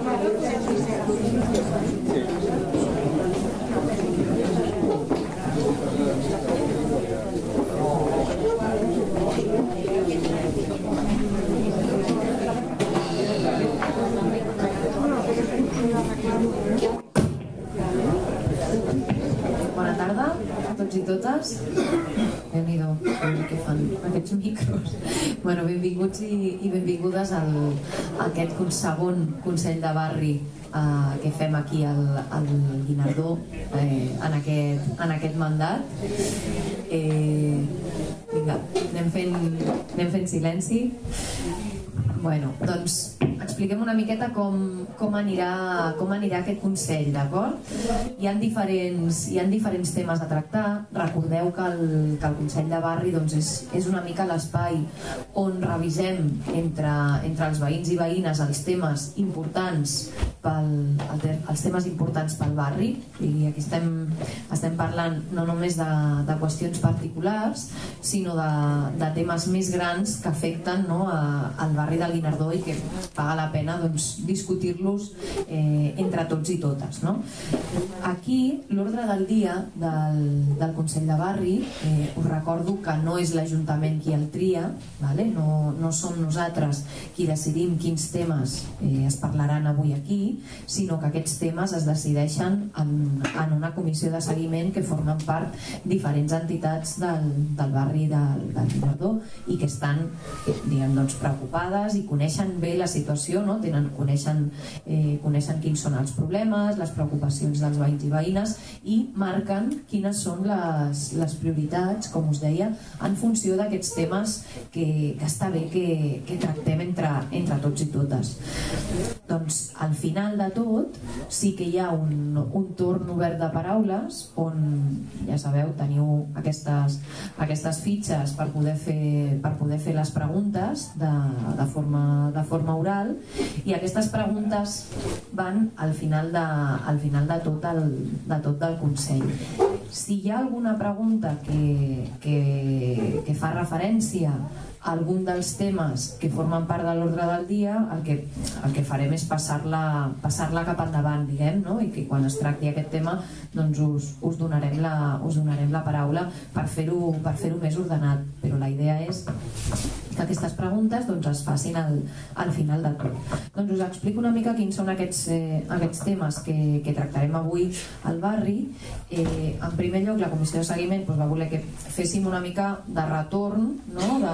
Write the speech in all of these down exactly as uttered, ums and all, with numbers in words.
Bona tarda a tots i totes. Déu-n'hi-do, què fan aquests micros. Bueno, benvinguts i, i benvingudes al, a aquest segon Consell de Barri eh, que fem aquí al, al Guinardó eh, en, aquest, en aquest mandat. Eh, vinga, anem fent, anem fent silenci. Bueno, doncs expliquem una miqueta com, com, anirà, com anirà aquest Consell, d'acord? Hi ha diferents, hi ha diferents temes a tractar. Recordeu que el, que el Consell de Barri doncs, és, és una mica l'espai on revisem entre, entre els veïns i veïnes els temes importants pel, el, els temes importants pel barri. I aquí estem, estem parlant no només de, de qüestions particulars, sinó de, de temes més grans que afecten, no, a, al barri del Guinardó i que paga la pena doncs, discutir-los eh, entre tots i totes, no? Aquí l'ordre del dia del, del Consell de Barri, eh, us recordo que no és l'Ajuntament qui el tria, vale? no, no som nosaltres qui decidim quins temes eh, es parlaran avui aquí, sinó que aquests temes es decideixen en, en una comissió de seguiment que formen part diferents entitats del, del barri del, del Guinardó i que estan eh, diguem, doncs, preocupades i coneixen bé la situació, no? Tenen, coneixen, eh, coneixen quins són els problemes, les preocupacions dels veïns i veïnes i marquen quines són les, les prioritats, com us deia, en funció d'aquests temes que, que està bé que, que tractem entre, entre tots i totes. Doncs al final de tot sí que hi ha un, un torn obert de paraules on, ja sabeu, teniu aquestes, aquestes fitxes per poder fer, per poder fer les preguntes de, de forma de forma oral i aquestes preguntes van al final de, al final de, tot el, de tot del Consell. Si hi ha alguna pregunta que, que, que fa referència a algun dels temes que formen part de l'ordre del dia, el que, el que farem és passar-la passar-la cap endavant, diguem, no? I que quan es tracti aquest tema doncs us, us, donarem la, us donarem la paraula per fer-ho per fer-ho més ordenat, però la idea és que aquestes preguntes doncs, es facin al, al final del tot. Doncs us explico una mica quins són aquests, eh, aquests temes que, que tractarem avui al barri. Eh, en primer lloc, la comissió de seguiment doncs, va voler que féssim una mica de retorn, no? de,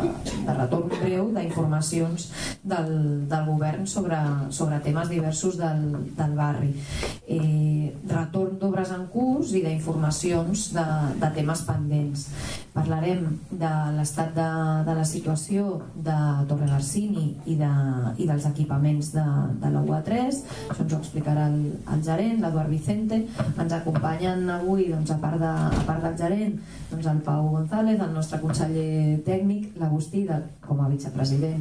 de retorn breu d'informacions del, del govern sobre, sobre temes diversos del, del barri. Eh, retorn d'obres en curs i d'informacions de, de temes pendents. Parlarem de l'estat de, de la situació de Torre Garcini i, de, i dels equipaments de, de la U A tres. Això ens ho explicarà el, el gerent, l'Eduard Vicente. Ens acompanyen avui, doncs, a, part de, a part del gerent, doncs, el Pau González, el nostre conseller tècnic, l'Agustí, com a vicepresident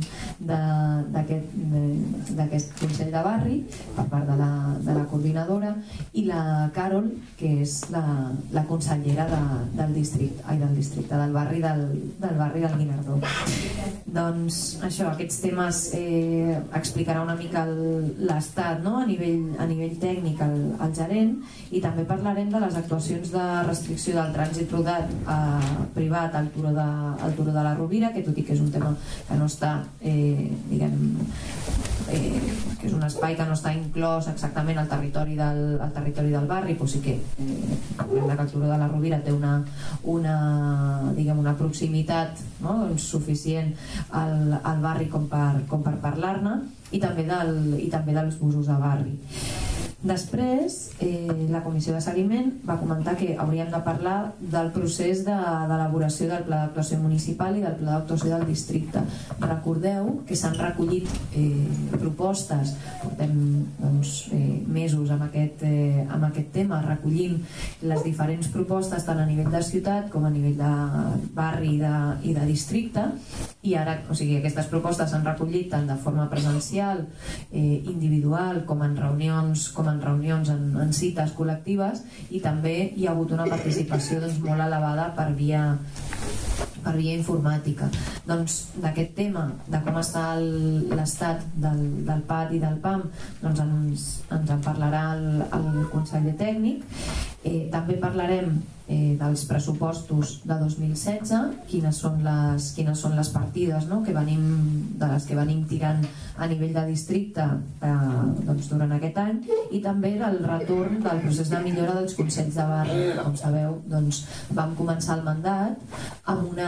d'aquest Consell de Barri, per part de la, de la coordinadora, i la Carol, que és la, la consellera de, del districte, ai, del districte, del barri del, del barri del Guinardó. Doncs això, aquests temes eh, explicarà una mica l'estat, no? a, nivell, a nivell tècnic el, el gerent, i també parlarem de les actuacions de restricció del trànsit rodat eh, privat al turó, de, al turó de la Rovira, que tot i que és un tema que no està eh, diguem eh, que és un espai que no està inclòs exactament al territori del, al territori del barri, però sí que eh, que el turó de la Rovira té una, una, diguem, una proximitat, no? doncs, suficient al, al barri com per, com per parlar-ne, i també, del, i també dels busos de barri. Després, eh, la comissió de seguiment va comentar que hauríem de parlar del procés d'elaboració de, del pla d'actuació municipal i del pla d'actuació del districte. Recordeu que s'han recollit eh, propostes, portem doncs, eh, mesos amb aquest, eh, amb aquest tema, recollint les diferents propostes tant a nivell de ciutat com a nivell de barri i de, i de districte, i ara, o sigui, aquestes propostes s'han recollit tant de forma presencial, eh, individual, com en reunions, com en reunions en, en cites col·lectives, i també hi ha hagut una participació doncs, molt elevada per via per via informàtica. Doncs d'aquest tema, de com està l'estat del, del P A D i del P A M, doncs ens, ens en parlarà el, el conseller tècnic. Eh, també parlarem eh, dels pressupostos de dos mil setze, quines són les, quines són les partides, no?, que venim, de les que venim tirant a nivell de districte eh, doncs durant aquest any, i també del retorn del procés de millora dels consells de barri. Com sabeu, doncs, vam començar el mandat amb una,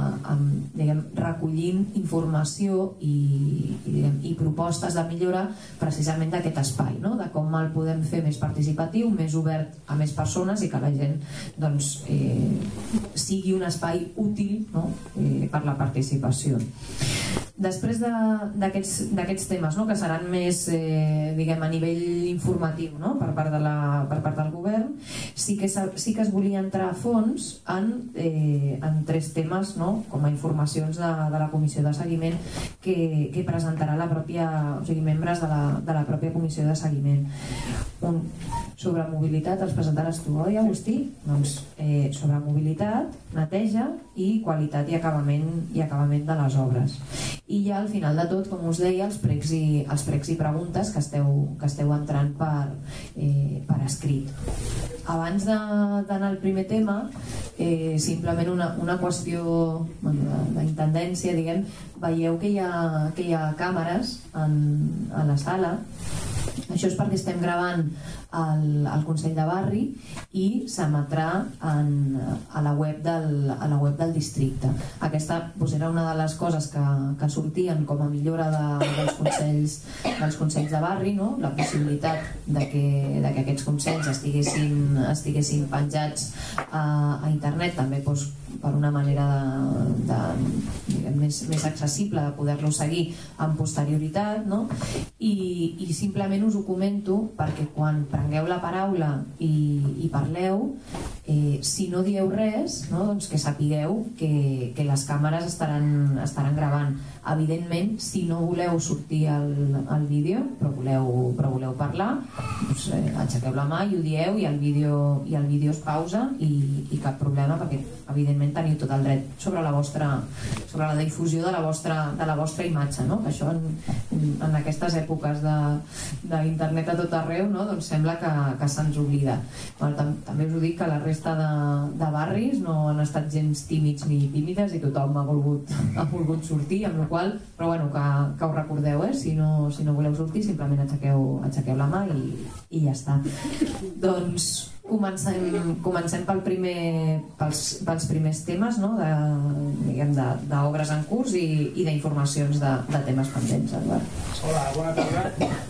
amb, diguem, recollint informació i, i, diguem, i propostes de millora precisament d'aquest espai, no?, de com el podem fer més participatiu, més obert a més persones i que la gent doncs, eh, sigui un espai útil, no?, eh, per la participació. Després d'aquests temes, no?, que seran més eh, diguem, a nivell informatiu, no?, per part, de la, per part del govern, sí que, sí que es volia entrar a fons en, eh, en tres temes, no?, com a informacions de, de la comissió de seguiment que, que presentarà la pròpia, o sigui, membres de la, de la pròpia comissió de seguiment. Un, sobre mobilitat, els presentaràs tu, oi, Agustí? Doncs eh, sobre mobilitat, neteja i qualitat i acabament, i acabament de les obres. I ja al final de tot, com us deia, els pregs i, els pregs i preguntes que esteu, que esteu entrant per, eh, per escrit. Abans d'anar al primer tema, eh, simplement una, una qüestió bueno, d'intendència, diguem, veieu que hi ha, que hi ha càmeres en, a la sala. Això és perquè estem gravant el, el Consell de Barri i s'emetrà en, a, la web del, a la web del districte. Aquesta doncs, era una de les coses que, que sortien com a millora de, dels, consells, dels consells de barri, no? La possibilitat de que, de que aquests consells estiguessin, estiguessin penjats a, a internet, també doncs, per una manera de, de, diguem, més, més accessible de poder-lo seguir amb posterioritat, no? I, i simplement us ho comento perquè quan prengueu la paraula i, i parleu, eh, si no dieu res, no? Doncs que sapigueu que, que les càmeres estaran, estaran gravant. Evidentment, si no voleu sortir al, al vídeo, però voleu, però voleu parlar, doncs, eh, aixequeu la mà i ho dieu i el vídeo, i el vídeo es pausa i, i cap problema, perquè evidentment teniu tot el dret sobre la vostra, sobre la difusió de la vostra, de la vostra imatge, no? Que això en, en aquestes èpoques d'internet a tot arreu, no? Doncs sembla que, que se'ns oblida. Bueno, tam, també us ho dic que la resta de, de barris no han estat gens tímids ni tímides i tothom ha volgut, ha volgut sortir, amb la qual, però bueno, que, que ho recordeu, eh? Si no, si no voleu sortir, simplement aixequeu, aixequeu la mà i, i ja està. Doncs comencem, comencem pel primer, pels, pels primers temes, no? De, diguem, d'obres en curs i, i d'informacions de, de temes pendents, Eduard. Hola, bona tarda.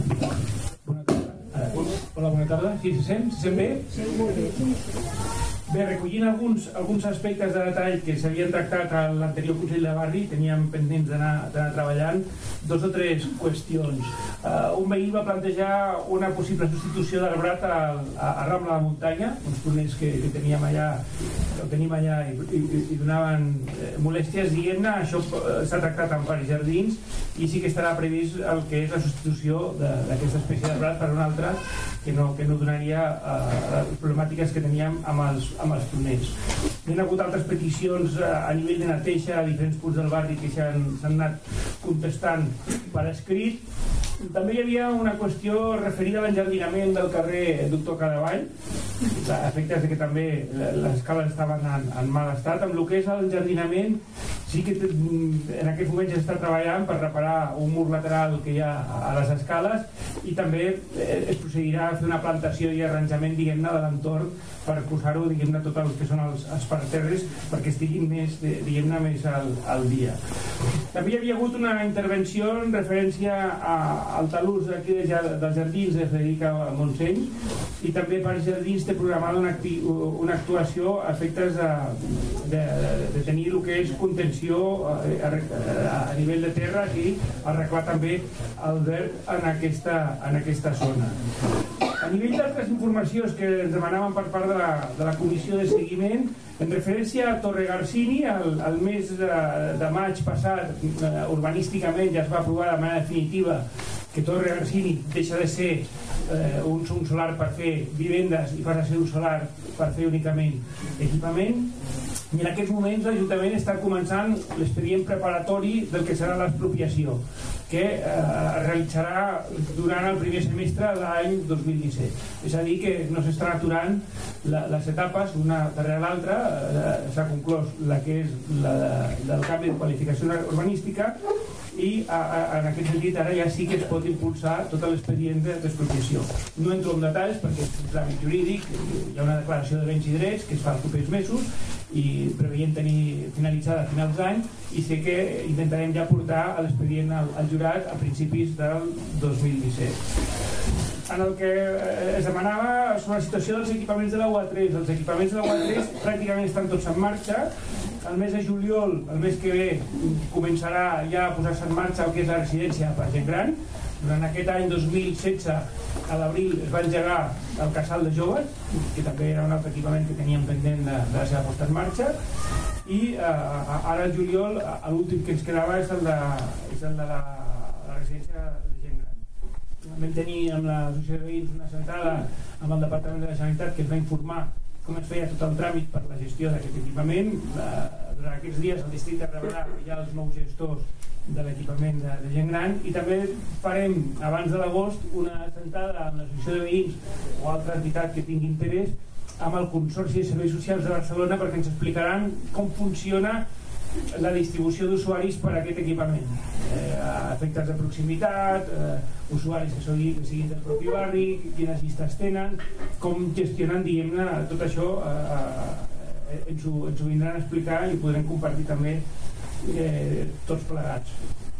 Bona tarda. Hola, bona tarda. Sí, se sent? Se sent bé? Sí, molt bé. Bé, recollint alguns, alguns aspectes de detall que s'havien tractat a l'anterior Consell de Barri, teníem pendents d'anar treballant dos o tres qüestions. Uh, un veí va plantejar una possible substitució d'arbrat a, a, a Rambla de Muntanya, uns túnels que, que teníem allà, o tenim allà i, i, i donaven eh, molèsties, diguem-ne. Això uh, s'ha tractat amb Parcs Jardins i sí que estarà previst el que és la substitució d'aquesta espècie d'arbrat per una altra que no, que no donaria uh, les problemàtiques que teníem amb els amb els túnels. Hi ha hagut altres peticions a nivell de neteja a diferents punts del barri que s'han anat contestant per escrit. També hi havia una qüestió referida a l'enjardinament del carrer Doctor Cadevall, a efectes de que també les escales estaven en, en mal estat. Amb el que és l'enjardinament, sí que en aquests moments s'està treballant per reparar un mur lateral que hi ha a les escales i també es procedirà a fer una plantació i arranjament, diguem-ne, de l'entorn per posar-ho, diguem-ne, tot el que són els, els parterres perquè estiguin més, diguem-ne, més al, al dia. També hi havia hagut una intervenció en referència a, al talús d'aquí dels jardins de Frederica Montseny i també Parcs Jardins té programada una, una actuació a efectes de, de, de tenir el que és contenció a, a, a nivell de terres i arreglar també el verd en aquesta, en aquesta zona. A nivell d'altres informacions que ens demanaven per part de la, de la comissió de seguiment, en referència a Torre Garcini, el, el mes de, de maig passat, eh, urbanísticament ja es va aprovar de manera definitiva que Torre Garcini deixa de ser eh, un, un solar per fer vivendes i passa a ser un solar per fer únicament equipament. I en aquests moments l'Ajuntament està començant l'expedient preparatori del que serà l'expropiació, que eh, es realitzarà durant el primer semestre de l'any dos mil disset. És a dir, que no s'estan aturant la, les etapes una darrere l'altra. Eh, s'ha conclòs la que és la de, del canvi de qualificació urbanística i a, a, en aquest sentit ara ja sí que es pot impulsar tot l'expedient d'expropiació. No entro en detalls perquè és un tràmit jurídic, hi ha una declaració de béns i drets que es fa els propers mesos i preveient tenir finalitzada a finals d'any, i sé que intentarem ja portar l'expedient al, al jurat a principis del dos mil disset. En el que es demanava sobre la situació dels equipaments de la U A tres. Els equipaments de la U A tres pràcticament estan tots en marxa. El mes de juliol, el mes que ve, començarà ja a posar-se en marxa el que és la residència per gent gran. Durant aquest any dos mil setze, a l'abril, es va engegar el casal de joves, que també era un altre equipament que teníem pendent de, de la seva posta en marxa, i eh, ara al juliol l'últim que ens quedava és el de, és el de la, la residència de gent gran. Vam tenir amb l'associació de veïns una sentada amb el Departament de la Generalitat que ens va informar com es feia tot el tràmit per la gestió d'aquest equipament. Eh, durant aquests dies el districte rebrà ja els nous gestors de l'equipament de, de gent gran, i també farem abans de l'agost una sentada amb l'associació de veïns o altra entitat que tingui interès amb el Consorci de Serveis Socials de Barcelona, perquè ens explicaran com funciona la distribució d'usuaris per a aquest equipament, eh, efectes de proximitat, eh, usuaris que siguin, que siguin del propi barri, quines llistes tenen, com gestionen, diguem-ne, tot això. eh, eh, ens, ho, ens ho vindran a explicar i ho podrem compartir també Eh, tots plegats.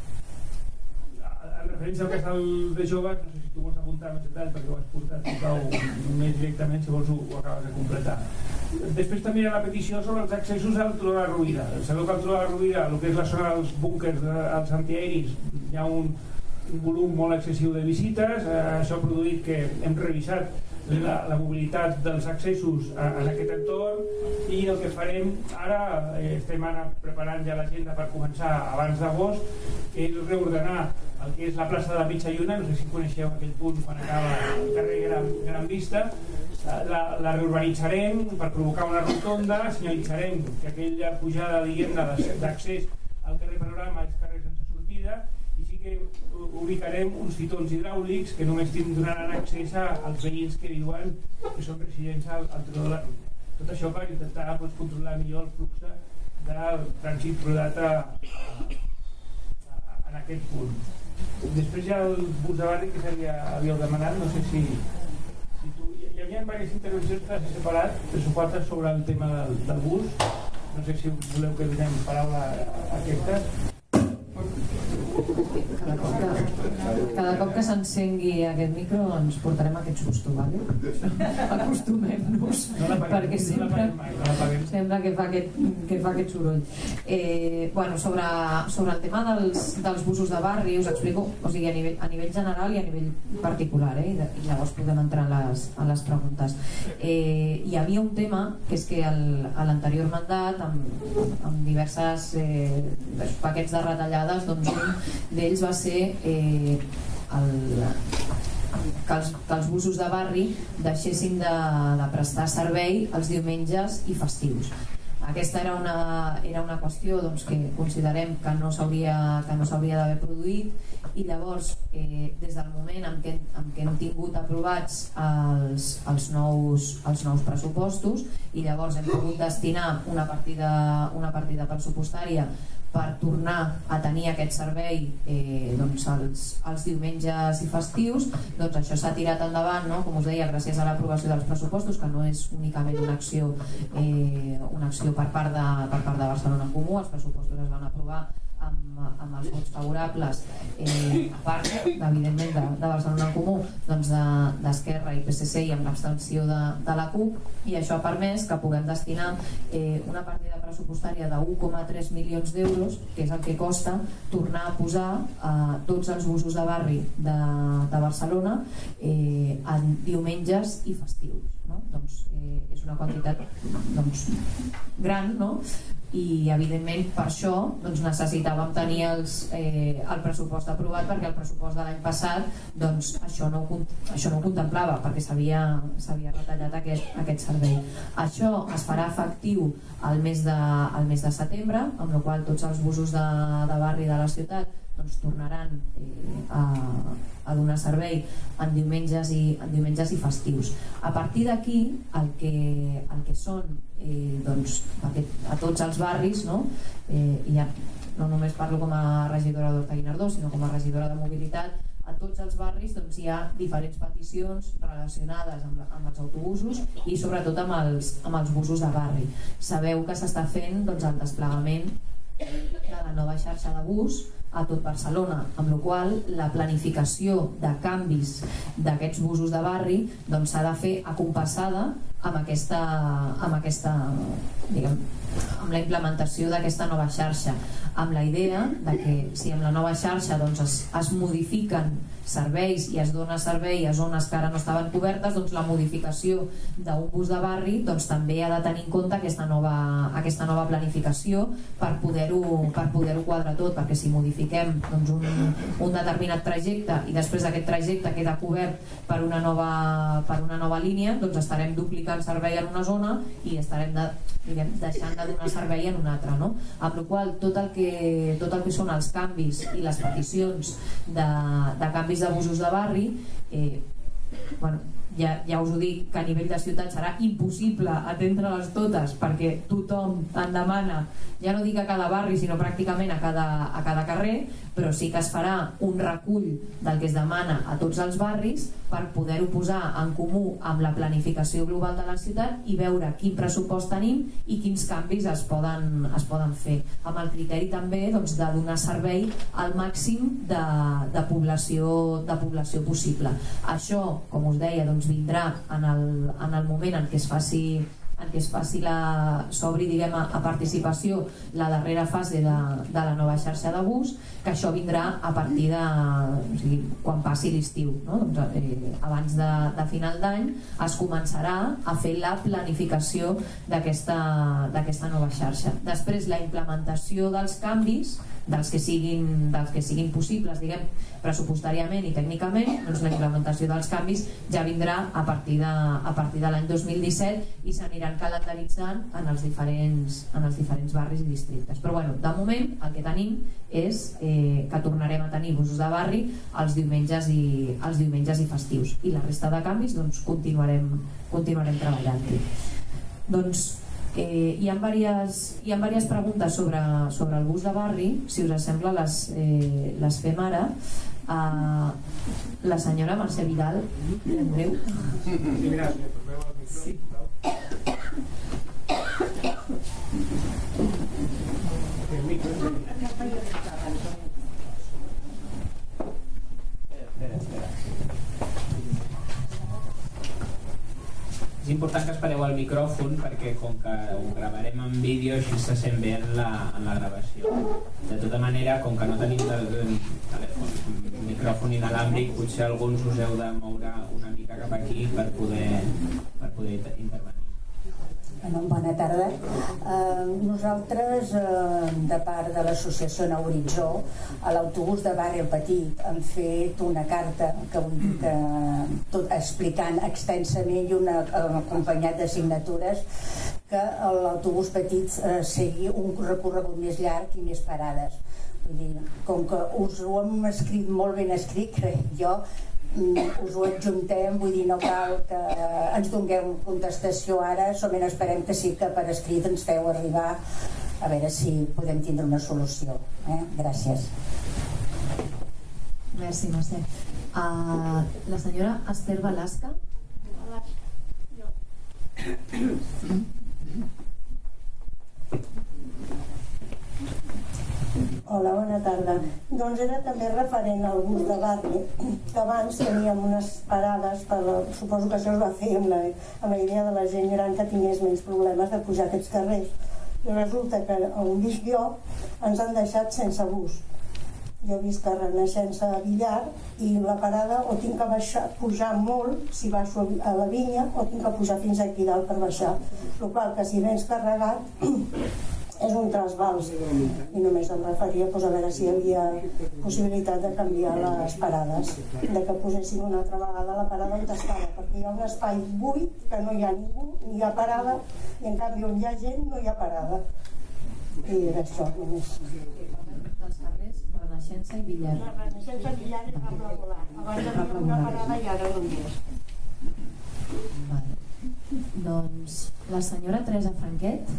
En referència al casal de joves, no sé si tu vols apuntar més detalls perquè ho has portat tu més directament, si vols ho, ho acabes de completar. Després també hi ha la petició sobre els accessos al Turó de la Rovira. Sabeu que al Turó de la Rovira, el que és la zona dels búnkers, dels antiaeris, hi ha un, un volum molt excessiu de visites. Eh, això ha produït que hem revisat La, la mobilitat dels accessos a, en aquest entorn, i el que farem ara, eh, estem ara preparant ja l'agenda per començar abans d'agost, és reordenar el que és la plaça de la Mitja Lluna. No sé si coneixeu aquell punt quan acaba el carrer Gran, Gran Vista. La, la reurbanitzarem per provocar una rotonda, senyalitzarem que aquella pujada, diguem-ne, d'accés al carrer Panorama és carrer sense sortida, i sí que ubicarem uns fitons hidràulics que només donaran accés als veïns que diuen que són residents al, al Turó de la Rovira. Tot això per intentar doncs, controlar millor el flux del trànsit rodat a, a, a, en aquest punt. Després hi ha el bus de barri que s'havíeu demanat, no sé si, si tu... Hi havia diverses intervencions que s'ha separat, tres o quatre sobre el tema del, del bus. No sé si voleu que donem paraula a aquestes. Cada cop que, cada cop que s'encengui aquest micro ens portarem aquest susto, ¿vale? Acostumem-nos, no perquè sempre, no mai, no sembla que fa aquest, que fa aquest soroll. Eh, bueno, sobre, sobre el tema dels, dels busos de barri us explico, o sigui, a nivell, a nivell general i a nivell particular, eh? I, i llavors podem entrar en les, en les preguntes. Eh, hi havia un tema que és que el, a l'anterior mandat, amb, amb diverses eh, paquets de retallades, doncs un d'ells va ser eh, el, que, els, que els busos de barri deixessin de, de prestar servei els diumenges i festius. Aquesta era una, era una qüestió doncs, que considerem que no s'hauria que no s'hauria d'haver produït, i llavors eh, des del moment en què, en què hem tingut aprovats els, els, nous, els nous pressupostos, i llavors hem pogut destinar una partida, una partida pressupostària per tornar a tenir aquest servei eh, doncs els, els diumenges i festius, doncs això s'ha tirat endavant, no? Com us deia, gràcies a l'aprovació dels pressupostos, que no és únicament una acció, eh, una acció per part de, per part de Barcelona en Comú. Els pressupostos es van aprovar amb, amb els vots favorables, eh, a part, evidentment, de, de Barcelona en Comú, doncs d'Esquerra i P S C, i amb l'abstenció de, de la CUP, i això ha permès que puguem destinar eh, una partida pressupostària de un coma tres milions d'euros, que és el que costa tornar a posar eh, tots els busos de barri de, de Barcelona eh, en diumenges i festius, no? Doncs eh, és una quantitat doncs, gran, no? i evidentment per això doncs, necessitàvem tenir els, eh, el pressupost aprovat, perquè el pressupost de l'any passat doncs, això, no, això no ho contemplava, perquè s'havia retallat aquest, aquest servei. Això es farà efectiu el mes de, el mes de setembre, amb la qual tots els busos de, de barri de la ciutat doncs, tornaran eh, a, a donar servei en diumenges i, en diumenges i festius. A partir d'aquí, el, que, el que són eh, doncs, aquest, a tots els barris, no? Eh, i ja no només parlo com a regidora d'Horta Guinardó, sinó com a regidora de mobilitat, a tots els barris doncs, hi ha diferents peticions relacionades amb, la, amb els autobusos i sobretot amb els, amb els busos de barri. Sabeu que s'està fent doncs, el desplegament de la nova xarxa de bus a tot Barcelona, amb la qual la planificació de canvis d'aquests busos de barri doncs, s'ha de fer acompassada amb aquesta, amb aquesta diguem, amb la implementació d'aquesta nova xarxa, amb la idea de que si amb la nova xarxa doncs, es, es modifiquen serveis i es dona servei a zones que ara no estaven cobertes, doncs la modificació d'un bus de barri doncs, també ha de tenir en compte aquesta nova, aquesta nova planificació per poder-ho per poder-ho quadrar tot, perquè si modifiquem doncs, un, un determinat trajecte i després aquest trajecte queda cobert per una nova, per una nova línia, doncs estarem duplicant servei en una zona i estarem de, diguem, deixant de donar servei en una altra, no? Amb la qual tot el que, tot el que són els canvis i les peticions de, de canvis de busos de barri, eh, bueno, ja, ja us ho dic que a nivell de ciutat serà impossible atendre-les totes perquè tothom en demana, ja no dic a cada barri sinó pràcticament a cada, a cada carrer, però sí que es farà un recull del que es demana a tots els barris per poder-ho posar en comú amb la planificació global de la ciutat i veure quin pressupost tenim i quins canvis es poden, es poden fer, amb el criteri també doncs, de donar servei al màxim de, de, població, de població possible. Això, com us deia, doncs, vindrà en el, en el moment en què es faci en què es faci la s'obri diguem a, a participació la darrera fase de, de la nova xarxa de bus, que això vindrà a partir de o sigui, quan passi l'estiu, no? Doncs, eh, abans de, de final d'any es començarà a fer la planificació d'aquesta d'aquesta nova xarxa. Després la implementació dels canvis dels que siguin, dels que siguin possibles, diguem, pressupostàriament i tècnicament, doncs la implementació dels canvis ja vindrà a partir de, a partir de l'any dos mil disset i s'aniran calendaritzant en els diferents, en els diferents barris i districtes. Però bueno, de moment el que tenim és eh, que tornarem a tenir busos de barri els diumenges i, els diumenges i festius, i la resta de canvis doncs continuarem, continuarem treballant-hi. Doncs Eh, hi ha diverses, hi ha diverses preguntes sobre, sobre el bus de barri, si us sembla les, eh, les fem ara. Uh, la senyora Mercè Vidal, en breu. Sí, gràcies. Sí. El micro. Espera, espera. És important que espereu al micròfon perquè com que ho gravarem en vídeo així se sent bé en la, en la gravació. De tota manera, com que no tenim el, el telèfon, el micròfon inalàmbric, potser alguns us heu de moure una mica cap aquí per poder, per poder intervenir. Bueno, bona tarda. Eh, nosaltres, eh, de part de l'associació Nou Horitzó, a l'autobús de barri El Petit hem fet una carta que vull dir que tot explicant extensament i una, eh, acompanyat de signatures que l'autobús petit eh, sigui un recorregut més llarg i més parades. Vull dir, com que us ho hem escrit molt ben escrit, crec jo, us ho adjuntem, vull dir, no cal que ens dongueu contestació ara, solament esperem que sí que per escrit ens feu arribar a veure si podem tindre una solució. Eh? Gràcies. Merci, Mercè. Uh, la senyora Esther Velasca. Hola, bona tarda. Doncs era també referent al bus de barri, que abans teníem unes parades, per, suposo que això es va fer amb la, amb la idea de la gent gran que tingués menys problemes de pujar aquests carrers. I resulta que on visc jo ens han deixat sense bus. Jo visc a Renaixença a Villar i la parada o tinc que baixar, pujar molt si baixo a la Vinya o tinc que pujar fins aquí dalt per baixar. El qual que si vens carregat és un trasbals i només em referia doncs, a veure si hi havia possibilitat de canviar les parades, de que posessin una altra vegada la parada on estava, perquè hi ha un espai buit que no hi ha ningú, ni hi ha parada, i en canvi on hi ha gent no hi ha parada. I era això només. Dels carrers Renaixença i Villar. Renaixença i Villar és Rambla Volar. Abans hi havia una parada i ara no hi és. Vale. Doncs la senyora Teresa Franquet.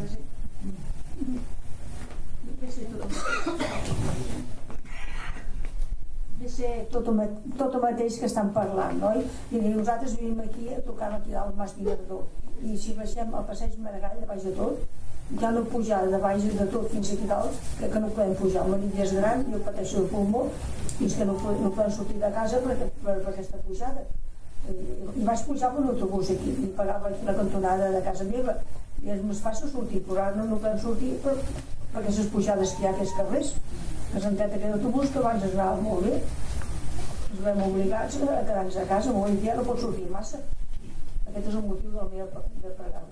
Ser tot el, tot el mateix que estan parlant, oi? I nosaltres vivim aquí, tocant aquí dalt el Mas Guinardó, i si baixem al passeig Maragall, de baix de tot, ja no pujar de baix de tot fins aquí dalt, crec que no podem pujar. El marit ja és gran, jo pateixo el pulmó, i és que no, no podem sortir de casa per, per, per aquesta pujada. I vaig pujar per l'autobús aquí, i pagava aquí la cantonada de casa meva, i és més fàcil sortir, però ara no, no podem sortir per, per aquestes pujades que hi ha a aquests carrers. Que s'han tret aquest autobús que abans es anava molt bé, ens vam obligats a quedar-nos a casa, avui dia no pot sortir massa. Aquest és el motiu del meu de pregar-me.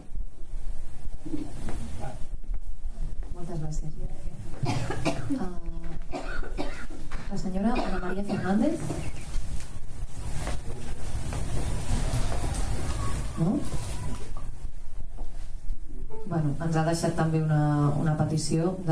Moltes gràcies. Uh, la senyora Ana María Fernández. No? Bueno, ens ha deixat també una, una petició de,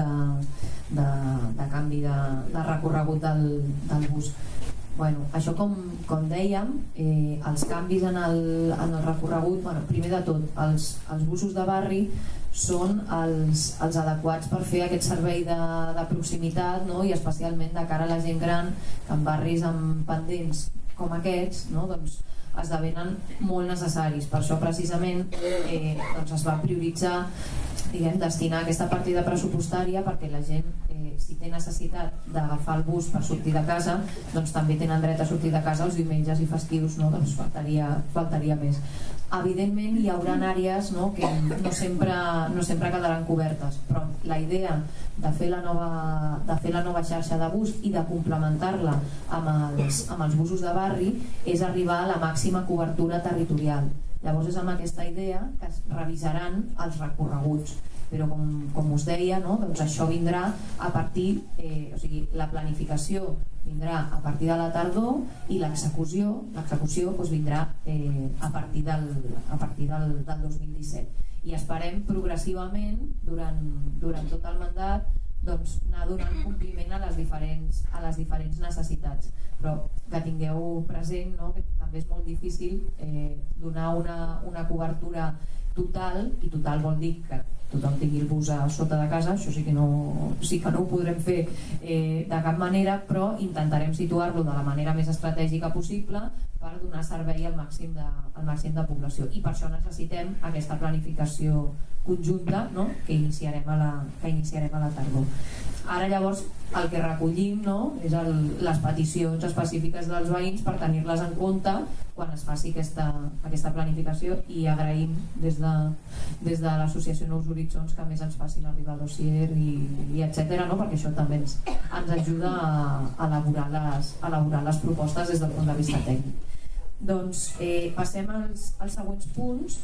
de, de canvi de, de recorregut del, del bus. Bueno, això com, com dèiem, eh, els canvis en el, en el recorregut, bueno, primer de tot, els, els busos de barri són els, els adequats per fer aquest servei de, de proximitat, no? I especialment de cara a la gent gran, que en barris amb pendents com aquests, no? Doncs esdevenen molt necessaris. Per això precisament eh, doncs es va prioritzar, diguem, destinar aquesta partida pressupostària perquè la gent, eh, si té necessitat d'agafar el bus per sortir de casa, doncs també tenen dret a sortir de casa els diumenges i festius, no? Doncs faltaria, faltaria més. Evidentment hi haurà àrees, no, que no sempre, no sempre quedaran cobertes, però la idea de fer la nova, de fer la nova xarxa de bus i de complementar-la amb els, amb els busos de barri és arribar a la màxima cobertura territorial. Llavors és amb aquesta idea que es revisaran els recorreguts, però com, com us deia, no, doncs això vindrà a partir, eh, o sigui, la planificació vindrà a partir de la tardor i l'execució l'execució doncs vindrà eh, a partir, del, a partir del, del dos mil disset, i esperem progressivament durant, durant tot el mandat doncs, anar donant compliment a les diferents, a les diferents necessitats, però que tingueu present, no, que també és molt difícil eh, donar una, una cobertura total, i total vol dir que tothom tingui el bus a sota de casa. Això sí que no, sí que no ho podrem fer eh, de cap manera, però intentarem situar-lo de la manera més estratègica possible per donar servei al màxim de, al màxim de població, i per això necessitem aquesta planificació conjunta, no? que, iniciarem a la, que iniciarem a la tardor. Ara llavors el que recollim, no? és el, les peticions específiques dels veïns per tenir-les en compte quan es faci aquesta, aquesta planificació, i agraïm des de, des de l'associació Nous Horitzons que més ens facin arribar el dossier i, i etcètera, no? perquè això també ens, ens ajuda a, a, elaborar les, a elaborar les propostes des del punt de vista tècnic. Doncs eh, passem als, als següents punts,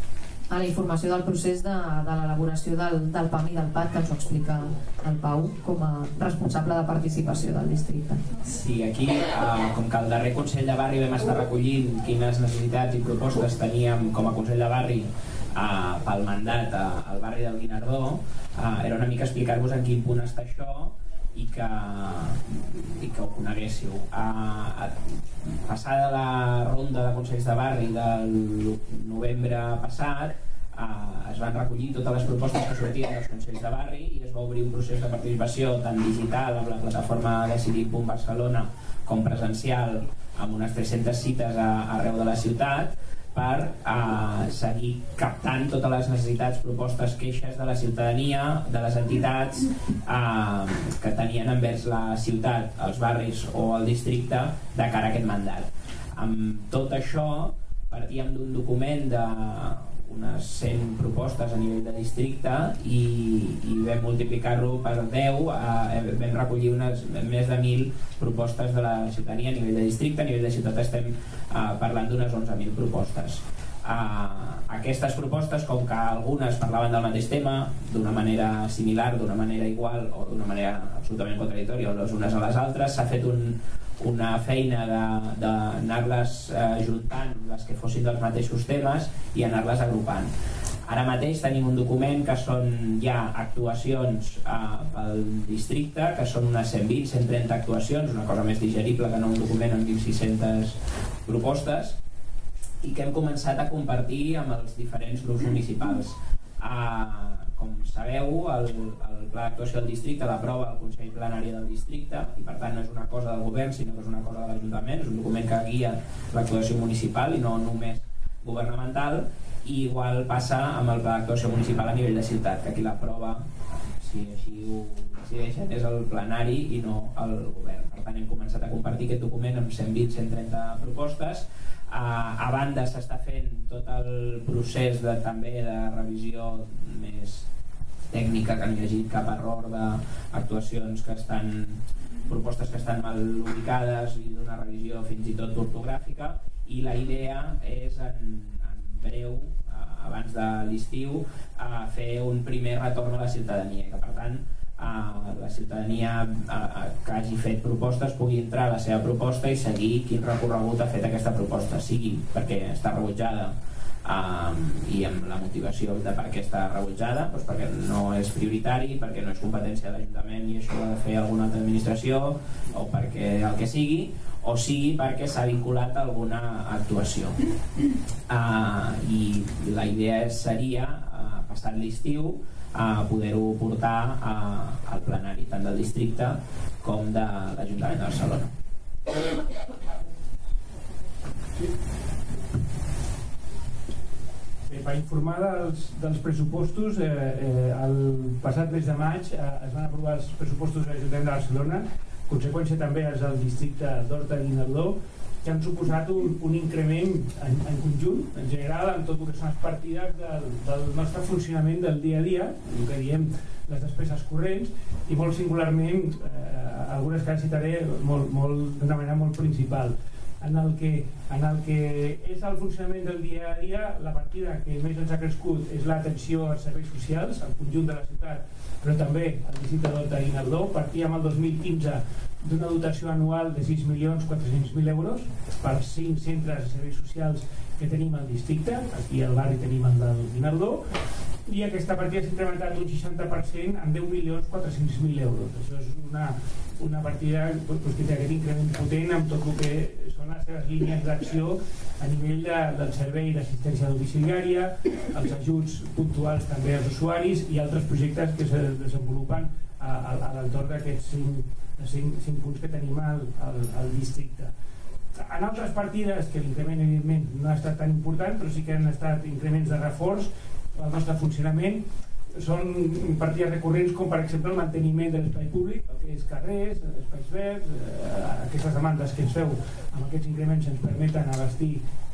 a la informació del procés de, de l'elaboració del, del P A M i del P A T, que ens ho explica el Pau com a responsable de participació del districte. Sí, aquí, eh, com que al darrer Consell de Barri vam estar recollint quines necessitats i propostes teníem com a Consell de Barri eh, pel mandat eh, al barri del Guinardó, eh, era una mica explicar-vos en quin punt està això i que, i que ho coneguéssiu. A, a, passada la ronda de Consells de Barri del novembre passat, eh, es van recollir totes les propostes que sortien dels Consells de Barri i es va obrir un procés de participació tant digital amb la plataforma Decidim punt Barcelona com presencial amb unes tres-centes cites a, arreu de la ciutat per eh, seguir captant totes les necessitats, propostes, queixes de la ciutadania, de les entitats eh, que tenien envers la ciutat, els barris o el districte de cara a aquest mandat. Amb tot això partíem d'un document de unes cent propostes a nivell de districte i, i vam multiplicar-lo per deu, eh, vam recollir unes, més de mil propostes de la ciutadania a nivell de districte. A nivell de ciutat estem eh, parlant d'unes onze mil propostes. Uh, aquestes propostes, com que algunes parlaven del mateix tema d'una manera similar, d'una manera igual o d'una manera absolutament contradictòria les unes a les altres, s'ha fet un, una feina d'anar-les uh, juntant, les que fossin dels mateixos temes, i anar-les agrupant. Ara mateix tenim un document que són ja actuacions uh, pel districte, que són unes cent vint a cent trenta actuacions, una cosa més digerible que no un document amb mil sis-centes propostes, i que hem començat a compartir amb els diferents grups municipals. Uh, com sabeu, el, el pla d'actuació del districte l'aprova el Consell Plenari del districte i per tant no és una cosa del govern sinó que és una cosa de l'Ajuntament, és un document que guia l'actuació municipal i no només governamental, i igual passa amb el pla d'actuació municipal a nivell de ciutat, que aquí l'aprova, si així ho decideixen, és el plenari i no el govern. Per tant hem començat a compartir aquest document amb cent vint a cent trenta propostes. Uh, a banda s'està fent tot el procés de, també de revisió més tècnica, que no hi hagi cap error d'actuacions que estan, propostes que estan mal ubicades i d'una revisió fins i tot ortogràfica, i la idea és en, en breu, uh, abans de l'estiu, uh, fer un primer retorn a la ciutadania, que per tant Uh, la ciutadania uh, que hagi fet propostes pugui entrar a la seva proposta i seguir quin recorregut ha fet aquesta proposta, sigui perquè està rebutjada uh, i amb la motivació de per què està rebutjada, doncs perquè no és prioritari, perquè no és competència de l'Ajuntament i això ho ha de fer alguna altra administració, o perquè el que sigui, o sigui perquè s'ha vinculat a alguna actuació. Uh, i la idea seria, uh, passat l'estiu, a poder-ho portar a, al plenari tant del districte com de l'Ajuntament de Barcelona. Bé, per informar dels, dels pressupostos, eh, eh, el passat mes de maig eh, es van aprovar els pressupostos de l'Ajuntament de Barcelona, conseqüència també és el districte d'Horta i Guinardó, que han suposat un, un increment en, en conjunt, en general, en tot el que són les partides del, del nostre funcionament del dia a dia, el que diem les despeses corrents, i molt singularment, eh, algunes que citaré molt, molt, d'una manera molt principal. En el, que, en el que és el funcionament del dia a dia, la partida que més ens ha crescut és l'atenció als serveis socials, al conjunt de la ciutat, però també al districte d'Horta i Guinardó. Partíem el dos mil quinze d'una dotació anual de sis milions quatre-cents mil euros per cinc centres de serveis socials que tenim al districte, aquí al barri tenim el del Guinardó, i aquesta partida s'ha incrementat un seixanta per cent amb deu milions quatre-cents mil euros. Això és una, una partida doncs, que té aquest increment potent amb tot el que són les seves línies d'acció a nivell de, del servei d'assistència domiciliària, els ajuts puntuals també als usuaris i altres projectes que es desenvolupen a, a, a l'entorn d'aquests cinc, cinc, cinc punts que tenim al, al, al districte. En altres partides, que l'increment evidentment no ha estat tan important, però sí que han estat increments de reforç al nostre funcionament, són partides recurrents com per exemple el manteniment de l'espai públic, el que és carrers, espais verds, eh, aquestes demandes que ens feu amb aquests increments ens permeten abastir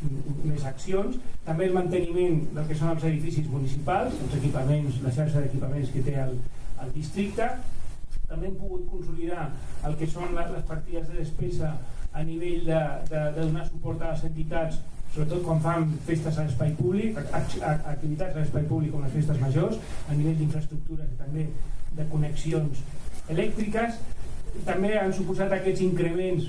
més accions, també el manteniment del que són els edificis municipals, els equipaments, la xarxa d'equipaments que té el, el districte. També hem pogut consolidar el que són les, les partides de despesa a nivell de, de, de donar suport a les entitats, sobretot quan fan festes a l'espai públic, activitats a l'espai públic com les festes majors, a nivell d'infraestructures i també de connexions elèctriques. També han suposat aquests increments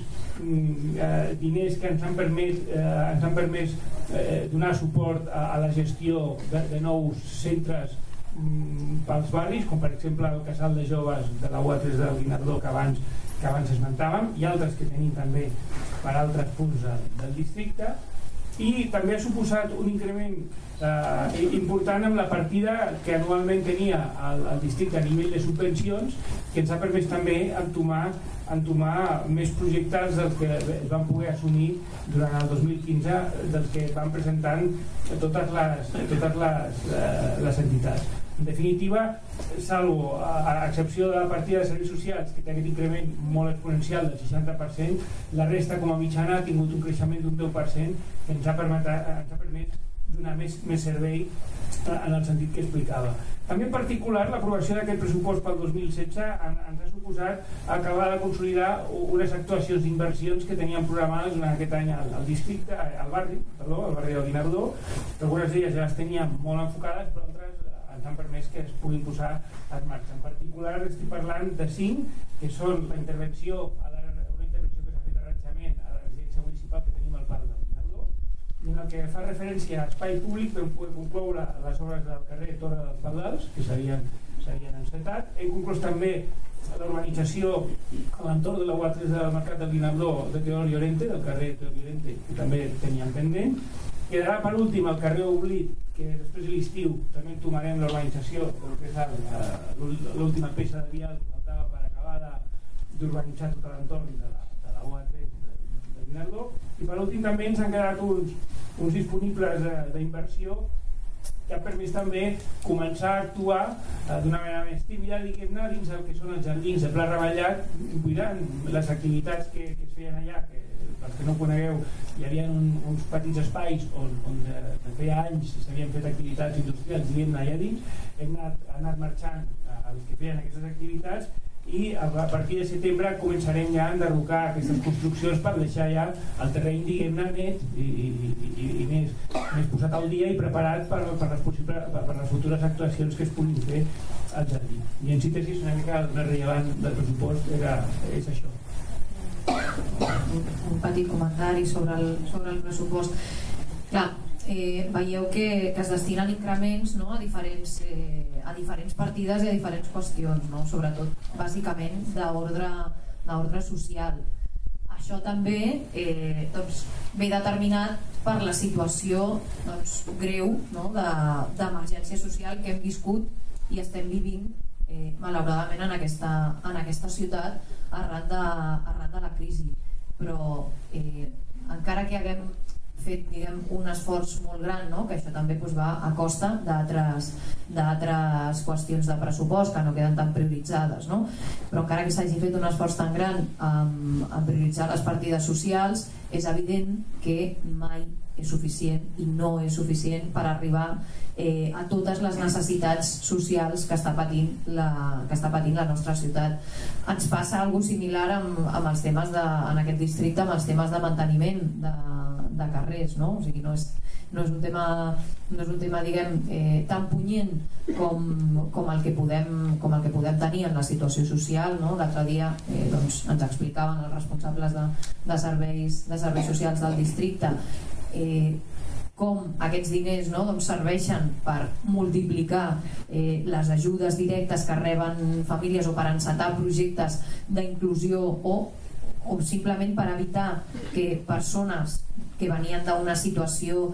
eh, diners que ens han permès, eh, ens han permès eh, donar suport a, a la gestió de, de nous centres mm, pels barris, com per exemple el casal de joves de la U A tres del Guinardó que abans, que abans esmentàvem, i altres que tenim també per altres punts del, del districte. I també ha suposat un increment eh, important amb la partida que anualment tenia el, el districte a nivell de subvencions, que ens ha permès també entomar, entomar més projectes dels que es van poder assumir durant el dos mil quinze, dels que van presentant totes les, totes les, eh, les entitats. En definitiva, salvo a, a excepció de la partida de serveis socials, que té aquest increment molt exponencial del seixanta per cent, la resta com a mitjana ha tingut un creixement d'un deu per cent que ens ha, permet, ens ha permès donar més, més servei en el sentit que explicava. També en particular l'aprovació d'aquest pressupost pel dos mil setze ens ha suposat acabar de consolidar unes actuacions d'inversions que teníem programades durant aquest any al, al districte, al barri, perdó, al barri del Guinardó, que algunes d'elles ja les teníem molt enfocades, però altres ens han permès que es puguin posar en marxa. En particular estic parlant de cinc, que són la intervenció, a la, una intervenció que s'ha fet d'arranjament a la residència municipal que tenim al parc del Guinardó, i en el que fa referència a espai públic vam poder concloure les obres del carrer Torre dels Pardals, que s'havien encetat. Hem conclòs també l'urbanització a l'entorn de la U A tres del Mercat del Guinardó de Teodor Llorente, del carrer Teodor Llorente, que també teníem pendent. Quedarà per últim el carrer Oblit, que després de l'estiu també entomarem l'urbanització, que és l'última peça de vial que faltava per acabar d'urbanitzar tot l'entorn de la, de la U A tres de Guinardó. I per últim també ens han quedat uns, uns disponibles d'inversió que han permès també començar a actuar eh, d'una manera més tímida, diguem-ne, dins el que són els jardins de Pla Reballat, cuidant les activitats que, que es feien allà, que pels que no ho conegueu, hi havia un, uns petits espais on, on de, de feia anys s'havien fet activitats industrials, diguem-ne, allà dins. Hem anat, anat marxant els que feien aquestes activitats i a partir de setembre començarem ja a enderrocar aquestes construccions per deixar ja el terreny, diguem-ne, net i, i, i, i més, més posat al dia i preparat per, per, les possibles, per, per les futures actuacions que es puguin fer al jardí. I en síntesi una mica el més rellevant del pressupost era, és això. Un, un petit comentari sobre el, sobre el pressupost. Clar, eh, veieu que, que es destinen increments, no, a, diferents, eh, a diferents partides i a diferents qüestions, no? Sobretot bàsicament d'ordre social. Això també eh, doncs, ve determinat per la situació doncs, greu, no, d'emergència social que hem viscut i estem vivint eh, malauradament en aquesta, en aquesta ciutat arran de, arran de la crisi. Però eh, encara que haguem fet, diguem, un esforç molt gran, no? Que això també doncs, va a costa d'altres d'altres qüestions de pressupost que no queden tan prioritzades, no? Però encara que s'hagi fet un esforç tan gran en, en prioritzar les partides socials, és evident que mai és suficient i no és suficient per arribar eh, a totes les necessitats socials que està patint la, que està patint la nostra ciutat. Ens passa alguna similar amb, amb els temes de, en aquest districte, amb els temes de manteniment de, de carrers, no? O sigui, no és, no és un tema, no és un tema diguem, eh, tan punyent com, com, el que podem, com el que podem tenir en la situació social, no? L'altre dia eh, doncs, ens explicaven els responsables de, de, serveis, de serveis socials del districte eh, com aquests diners, no, doncs serveixen per multiplicar eh, les ajudes directes que reben famílies o per encetar projectes d'inclusió o, o simplement per evitar que persones que venien d'una situació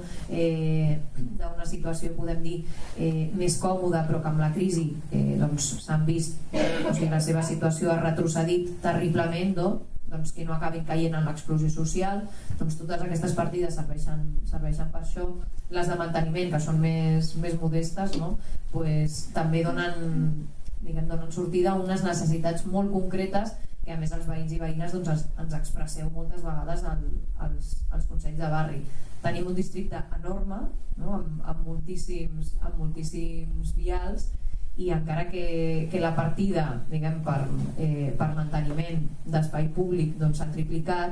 eh, d'una situació podem dir eh, més còmoda però que amb la crisi eh, doncs s'han vist o sigui, la seva situació ha retrocedit terriblement, no? Doncs que no acabin caient en l'exclusió social, doncs totes aquestes partides serveixen, serveixen per això. Les de manteniment, que són més, més modestes, no? Pues, també donen, diguem, donen sortida a unes necessitats molt concretes que a més els veïns i veïnes doncs, ens, ens expresseu moltes vegades al, als, als consells de barri. Tenim un districte enorme, no? amb, amb, moltíssims, amb moltíssims vials, i encara que, que la partida, diguem, per, eh, per manteniment d'espai públic doncs, s'ha triplicat,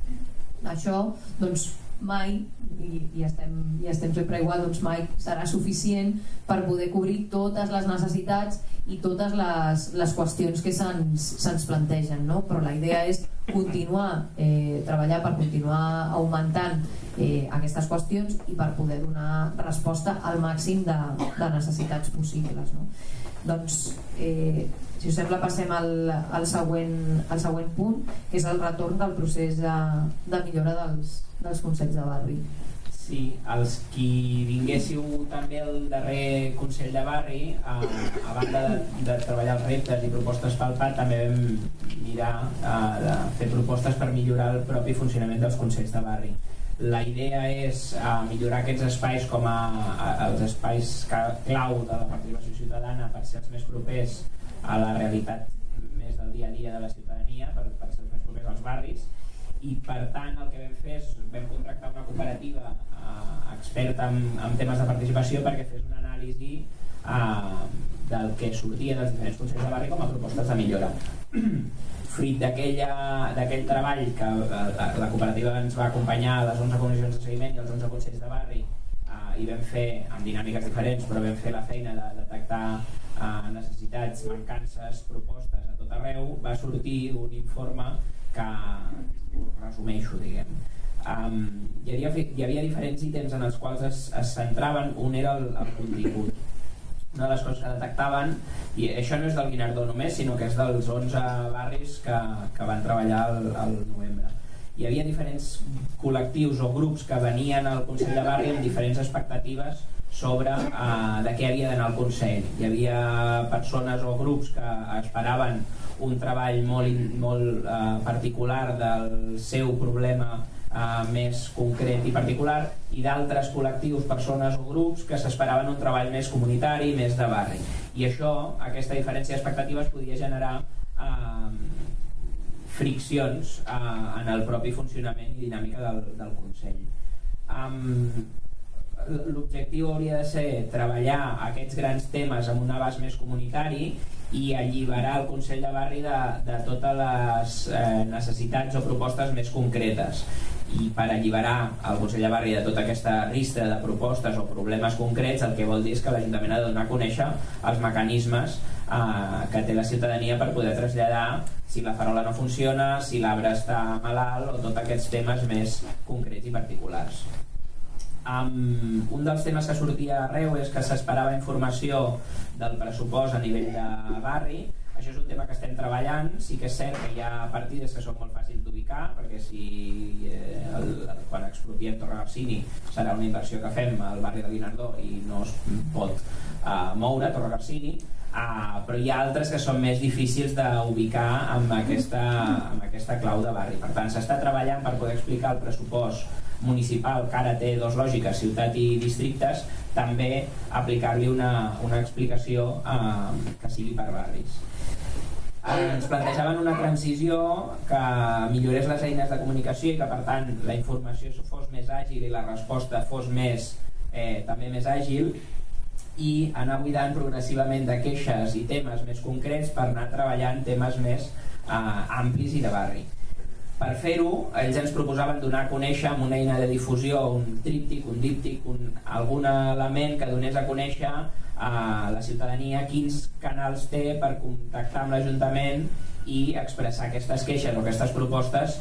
això doncs, mai, i, i, estem, i estem sempre igual, doncs mai serà suficient per poder cobrir totes les necessitats i totes les, les qüestions que se'ns se'ns plantegen, no? Però la idea és continuar, eh, treballar per continuar augmentant eh, aquestes qüestions i per poder donar resposta al màxim de, de necessitats possibles, no? Doncs eh, si us sembla passem al, al, següent, al següent punt, que és el retorn del procés de, de millora dels, dels consells de barri. Sí, els qui vinguéssiu també al darrer Consell de Barri, a, a banda de, de treballar els reptes i propostes pel P A, també vam mirar a, de fer propostes per millorar el propi funcionament dels Consells de Barri. La idea és a, millorar aquests espais com a, a, els espais clau de la participació ciutadana per ser els més propers a la realitat més del dia a dia de la ciutadania, per, per ser els més propers als barris, i per tant el que vam fer és vam contractar una cooperativa eh, experta en, en temes de participació perquè fes una anàlisi eh, del que sortia dels diferents consells de barri com a propostes de millora. Fruit d'aquell treball que la, la cooperativa ens va acompanyar a les onze comissions de seguiment i els onze consells de barri eh, i vam fer, amb dinàmiques diferents, però vam fer la feina de detectar eh, necessitats, mancances, propostes a tot arreu, va sortir un informe que ho resumeixo, diguem. Um, hi, havia, hi havia diferents ítems en els quals es, es centraven. Un era el, el contingut. Una de les coses que detectaven, i això no és del Guinardó només, sinó que és dels onze barris que, que van treballar al, al novembre. Hi havia diferents col·lectius o grups que venien al Consell de Barri amb diferents expectatives sobre eh, de què havia d'anar al Consell. Hi havia persones o grups que esperaven un treball molt, molt eh, particular del seu problema Uh, més concret i particular, i d'altres col·lectius, persones o grups que s'esperaven un treball més comunitari, més de barri, i això, aquesta diferència d'expectatives podia generar uh, friccions uh, en el propi funcionament i dinàmica del, del Consell. Um, l'objectiu hauria de ser treballar aquests grans temes amb un abast més comunitari i alliberar el Consell de Barri de, de totes les eh, necessitats o propostes més concretes. I per alliberar el Consell de Barri de tota aquesta ristra de propostes o problemes concrets, el que vol dir és que l'Ajuntament ha de donar a conèixer els mecanismes eh, que té la ciutadania per poder traslladar si la farola no funciona, si l'arbre està malalt o tots aquests temes més concrets i particulars. Um, un dels temes que sortia arreu és que s'esperava informació del pressupost a nivell de barri. Això és un tema que estem treballant. Sí que és cert que hi ha partides que són molt fàcils d'ubicar, perquè si eh, el, quan expropiem Torre Garcini serà una inversió que fem al barri de Guinardó i no es pot uh, moure Torre Garcini, uh, però hi ha altres que són més difícils d'ubicar amb aquesta, amb aquesta clau de barri. Per tant, s'està treballant per poder explicar el pressupost municipal, que ara té dues lògiques, ciutat i districtes, també aplicar-li una, una explicació eh, que sigui per barris. Eh, ens plantejaven una transició que millorés les eines de comunicació i que per tant la informació fos més àgil i la resposta fos més, eh, també més àgil, i anar buidant progressivament de queixes i temes més concrets per anar treballant temes més eh, amplis i de barri. Per fer-ho, ells ens proposaven donar a conèixer amb una eina de difusió, un tríptic, un díptic, un, algun element que donés a conèixer a la ciutadania quins canals té per contactar amb l'Ajuntament i expressar aquestes queixes o aquestes propostes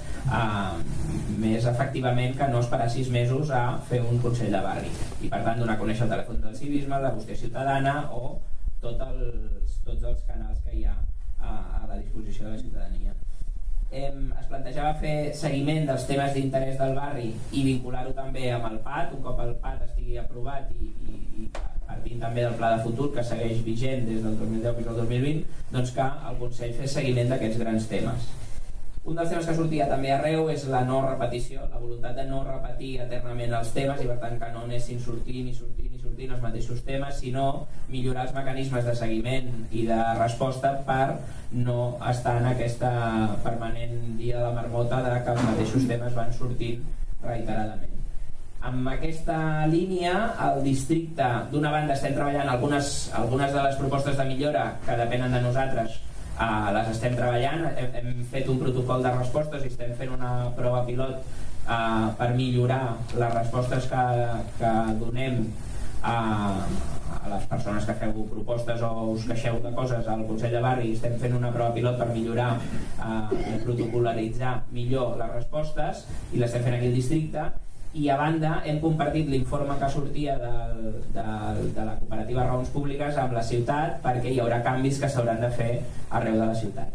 eh, més efectivament que no esperar sis mesos a fer un Consell de Barri. I per tant donar a conèixer el telèfon del civisme, la bústia ciutadana o tot els, tots els canals que hi ha a, a la disposició de la ciutadania. Eh, es plantejava fer seguiment dels temes d'interès del barri i vincular-ho també amb el P A T, un cop el P A T estigui aprovat i, i, i partint també del pla de futur que segueix vigent des del dos mil deu fins al dos mil vint, doncs que el Consell fes seguiment d'aquests grans temes. Un dels temes que sortia també arreu és la no repetició, la voluntat de no repetir eternament els temes i per tant que no anessin sortint i sortint i sortint els mateixos temes, sinó millorar els mecanismes de seguiment i de resposta per no estar en aquesta permanent dia de la marmota de que els mateixos temes van sortint reiteradament. Amb aquesta línia, el districte, d'una banda estem treballant algunes, algunes de les propostes de millora que depenen de nosaltres. Uh, les estem treballant, hem, hem fet un protocol de respostes i estem fent una prova pilot uh, per millorar les respostes que, que donem a, a les persones que feu propostes o us queixeu de coses al Consell de Barri. Estem fent una prova pilot per millorar uh, i protocolaritzar millor les respostes i l'estem fent aquí al districte. I a banda hem compartit l'informe que sortia de, de, de la cooperativa Raons Públiques amb la ciutat perquè hi haurà canvis que s'hauran de fer arreu de la ciutat.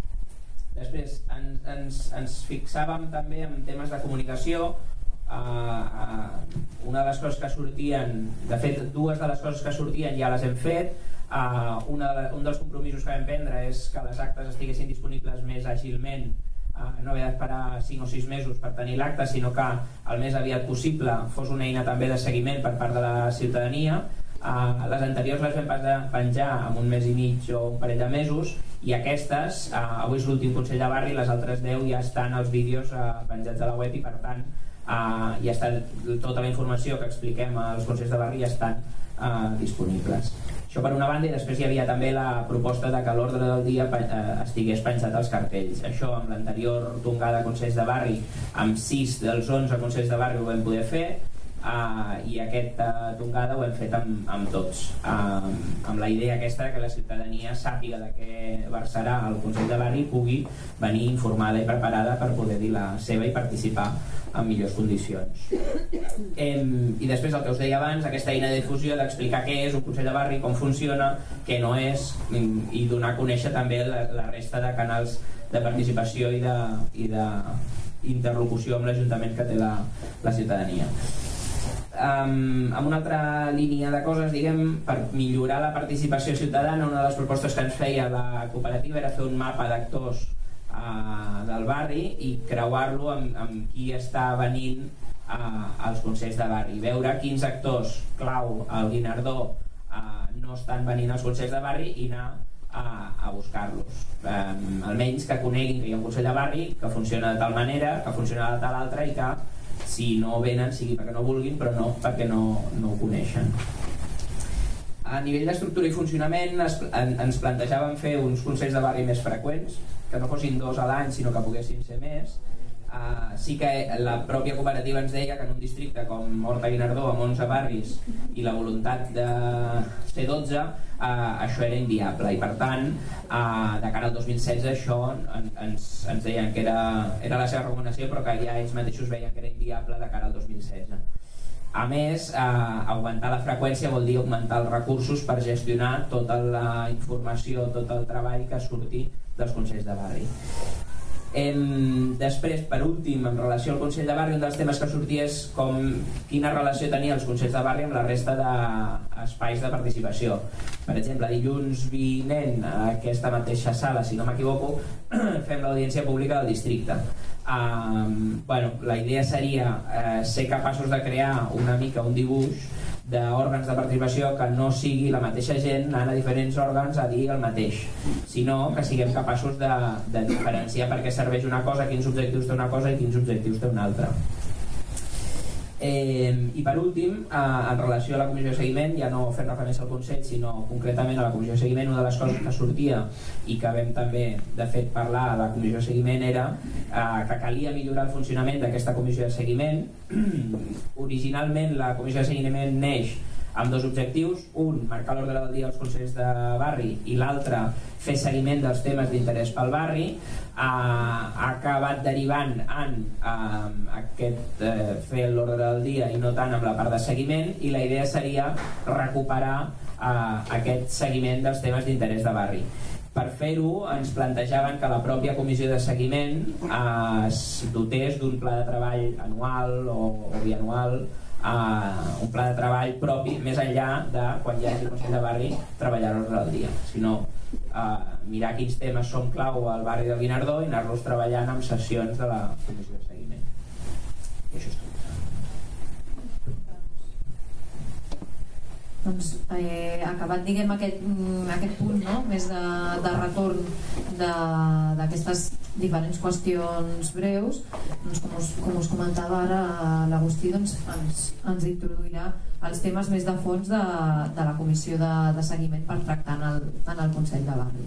Després ens, ens, ens fixàvem també en temes de comunicació. Uh, uh, una de les coses que sortien, de fet dues de les coses que sortien ja les hem fet. Uh, una de, un dels compromisos que vam prendre és que les actes estiguessin disponibles més àgilment, Uh, no haver d'esperar cinc o sis mesos per tenir l'acte, sinó que el més aviat possible fos una eina també de seguiment per part de la ciutadania. Uh, les anteriors les vam penjar en un mes i mig o un parell de mesos, i aquestes, uh, avui és l'últim Consell de Barri, les altres deu ja estan els vídeos uh, penjats a la web, i per tant uh, ja està tota la informació que expliquem als Consells de Barri ja estan uh, disponibles. Això per una banda, i després hi havia també la proposta de que l'ordre del dia uh, estigués penjat als cartells. Això amb l'anterior tongada de Consells de Barri, amb sis dels onze Consells de Barri ho vam poder fer. Uh, i aquesta tongada ho hem fet amb, amb tots, uh, amb la idea aquesta que la ciutadania sàpiga de què versarà el Consell de Barri i pugui venir informada i preparada per poder dir la seva i participar en millors condicions. Em, i després el que us deia abans, aquesta eina de difusió d'explicar què és un Consell de Barri, com funciona, què no és, i donar a conèixer també la, la resta de canals de participació i de, i de interlocució amb l'Ajuntament que té la, la ciutadania. Um, amb una altra línia de coses, diguem, per millorar la participació ciutadana, una de les propostes que ens feia la cooperativa era fer un mapa d'actors uh, del barri i creuar-lo amb, amb qui està venint uh, als Consells de Barri, veure quins actors clau al Guinardó uh, no estan venint als Consells de Barri i anar a, a buscar-los, um, almenys que coneguin que hi ha un Consell de Barri que funciona de tal manera, que funciona de tal altra, i que si no venen sigui perquè no vulguin, però no perquè no, no ho coneixen. A nivell d'estructura i funcionament es, en, ens plantejàvem fer uns consells de barri més freqüents, que no fossin dos a l'any sinó que poguessin ser més. Uh, sí que la pròpia cooperativa ens deia que en un districte com Horta-Guinardó amb onze barris i la voluntat de ser dotze, uh, això era inviable, i per tant uh, de cara al dos mil setze això en, ens, ens deien que era, era la seva recomanació, però que ja ells mateixos veien que era inviable de cara al dos mil setze. A més, uh, augmentar la freqüència vol dir augmentar els recursos per gestionar tota la informació, tot el treball que surti dels Consells de Barri. Em, després, per últim, en relació al Consell de Barri, un dels temes que sortia és com, quina relació tenia els Consells de Barri amb la resta d'espais de participació. Per exemple, dilluns vinent, a aquesta mateixa sala, si no m'equivoco, fem l'audiència pública del districte. Um, bueno, la idea seria uh, ser capaços de crear una mica un dibuix d'òrgans de participació que no sigui la mateixa gent anant a diferents òrgans a dir el mateix, sinó que siguem capaços de, de diferenciar per què serveix una cosa, quins objectius té una cosa i quins objectius té una altra. Eh, I per últim, eh, en relació a la comissió de seguiment, ja no fent referència al Consell sinó concretament a la comissió de seguiment, una de les coses que sortia i que vam també de fet parlar a la comissió de seguiment era eh, que calia millorar el funcionament d'aquesta comissió de seguiment. Originalment la comissió de seguiment neix amb dos objectius, un, marcar l'ordre del dia als consells de barri, i l'altre, fer seguiment dels temes d'interès pel barri. Ha acabat derivant en eh, aquest eh, fer l'ordre del dia i no tant amb la part de seguiment, i la idea seria recuperar eh, aquest seguiment dels temes d'interès de barri. Per fer-ho ens plantejaven que la pròpia comissió de seguiment eh, es dotés d'un pla de treball anual o, o bianual, eh, un pla de treball propi, més enllà de quan hi hagi el Consell de Barri treballar l'ordre del dia, sinó eh, mirar quins temes són clau al barri del Guinardó i anar-los treballant en sessions de la comissió de seguiment. I això és tot. Doncs eh, acabat diguem aquest, aquest punt, no? Més de, de retorn d'aquestes diferents qüestions breus, doncs com us, com us comentava ara l'Agustí, doncs ens, ens introduirà els temes més de fons de, de la comissió de, de seguiment per tractar en el, en el Consell de Barri.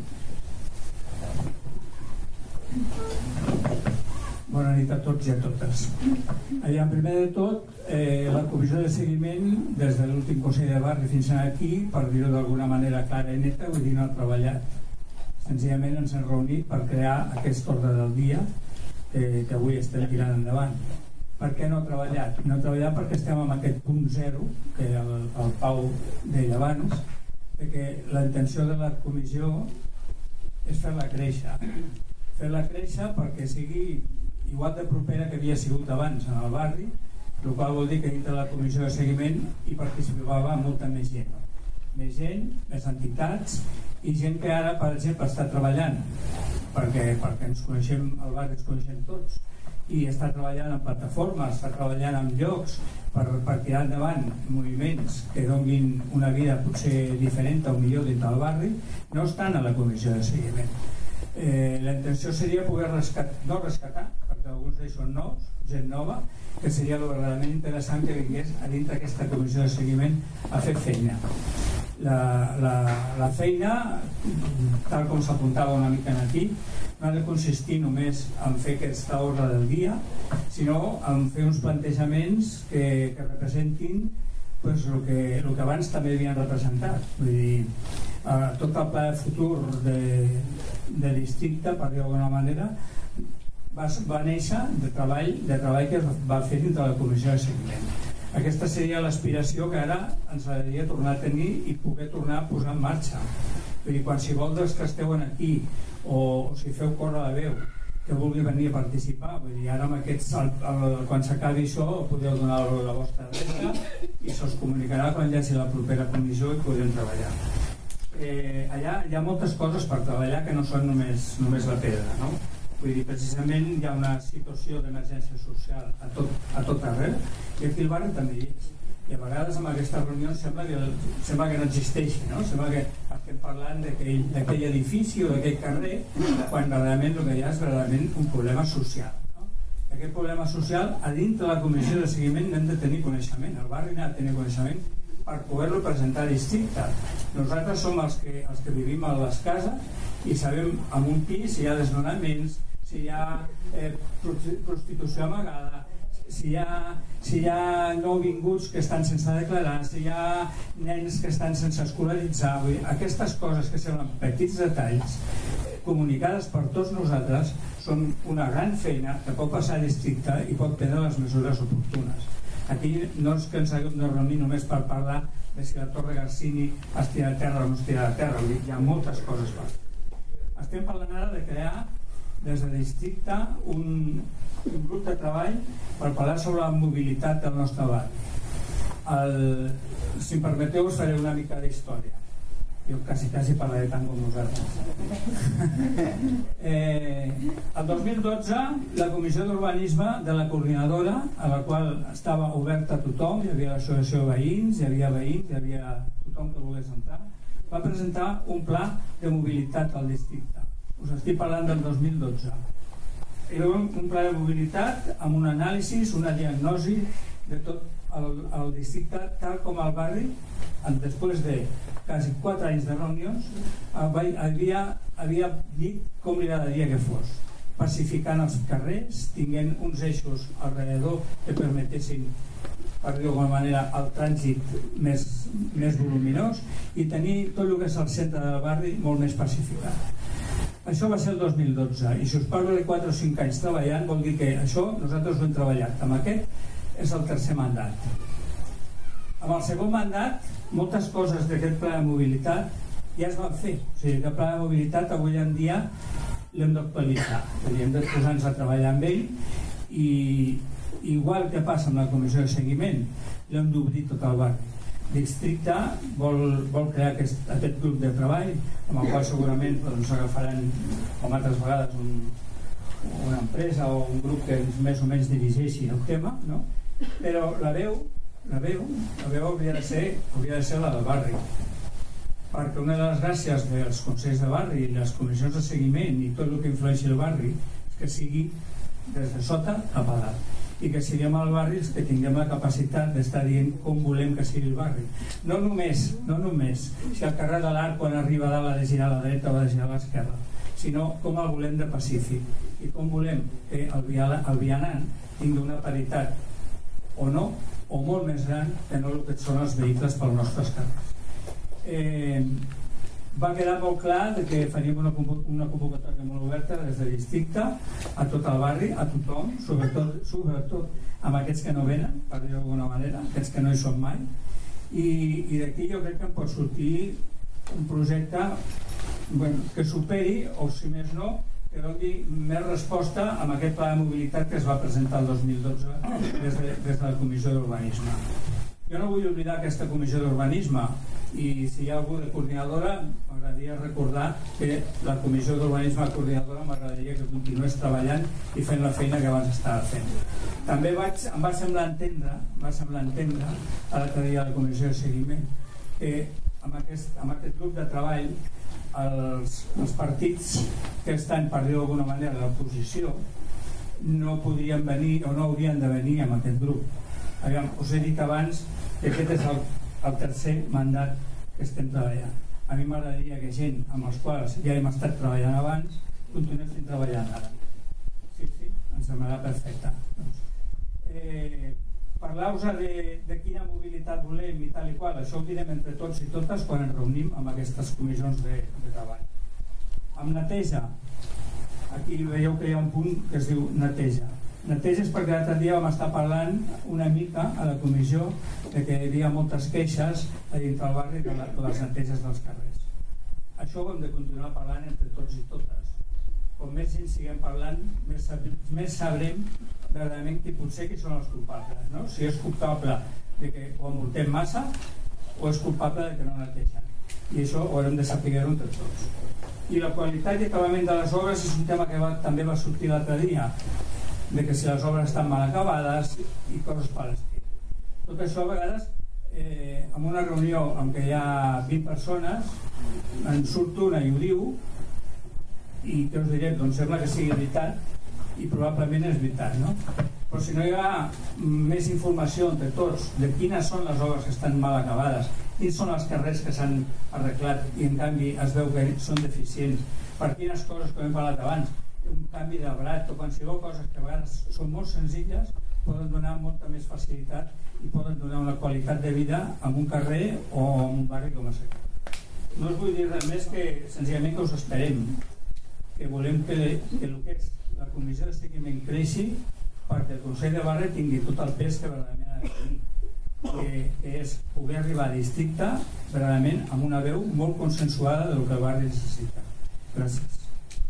Bona nit a tots i a totes. Allà, primer de tot, eh, la comissió de seguiment, des de l'últim Consell de Barri fins aquí, per dir-ho d'alguna manera clara i neta, vull dir, no ha treballat. Senzillament ens hem reunit per crear aquest ordre del dia eh, que avui estem tirant endavant. Per què no ha treballat? No ha treballat perquè estem en aquest punt zero, que el, el Pau deia abans, que la intenció de la comissió és fer-la créixer. Fer-la créixer perquè sigui igual de propera que havia sigut abans en el barri, el qual vol dir que dintre de la comissió de seguiment hi participava molta més gent. Més gent, més entitats i gent que ara, per exemple, està treballant perquè, perquè ens coneixem, al barri ens coneixem tots, i està treballant en plataformes, està treballant en llocs per, per tirar endavant moviments que donin una vida potser diferent o millor dintre del barri, no estan a la comissió de seguiment. Eh, la intenció seria poder rescatar, no rescatar, perquè alguns d'ells són nous, gent nova, que seria el verdaderament interessant que vingués a dintre aquesta comissió de seguiment a fer feina. La, la, la feina, tal com s'apuntava una mica aquí, no ha de consistir només en fer aquesta ordre del dia, sinó en fer uns plantejaments que, que representin pues, el, que, el que abans també havien representat. Vull dir, eh, tot el pla de futur de, de districte, per dir d'alguna manera, va, va néixer de treball, de treball que es va fer dintre de la comissió de seguiment. Aquesta seria l'aspiració que ara ens agradaria tornar a tenir i poder tornar a posar en marxa. Vull dir, qualsevol dels que esteu aquí o, o si feu córrer la veu que vulgui venir a participar, vull dir, ara amb aquests, el, el, quan s'acabi això podeu donar la vostra adreça i se'ls comunicarà quan hi hagi la propera comissió i podem treballar. Eh, allà hi ha moltes coses per treballar que no són només, només la pedra, no? Vull dir, precisament hi ha una situació d'emergència social a tot, a tot arreu i aquí el barri també hi és. I a vegades amb aquestes reunions sembla que, sembla que no existeixi, no? Sembla que estem parlant d'aquell edifici o d'aquell carrer quan verdaderament el que hi ha és verdaderament un problema social, no? Aquest problema social a dintre de la comissió de seguiment n'hem de tenir coneixement, el barri n'ha de tenir coneixement per poder-lo presentar a districte. Nosaltres som els que, els que vivim a les cases i sabem en un pis si hi ha desnonaments, si hi ha eh, prostitució amagada, si hi ha, si hi ha nouvinguts que estan sense declarar, si hi ha nens que estan sense escolaritzar. Vull dir, aquestes coses que semblen petits detalls comunicades per tots nosaltres són una gran feina que pot passar a districte i pot prendre les mesures oportunes. Aquí no és que ens haguem de reunir només per parlar de si la Torre Garcini es tira a terra o no es tira a terra. Vull dir, hi ha moltes coses per fer. Estem parlant ara de crear des del districte un, un grup de treball per parlar sobre la mobilitat del nostre barri. El, si em permeteu us faré una mica d'història. Jo quasi, quasi parlaré tant com vosaltres. eh, el dos mil dotze la Comissió d'Urbanisme de la Coordinadora, a la qual estava oberta a tothom, hi havia l'associació de veïns, hi havia veïns, hi havia tothom que volgués entrar, va presentar un pla de mobilitat al districte. Us estic parlant del dos mil dotze. Era un, un pla de mobilitat amb un anàlisi, una diagnosi de tot el, el districte, tal com el barri, després de quasi quatre anys de reunions, havia, havia dit com li agradaria que fos, pacificant els carrers, tinguent uns eixos alrededor que permetessin, per dir d'alguna manera, el trànsit més, més voluminós i tenir tot el que és el centre del barri molt més pacificat. Això va ser el dos mil dotze i si us parlo de quatre o cinc anys treballant vol dir que això nosaltres ho hem treballat. Amb aquest és el tercer mandat. Amb el segon mandat moltes coses d'aquest pla de mobilitat ja es van fer. O sigui que el pla de mobilitat avui en dia l'hem d'actualitzar. Hem de posar-nos a treballar amb ell i igual que passa amb la comissió de seguiment l'hem d'obrir tot el barri. Districte vol, vol crear aquest, aquest grup de treball amb el qual segurament doncs, agafaran com altres vegades un, una empresa o un grup que més o menys dirigeixi el tema, no? Però la veu la veu, la veu hauria de ser hauria de ser la del barri, perquè una de les gràcies dels consells de barri i les comissions de seguiment i tot el que influeixi el barri és que sigui des de sota cap a dalt i que siguem al barri que tinguem la capacitat d'estar dient com volem que sigui el barri. No només, no només si el carrer de l'Arc quan arriba a dalt ha de girar a la dreta o ha de girar a l'esquerra, sinó com el volem de pacífic i com volem que el, viala, el vianant tingui una paritat o no, o molt més gran que no el que són els vehicles pels nostres carrers. Eh, va quedar molt clar que faríem una, una convocatòria molt oberta des del districte a tot el barri, a tothom, sobretot, sobretot amb aquests que no venen, per dir d'alguna manera, aquests que no hi són mai, i, i d'aquí jo crec que en pot sortir un projecte bueno, que superi, o si més no, que doni més resposta amb aquest pla de mobilitat que es va presentar el dos mil dotze des de, des de la Comissió d'Urbanisme. Jo no vull oblidar aquesta comissió d'urbanisme, i si hi ha algú de coordinadora m'agradaria recordar que la comissió d'urbanisme coordinadora m'agradaria que continués treballant i fent la feina que abans estava fent. També vaig, em va semblar entendre em va semblar entendre a l'altre dia a la comissió de seguiment que amb aquest, amb aquest grup de treball els, els partits que estan, per dir-ho d'alguna manera, a l'oposició no podrien venir o no haurien de venir amb aquest grup. Aviam, us he dit abans que aquest és el, el tercer mandat que estem treballant. A mi m'agradaria que gent amb els quals ja hem estat treballant abans continuessin treballant ara. Sí, sí, em semblarà perfecte. Doncs, eh, parlar-vos de, de quina mobilitat volem i tal i qual, això ho direm entre tots i totes quan ens reunim amb aquestes comissions de, de treball. Amb neteja, aquí veieu que hi ha un punt que es diu neteja. Neteja és perquè l'altre dia vam estar parlant una mica a la comissió de que hi havia moltes queixes a dintre del barri de les neteges dels carrers. Això ho hem de continuar parlant entre tots i totes. Com més gent siguem parlant, més, més sabrem verdaderament qui potser qui són els culpables, no? Si és culpable de que ho emboltem massa o és culpable de que no netegen. I això ho haurem de saber-ho entre tots. I la qualitat i acabament de les obres és un tema que va, també va sortir l'altre dia, de que si les obres estan mal acabades i coses per l'estil. Tot això a vegades eh, en una reunió en què hi ha vint persones en surt una i ho diu i què us diré? Doncs sembla que sigui veritat i probablement és veritat, no? Però si no hi ha més informació entre tots de quines són les obres que estan mal acabades, quins són els carrers que s'han arreglat i en canvi es veu que són deficients, per quines coses que hem parlat abans, un canvi de brat o qualsevol coses que a vegades són molt senzilles poden donar molta més facilitat i poden donar una qualitat de vida en un carrer o en un barri com és aquest. No us vull dir res més que senzillament que us esperem, que volem que, que el que és la comissió de seguiment creixi perquè el Consell de Barri tingui tot el pes que verdaderament ha de tenir, que, que és poder arribar a districte verdaderament amb una veu molt consensuada del que el barri necessita. Gràcies.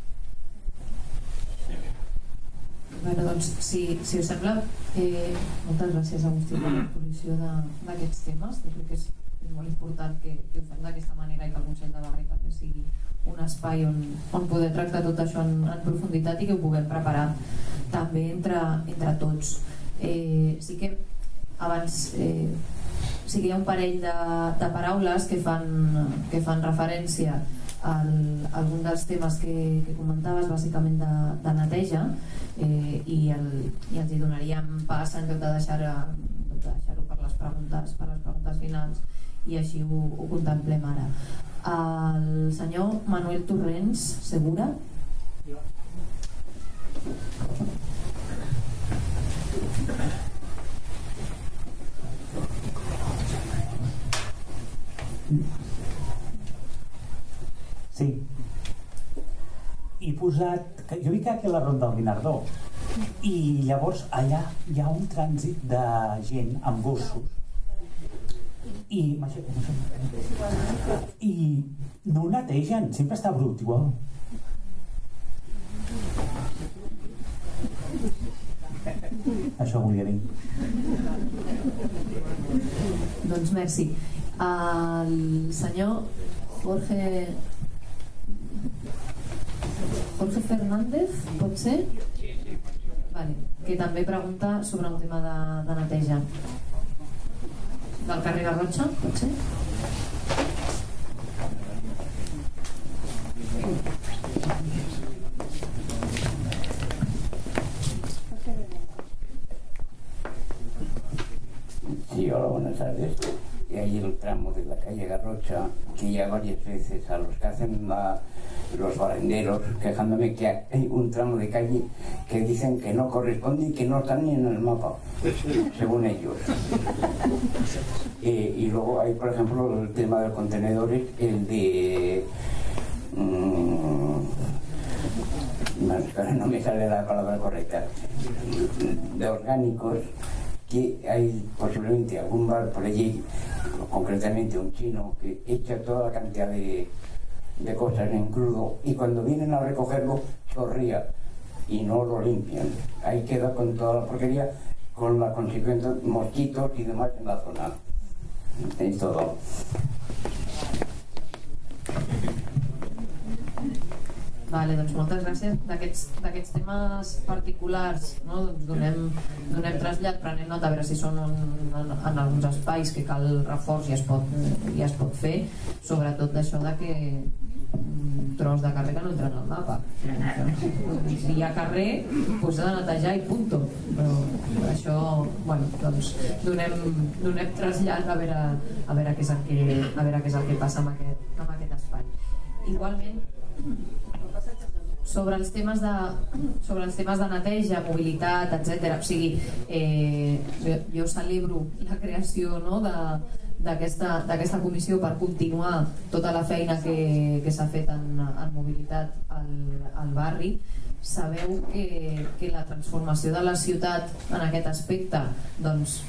Bueno, doncs, si, si us sembla, eh, moltes gràcies a Agustí per l'exposició d'aquests temes. Jo crec que és, és molt important que, que ho fem d'aquesta manera i que el Consell de Barri també sigui un espai on, on poder tractar tot això en, en profunditat i que ho puguem preparar també entre, entre tots. Eh, sí que abans eh, sí que hi ha un parell de, de paraules que fan, que fan referència al, a algun dels temes que, que comentaves, bàsicament de, de neteja, eh, i, el, i els hi donaríem pas en lloc de deixar-ho de deixar per les preguntes per les preguntes finals i així ho, ho contemplem ara. El senyor Manuel Torrents, Segura. Sí. He posat... Jo vi que aquí a la ronda del Guinardó i llavors allà hi ha un trànsit de gent amb gossos i i no ho netegen, sempre està brut igual. Això volia dir. Doncs merci. El senyor Jorge Jorge Fernández, pot ser? Vale. Que també pregunta sobre un tema de, de neteja del carrer Garrotxa, pot ser? Sí, hola, buenas tardes. Y ahí el tramo de la calle Garrocha, que ya varias veces a los que hacen la, los barenderos quejándome que hay un tramo de calle que dicen que no corresponde y que no están ni en el mapa, según ellos. Eh, y luego hay, por ejemplo, el tema de los contenedores, el de... Mmm, no me sale la palabra correcta, de orgánicos, que hay posiblemente algún bar por allí, concretamente un chino, que echa toda la cantidad de, de cosas en crudo y cuando vienen a recogerlo chorrea y no lo limpian. Ahí queda con toda la porquería con la consecuencia de mosquitos y demás en la zona. Es todo. Vale, doncs moltes gràcies. D'aquests temes particulars, no, doncs donem, donem trasllat, prenent nota a veure si són en, en, en alguns espais que cal reforç i es pot, i es pot fer, sobretot d'això de que un tros de carrer que no entra en el mapa. Si hi ha carrer, doncs s'ha de netejar i punto. Però això, bueno, doncs donem, donem trasllat a veure, a veure què és el que, a veure què és el que passa amb aquest, amb aquest espai. Igualment, sobre els temes de, sobre els temes de neteja, mobilitat, etcètera. O sigui, eh, jo, jo celebro la creació, no, d'aquesta comissió per continuar tota la feina que, que s'ha fet en, en mobilitat al, al barri. Sabeu que, que la transformació de la ciutat en aquest aspecte, doncs,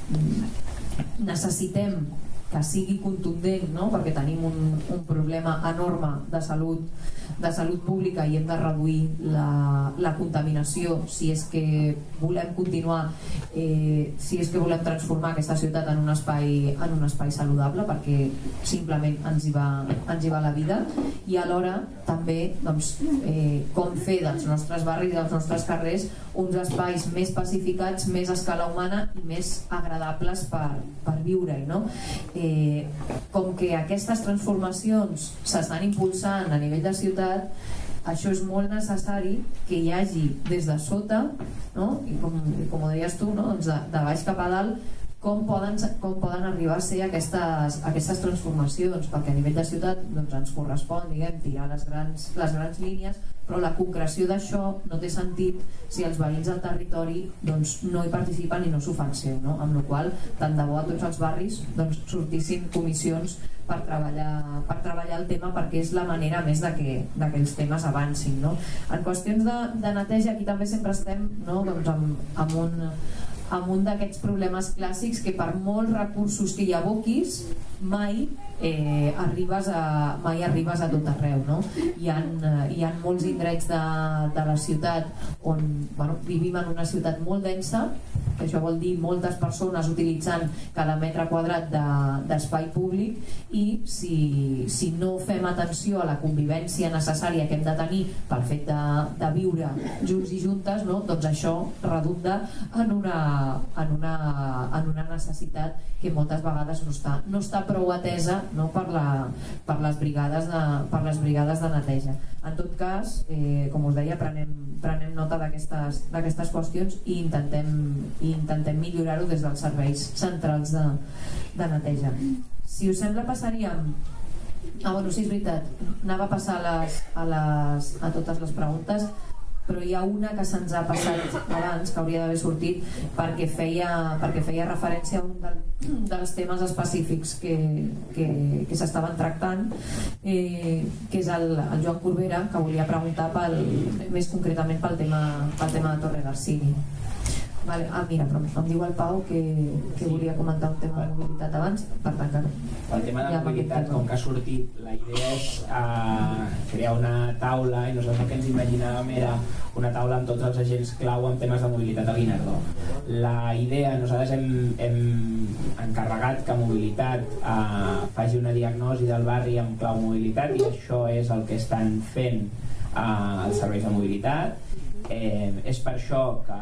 necessitem que sigui contundent, no? Perquè tenim un, un problema enorme de salut, de salut pública i hem de reduir la, la contaminació si és que volem continuar, eh, si és que volem transformar aquesta ciutat en un espai, en un espai saludable, perquè simplement ens hi va, ens hi va la vida, i alhora també, doncs, eh, com fer dels nostres barris i dels nostres carrers uns espais més pacificats, més a escala humana i més agradables per, per viure-hi, no? Eh, com que aquestes transformacions s'estan impulsant a nivell de ciutat, això és molt necessari que hi hagi des de sota, no? I com, com ho deies tu, no? Doncs de, de baix cap a dalt, com poden, com poden arribar a ser aquestes, aquestes transformacions, perquè a nivell de ciutat, doncs, ens correspon, diguem, tirar les grans, les grans línies, però la concreció d'això no té sentit si els veïns del territori, doncs, no hi participen i no s'ho fan seu, no? Amb la qual cosa, tant de bo a tots els barris, doncs, sortissin comissions per treballar, per treballar el tema, perquè és la manera més de que, de que els temes avancin, no? En qüestions de, de neteja, aquí també sempre estem, no? Doncs amb, amb un amb un d'aquests problemes clàssics que per molts recursos que hi aboquis mai eh, arribes a, mai arribes a tot arreu, no? Hi ha, hi ha molts indrets de, de la ciutat on, bueno, vivim en una ciutat molt densa, que això vol dir moltes persones utilitzant cada metre quadrat d'espai públic, i si, si no fem atenció a la convivència necessària que hem de tenir pel fet de, de viure junts i juntes, no? Doncs això redunda en una, en una, en una necessitat que moltes vegades no està, no està prou atesa, no? per, la, per, les brigades de, per les brigades de neteja. En tot cas, eh, com us deia, prenem, prenem nota d'aquestes qüestions i intentem, i intentem millorar-ho des dels serveis centrals de, de neteja. Si us sembla, passaríem... Ah, bueno, sí, és veritat, anava a passar a, les, a, les, a totes les preguntes, però hi ha una que se'ns ha passat abans, que hauria d'haver sortit, perquè feia, perquè feia referència a un del, dels temes específics que, que, que s'estaven tractant, eh, que és el, el Joan Corbera, que volia preguntar pel, més concretament pel tema, pel tema de Torre Garcini. Vale. Ah, mira, però em diu el Pau que, que sí. volia comentar un tema de mobilitat abans, per tant que... El tema de mobilitat, com que ha sortit, la idea és uh, crear una taula, i nosaltres el que ens imaginàvem era una taula amb tots els agents clau en temes de mobilitat al Guinardó. La idea, nosaltres hem, hem encarregat que mobilitat uh, faci una diagnosi del barri amb clau mobilitat, i això és el que estan fent uh, els serveis de mobilitat. Eh, és per això que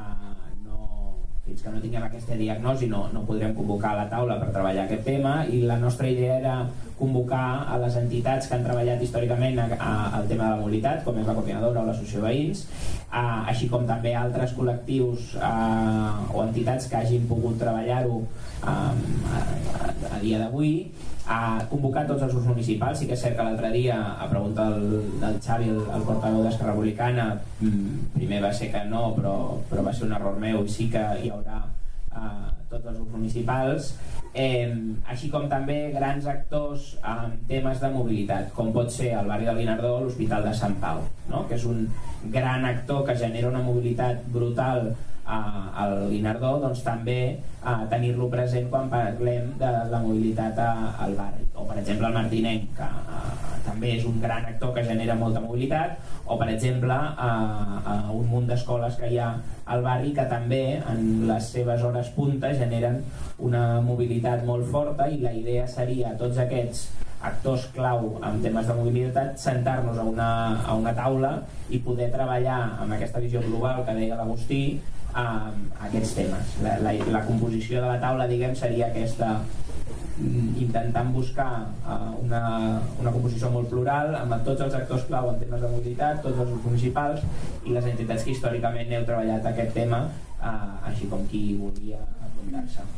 fins que no tinguem aquesta diagnosi no, no podrem convocar a la taula per treballar aquest tema, i la nostra idea era convocar a les entitats que han treballat històricament a, a, al tema de la mobilitat, com és la Coordinadora o l'Associació de Veïns, a, així com també altres col·lectius a, o entitats que hagin pogut treballar-ho a, a, a dia d'avui, a convocar tots els grups municipals. Sí que és cert que l'altre dia, a pregunta del, del Xavi, el, el portaveu d'Esquerra Republicana, primer va ser que no, però, però va ser un error meu, i sí que hi haurà eh, tots els grups municipals, eh, així com també grans actors en temes de mobilitat, com pot ser el barri del Guinardó, l'Hospital de Sant Pau, no? Que és un gran actor que genera una mobilitat brutal al Guinardó, doncs també a tenir-lo present quan parlem de la mobilitat a, al barri, o per exemple el Martinenc, que a, també també és un gran actor que genera molta mobilitat, o per exemple a, a un munt d'escoles que hi ha al barri que també en les seves hores punta generen una mobilitat molt forta, i la idea seria tots aquests actors clau en temes de mobilitat sentar-nos a una, a una taula i poder treballar amb aquesta visió global que deia l'Agustí a, a aquests temes. La, la, la composició de la taula, diguem, seria aquesta, intentant buscar uh, una, una composició molt plural amb tots els actors clau en temes de mobilitat, tots els grups municipals i les entitats que històricament heu treballat aquest tema, uh, així com qui volia apuntar-se.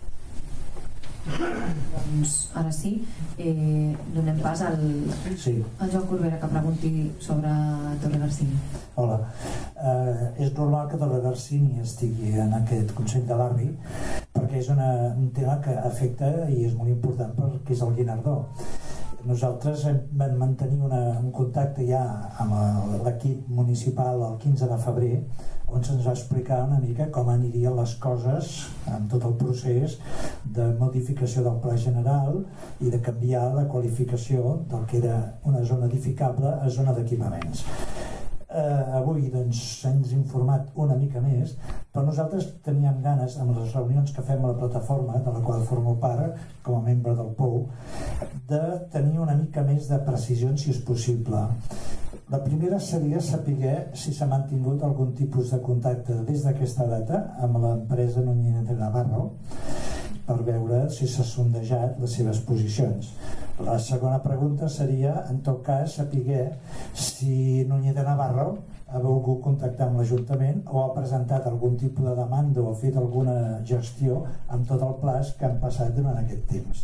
Doncs ara sí, eh, donem pas al, sí. al Joan Corbera que pregunti sobre Torre Garcini. Hola, eh, és normal que Torre Garcini estigui en aquest Consell de Barri perquè és una, un tema que afecta i és molt important perquè és el Guinardó. Nosaltres vam mantenir una, un contacte ja amb l'equip municipal el quinze de febrer, on se'ns va explicar una mica com anirien les coses amb tot el procés de modificació del pla general i de canviar la qualificació del que era una zona edificable a zona d'equipaments. Eh, avui doncs se'ns informat una mica més, però nosaltres teníem ganes, amb les reunions que fem a la plataforma, de la qual formo part com a membre del P O U, de tenir una mica més de precisions si és possible. La primera seria saber si s'ha mantingut algun tipus de contacte des d'aquesta data amb l'empresa Núñez de Navarro per veure si s'ha sondejat les seves posicions. La segona pregunta seria, en tot cas, saber si Núñez de Navarro ha volgut contactar amb l'Ajuntament o ha presentat algun tipus de demanda o ha fet alguna gestió amb tot el plaç que han passat durant aquest temps.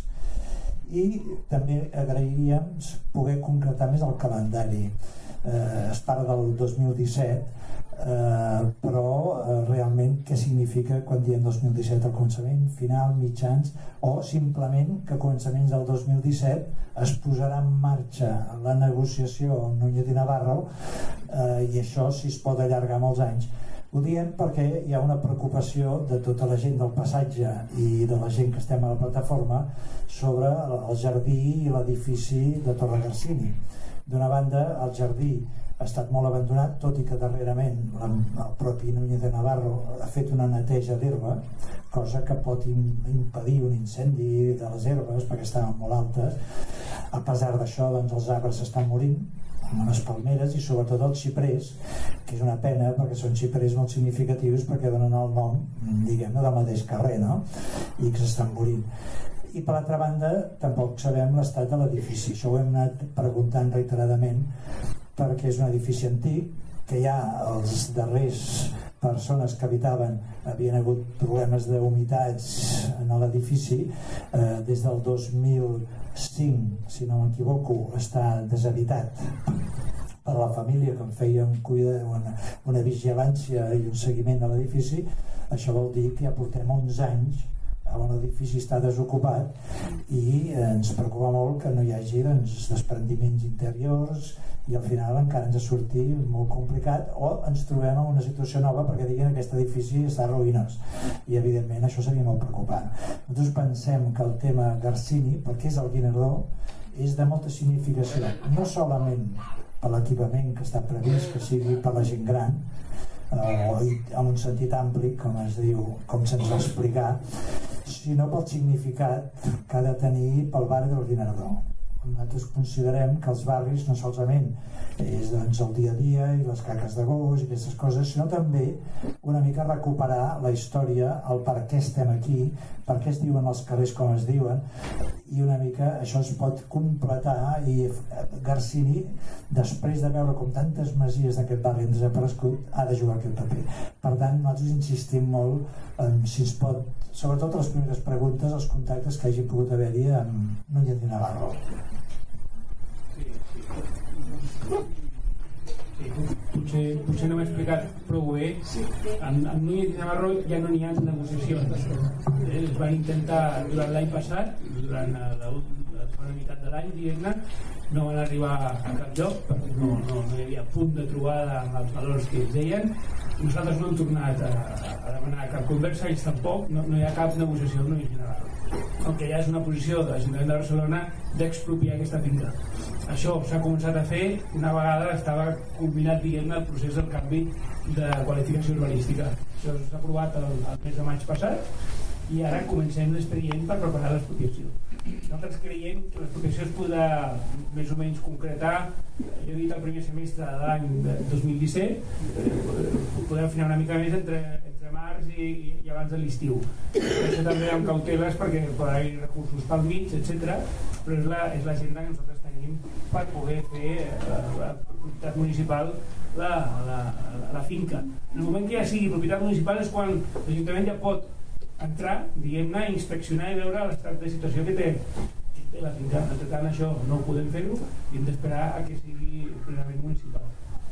I també agrairíem poder concretar més el calendari. Eh, es parla del dos mil disset, eh, però eh, realment què significa quan diem dos mil disset? El començament, final, mitjans, o simplement que a començaments del dos mil disset es posarà en marxa la negociació amb Núñez de Navarro, eh, i això si es pot allargar molts anys. Ho diem perquè hi ha una preocupació de tota la gent del passatge i de la gent que estem a la plataforma sobre el jardí i l'edifici de Torre Garcini. D'una banda, el jardí ha estat molt abandonat, tot i que darrerament el propi Núñez de Navarro ha fet una neteja d'herba, cosa que pot impedir un incendi de les herbes perquè estaven molt altes. A pesar d'això, doncs, els arbres s'estan morint, amb les palmeres i sobretot els xiprers, que és una pena perquè són xiprers molt significatius perquè donen el nom, diguem-ne, del mateix carrer, no? I que s'estan morint. I per l'altra banda tampoc sabem l'estat de l'edifici. Això ho hem anat preguntant reiteradament perquè és un edifici antic que ja els darrers persones que habitaven havien hagut problemes d'humitats en l'edifici. Eh, des del dos mil cinc, si no m'equivoco, està deshabitat per la família que en feia un cuida, una, una vigilància i un seguiment de l'edifici. Això vol dir que ja portem onze anys on l'edifici està desocupat i eh, ens preocupa molt que no hi hagi doncs, desprendiments interiors i al final encara ens surti molt complicat o ens trobem en una situació nova perquè diguin que aquest edifici està ruïnós i evidentment això seria molt preocupant. Nosaltres pensem que el tema Garcini, perquè és el Guinardó, és de molta significació, no solament per l'equipament que està previst que sigui per la gent gran, eh, en un sentit ampli, com es diu, com se'ns va explicar, sinó pel significat que ha de tenir pel barri del Guinardó. Nosaltres considerem que els barris no solament és doncs, el dia a dia i les caques de gos i aquestes coses, sinó també una mica recuperar la història, el per què estem aquí, per què es diuen els carrers com es diuen, i una mica això es pot completar i Garcini, després de veure com tantes masies d'aquest barri han desaparegut, ha de jugar aquest paper. Per tant, nosaltres insistim molt en si es pot, sobretot les primeres preguntes, els contactes que hagi pogut haver-hi amb Núñez de Navarro. Sí, potser, potser no m'he explicat prou bé. Amb, amb Núñez de Navarro ja no n'hi ha negociacions. Es van intentar durant l'any passat, durant la, la, la segona meitat de l'any, diguem-ne, no van arribar a cap lloc perquè no, no, no hi havia punt de trobada amb els valors que ells deien. Nosaltres no hem tornat a, a demanar cap conversa, ells tampoc, no, no hi ha cap negociació amb Núñez de Navarro. el que ja és una posició de l'Ajuntament de Barcelona d'expropiar aquesta finca. Això s'ha començat a fer una vegada estava culminat, diguem-ne, el procés del canvi de qualificació urbanística. Això s'ha aprovat el, el mes de maig passat i ara comencem l'expedient per preparar l'expropiació. Nosaltres creiem que l'expropiació es podrà més o menys concretar, jo he dit el primer semestre de l'any dos mil disset, ho podem afinar una mica més entre, entre març i, i abans de l'estiu. Això també amb cauteles perquè pot haver recursos pel mig, etcètera, però és la, és l'agenda que nosaltres tenim per poder fer la, la propietat municipal la, la, la, la finca. En el moment que ja sigui propietat municipal és quan l'Ajuntament ja pot entrar, diguem-ne, inspeccionar i veure l'estat de situació que té, que té la finca. Per tant, això no ho podem fer-ho i hem d'esperar a que sigui plenament municipal.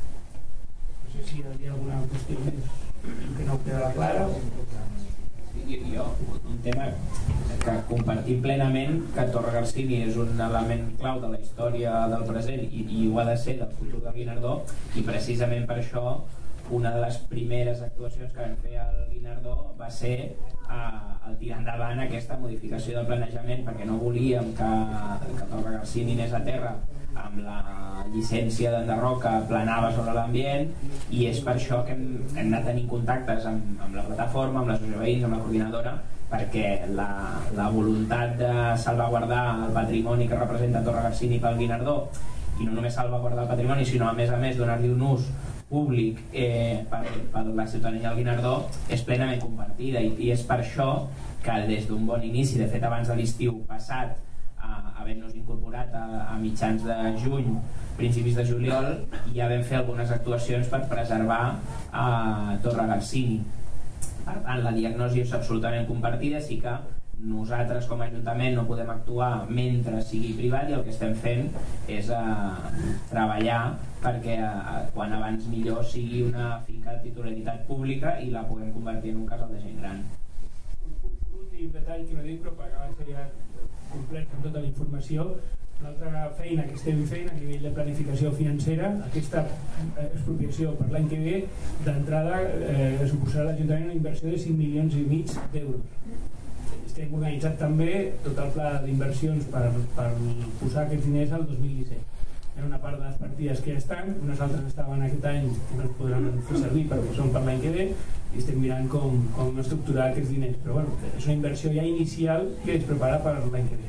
No sé si hi ha alguna qüestió més que no queda clara. Sí, jo, un tema que compartim plenament, que Torre Garcini és un element clau de la història del present i, i ho ha de ser del futur del Guinardó, i precisament per això una de les primeres actuacions que vam fer al Guinardó va ser eh, el tirar endavant aquesta modificació del planejament, perquè no volíem que, que Torre Garcini anés a terra amb la llicència d'enderroca planava sobre l'ambient, i és per això que hem, hem anat tenint contactes amb, amb la plataforma, amb l'associació de veïns, amb la coordinadora, perquè la, la voluntat de salvaguardar el patrimoni que representa Torre Garcini pel Guinardó, i no només salvaguardar el patrimoni, sinó a més a més donar-li un ús públic eh, per, per la ciutadania del Guinardó, és plenament compartida, i, i és per això que des d'un bon inici, de fet abans de l'estiu passat, havent-nos incorporat a, a mitjans de juny, principis de juliol, ja vam fer algunes actuacions per preservar a Torre Garcini. Per tant, la diagnosi és absolutament compartida, sí que nosaltres com a Ajuntament no podem actuar mentre sigui privat, i el que estem fent és eh, treballar perquè eh, quan abans millor sigui una finca de titularitat pública i la puguem convertir en un casal de gent gran. Un últim detall que no he dit, però per acabar ja complet amb tota la informació, l'altra feina que estem fent a nivell de planificació financera, aquesta expropiació per l'any que ve, d'entrada eh, suposarà a l'Ajuntament una inversió de cinc milions i mig d'euros. Estem organitzat també tot el pla d'inversions per, per posar aquests diners al dos mil disset. Hi ha una part de les partides que ja estan, unes altres estaven aquest any que no es podran fer servir perquè són per l'any que ve, i estem mirant com, com estructurar aquests diners, però bueno, és una inversió ja inicial que es prepara per l'any que ve.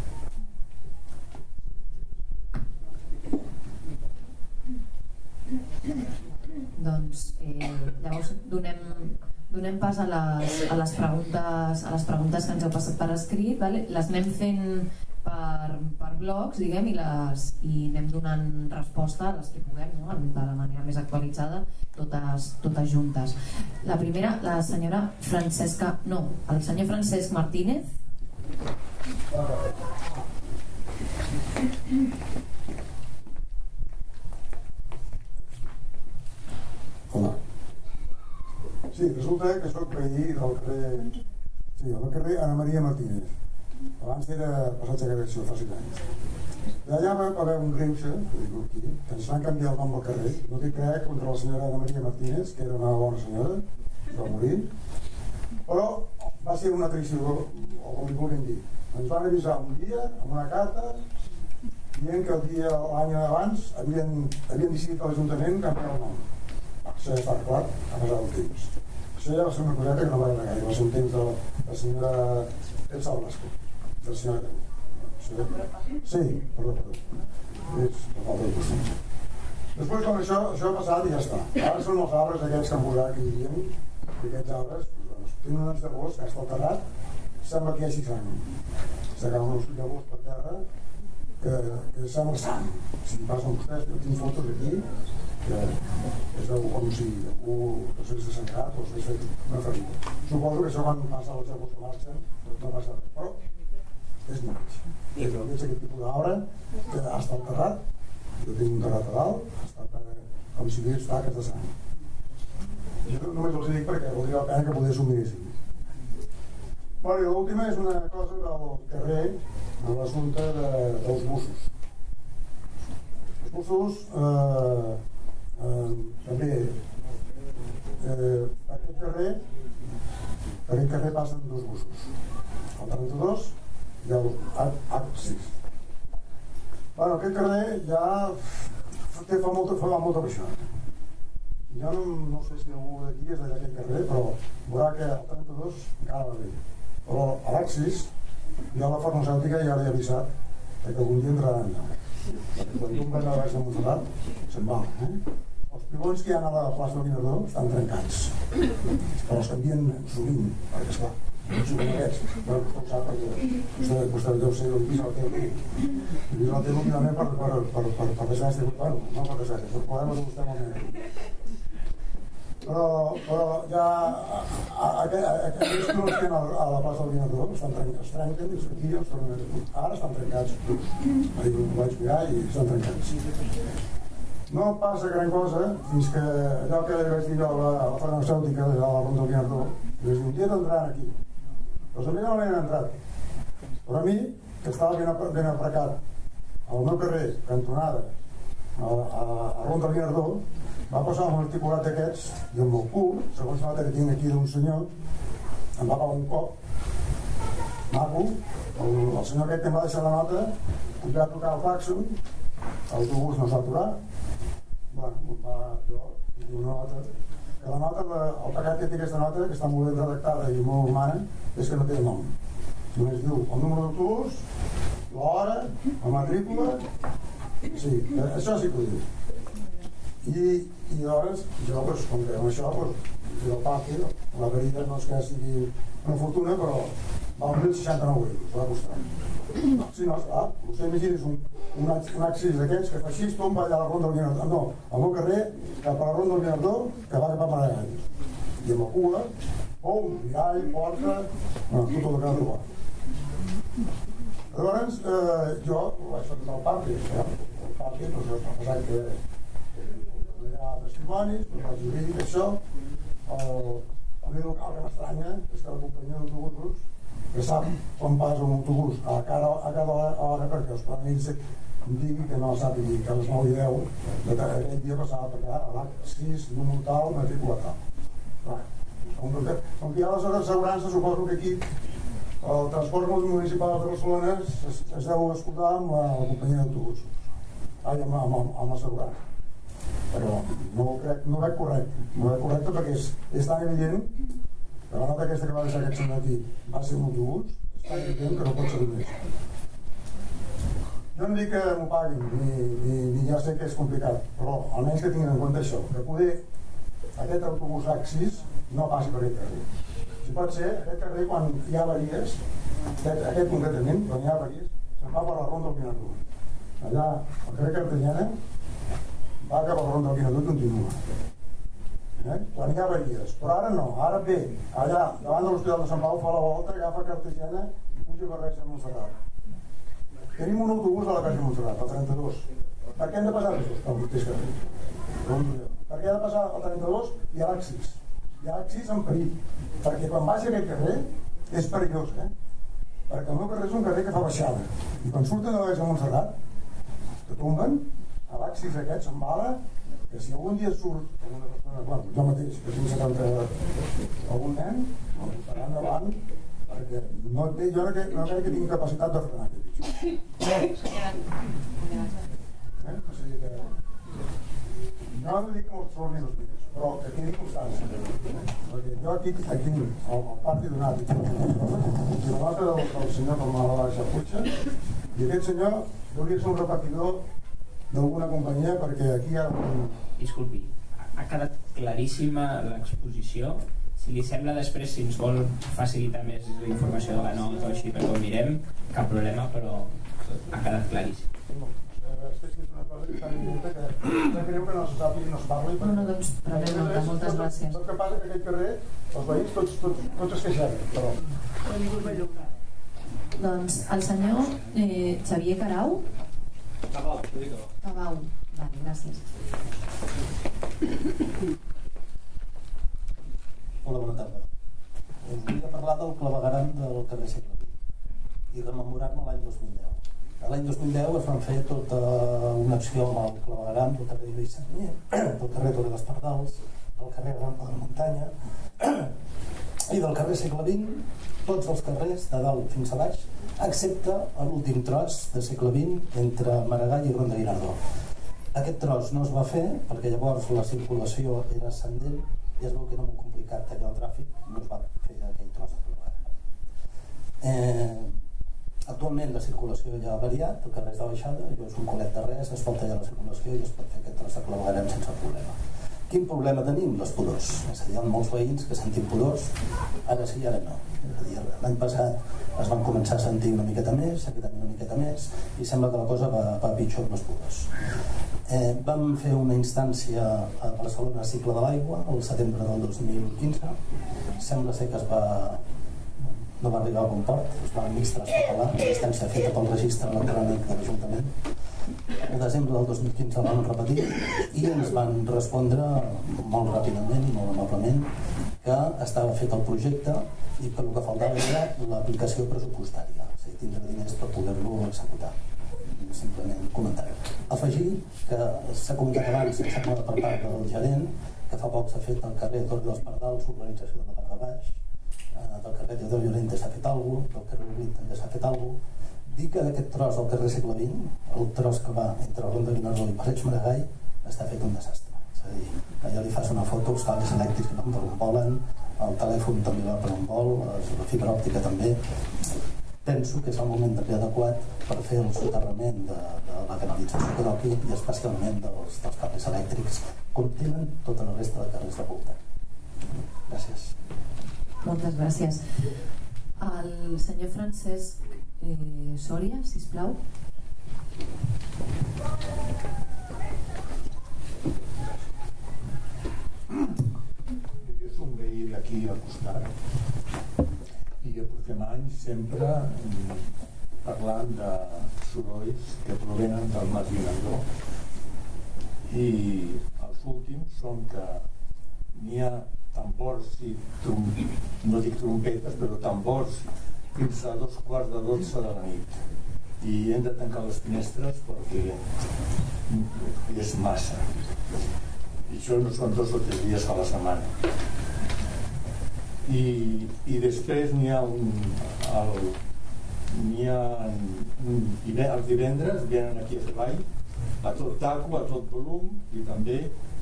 Doncs eh, llavors donem, donem pas a les, a, les preguntes, a les preguntes que ens heu passat per escrit, vale? Les anem fent per, per blocs, diguem, i, les, i anem donant resposta a les que puguem, no? De la manera més actualitzada, totes, totes juntes. La primera, la senyora Francesca, no, el senyor Francesc Martínez. Hola. Sí, resulta que soc veí del carrer... Sí, del carrer Ana Maria Martínez. Abans era passatge de Direcció, fa cinc anys. D'allà va haver un greuge, que dic aquí, que ens van canviar el nom del carrer. No dic res contra la senyora Ana Maria Martínez, que era una bona senyora, va morir, però va ser una traïció, o com li vulguin dir. Ens van avisar un dia, amb una carta, dient que el dia, l'any abans, havien, havien decidit a l'Ajuntament canviar el nom. Això ja està clar, ha passat el temps. Això ja va ser una coseta que no va anar gaire, va ser un temps de la, la senyora Elsa Blasco, de la senyora Creu. Sí, perdó, perdó. És la falta de costum. Després, com això, això ha passat i ja està. Ara són els arbres aquests que han posat, que diríem, i aquests arbres, doncs, tenen uns llavors que està al terrat, sembla que hi hagi sang. S'acaben uns llavors per terra, que, que sembla sang. Si passen vostès, jo tinc fotos aquí, que és veu com si algú no s'hagués desengrat o s'hagués fet una ferida. Suposo que això quan passa els llavors que marxen no passa res, però és mig. És aquest tipus d'arbre que ha estat terrat, jo tinc un terrat a dalt, ha estat com si hagués taques de sang. Jo només els dic perquè valdria la pena que poder s'ho miressin. Bueno, i l'última és una cosa del carrer, en l'assumpte de, dels bussos. Els bussos eh, eh, també eh, per aquest carrer per aquest carrer passen dos bussos. el trenta-dos i el Axis. Bueno, aquest carrer ja té, fa molta, fa molta baixada. Jo no, no sé si algú d'aquí és d'aquell carrer, però veurà que el trenta-dos encara va bé. Però a l'Axis, jo a la farmacèutica ja l'he avisat que algun dia entraran allà. Perquè quan tomben a baix de Montserrat, se'n va. Eh? Els pilons que hi ha a la plaça del Guinardó estan trencats, però els canvien sovint, perquè esclar, sovint aquests, però ho sap perquè vostè, vostè deu ser el pis al teu i el pis al teu últimament per, per, per, per, per desgràcia, bueno, no per desgràcia, per problemes de vostè moment. Però, però ja aquells pilons que hi ha a la plaça del Guinardó estan trencats, es trenquen i es canvien, els tornen a... ara estan trencats, ho vaig mirar i estan trencats. No passa gran cosa fins que allò que li vaig dir a la, a la farmacèutica de la Ronda del Guinardó, i vaig dir, un dia t'entraran aquí. Doncs a mi no m'han entrat. Però a mi, que estava ben, ben aprecat al meu carrer, cantonada, a, a, a Ronda del Guinardó, va passar un articulat d'aquests i amb el cul, segons la nota que tinc aquí d'un senyor, em va pagar un cop maco, el, el senyor aquest que em va deixar la nota, em va trucar el clàxon, l'autobús no s'ha aturat. Bueno, va, jo, i diu una nota, que la nota, el pecat que té aquesta nota, que està molt ben redactada i molt humana, és que no té nom. Només diu el número d'autobús, l'hora, la matrícula, sí, això sí que ho diu. I, i llavors, jo, pues, com que amb això, pues, el pati, la veritat no és que sigui una fortuna, però va a mil seixanta-nou euros, va costar. Si no, ah, vostè imagina un, un, un Axis d'aquests que fa així, tomba allà a la Ronda del Guinardó, no, al meu carrer, cap a la Ronda del Guinardó, que va cap a Maragall. I amb la cua, pum, mirall, porta, bueno, tot el que ha trobat. Llavors, eh, jo vaig fer tot el parti, el parti, doncs, el passat que hi ha testimonis, doncs vaig dir això, el, el meu local que m'estranya és que la companyia d'autobusos, que sap quan passa un autobús a cada, a cada hora, perquè els planells em digui que no sàpiga que a les nou i deu de aquell dia passava per allà a l'Axis, número tal, matrícula tal. Com que, com que hi ha les hores d'assegurança, suposo que aquí el transport municipal de Barcelona es, es deu escoltar amb la, la companyia d'autobusos, ai, amb, amb, amb l'assegurança. Però no ho crec, no ho veig correcte, no ho veig correcte perquè és, és tan evident que la nota aquesta que va deixar aquest senyor aquí va ser un autobús, és tan evident que no pot ser més. Jo no dic que m'ho paguin, ni, ni, ni ja sé que és complicat, però almenys que tinguin en compte això, que poder aquest autobús Axis no passi per aquest carrer. Si pot ser, aquest carrer quan hi ha avaries, aquest, aquest concretament, quan hi ha avaries, se'n va per la Ronda del Guinardó. Allà, al carrer Cartagena, va cap a la Ronda del Guinardó i continua. Eh? Quan hi ha avaries. Però ara no, ara ve, allà, davant de l'Hospital de Sant Pau, fa la volta, agafa Cartagena i puja per Reis de Montserrat. Tenim un autobús a la Casa de Montserrat, el trenta-dos. Per què hem de passar pel mateix carrer? Per què ha de passar el trenta-dos i l'Axis? I l'Axis en perill, perquè quan vagi a aquest carrer és perillós, eh? Perquè el meu carrer és un carrer que fa baixada. I quan surten de la Casa de Montserrat, que tomben, a l'Axis aquest s'embala, que si algun dia surt alguna persona, bueno, jo mateix, que tinc setanta, algun nen, no, per endavant, perquè no, jo no crec, no crec que tingui capacitat de frenar aquest bitxo. Eh? O sigui que... No dic que els torni els vídeos, però que quedi constància. Perquè jo aquí, aquí el, el parti donat, i la nota del, del senyor com a la Baixa Puigsa, i aquest senyor hauria de ser un repetidor d'alguna companyia, perquè aquí hi ha un... Disculpi, ha quedat claríssima l'exposició. Si li sembla després, si ens vol facilitar més la informació de la nota o així perquè ho mirem, cap problema, però ha quedat claríssim. És una cosa que tan evident que no creu que no se sàpiga i no es parli. No, no, doncs, però nota, moltes gràcies. El que passa que aquest carrer, els veïns tots, tots, tots es queixem, però... Doncs el senyor eh, Xavier Carau. Cabau, t'ho dic. Cabau, vale, gràcies. Hola, bona tarda. Us volia parlar del clavegueram del carrer Segle vint i rememorar-me l'any dos mil deu. L'any dos mil deu es van fer tota una acció amb el clavegueram del carrer Lluís Sagnier, del carrer Torre dels Pardals, del carrer Rampa de la Muntanya, I del carrer segle vint, tots els carrers, de dalt fins a baix, excepte l'últim tros de segle vint entre Maragall i Ronda Guinardó. Aquest tros no es va fer perquè llavors la circulació era ascendent i es veu que era molt complicat tallar el tràfic, no es va fer aquell tros de problema. Eh, actualment la circulació ja ha variat, el carrer és de baixada, allò és un colet de res, es pot tallar la circulació i es pot fer aquest tros de clavegueram sense problema. Quin problema tenim? Les pudors. És a dir, hi ha molts veïns que sentim pudors, ara sí, ara no. És a dir, l'any passat es van començar a sentir una miqueta més, aquest any una miqueta més, i sembla que la cosa va, va pitjor amb les pudors. Eh, vam fer una instància a Barcelona a Cicle de l'Aigua el setembre del dos mil quinze. Sembla ser que es va no va arribar a bon port, es va mig traspapelar, la instància feta pel registre electrònic de l'Ajuntament. El desembre del dos mil quinze el vam repetir i ens van respondre molt ràpidament i molt amablement que estava fet el projecte i que el que faltava era l'aplicació pressupostària, és a dir, tindre diners per poder-lo executar. Simplement comentar. Afegir que s'ha comentat abans, em sembla per part del gerent, que fa poc s'ha fet al carrer Torre dels Pardals, urbanització de la part de baix, eh, del carrer Teodor Llorente s'ha fet alguna cosa, del carrer Oblit també s'ha fet alguna cosa. Dir que d'aquest tros del carrer segle vint, el tros que va entre Ronda Guinardó i Parets Maragall, està fet un desastre. És a dir, allà li fas una foto, els cables elèctrics que van per on volen, el telèfon també va per on vol, la fibra òptica també. Penso que és el moment també adequat per fer el soterrament de, de la canalització que toqui i especialment dels, dels cables elèctrics, com tenen tota la resta de carrers de voltant. Gràcies. Moltes gràcies. El senyor Francesc eh, Sòria, sisplau. Jo soc un veí d'aquí al costat i ja portem anys sempre parlant de sorolls que provenen del Mas Guinardó, i els últims són que n'hi ha tambors i trom... no dic trompetes, però tambors fins a dos quarts de dotze de la nit, i hem de tancar les finestres perquè és massa, i això no són dos o tres dies a la setmana. I, i després n'hi ha un el, n'hi ha un, els divendres venen aquí a fer ball a tot taco, a tot volum, i també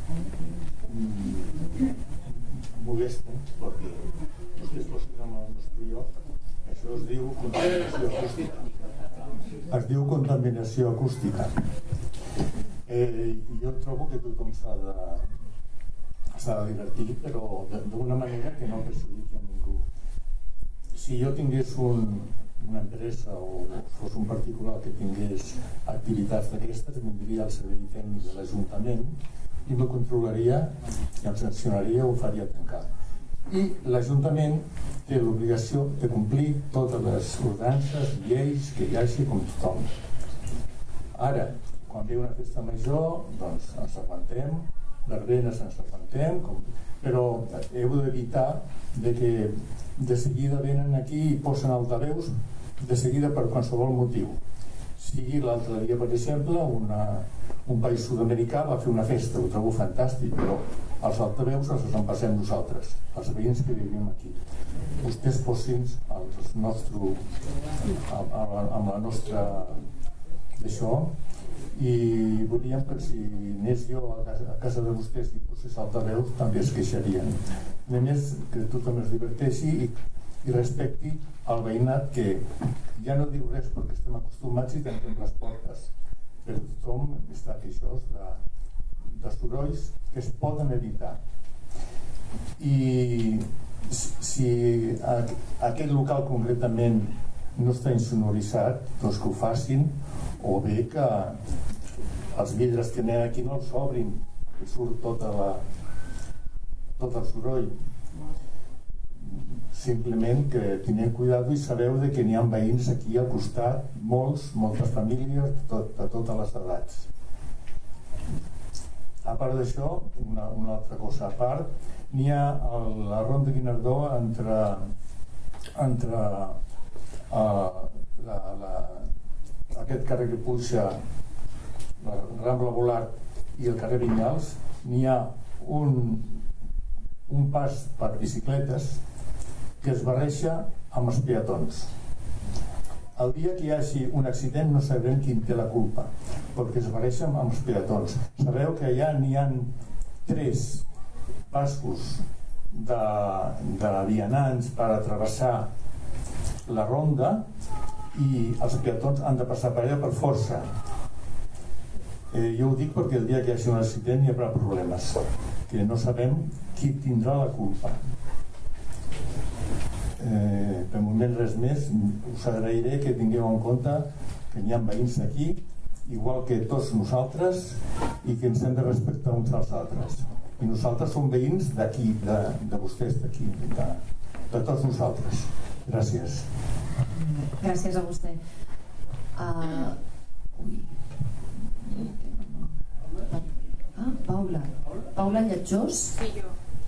mm, molesten perquè vostès posen amb el nostre lloc. Això es diu contaminació acústica es diu contaminació acústica eh, i jo trobo que tothom s'ha de s'ha de divertir, però d'una manera que no perjudiqui a ningú. Si jo tingués un, una empresa o fos un particular que tingués activitats d'aquestes, vindria al servei tècnic de l'Ajuntament i me controlaria i em sancionaria o ho faria tancar. I l'Ajuntament té l'obligació de complir totes les ordenances, lleis que hi hagi, com tothom. Ara, quan ve una festa major, doncs ens aguantem, les renes ens aguantem, com... però heu d'evitar de que de seguida venen aquí i posen altaveus de seguida per qualsevol motiu. Sigui l'altre dia, per exemple, una, un país sud-americà va fer una festa, ho trobo fantàstic, però els altaveus els empassem nosaltres, els veïns que vivim aquí. Vostès posin els nostres, amb, amb la nostra d'això, i volíem que si anés jo a casa, a casa de vostès i posés altaveus també es queixarien. A més, que tothom es diverteixi i, i respecti el veïnat, que ja no diu res perquè estem acostumats i tanquem les portes, però tothom està queixós de, de sorolls que es poden evitar. I si aquest local concretament no està insonoritzat, doncs que ho facin, o bé que els vidres que n'hi ha aquí no els obrin, que surt tota la, tot el soroll. Simplement que tingueu cuidado i sabeu de que n'hi ha veïns aquí al costat, molts, moltes famílies de, tot, de totes les edats. A part d'això, una, una altra cosa a part, n'hi ha el, la Ronda Guinardó entre, entre uh, la, la, aquest carrer que puja la Rambla Volart i el carrer Vinyals, n'hi ha un, un pas per bicicletes que es barreja amb els peatons. El dia que hi hagi un accident no sabrem qui té la culpa, perquè es barreja amb els peatons. Sabeu que allà n'hi ha tres passos de, de vianants per travessar la ronda i els peatons han de passar per allà per força. Eh, jo ho dic perquè el dia que hi hagi un accident hi haurà problemes, que no sabem qui tindrà la culpa. Eh, per moment res més. Us agrairé que tingueu en compte que hi ha veïns aquí igual que tots nosaltres i que ens hem de respectar uns als altres, i nosaltres som veïns d'aquí, de, de vostès d'aquí, de, de tots nosaltres. Gràcies. Gràcies a vostè. uh, ui. Ah, Paula Paula Lletjós. Sí, jo.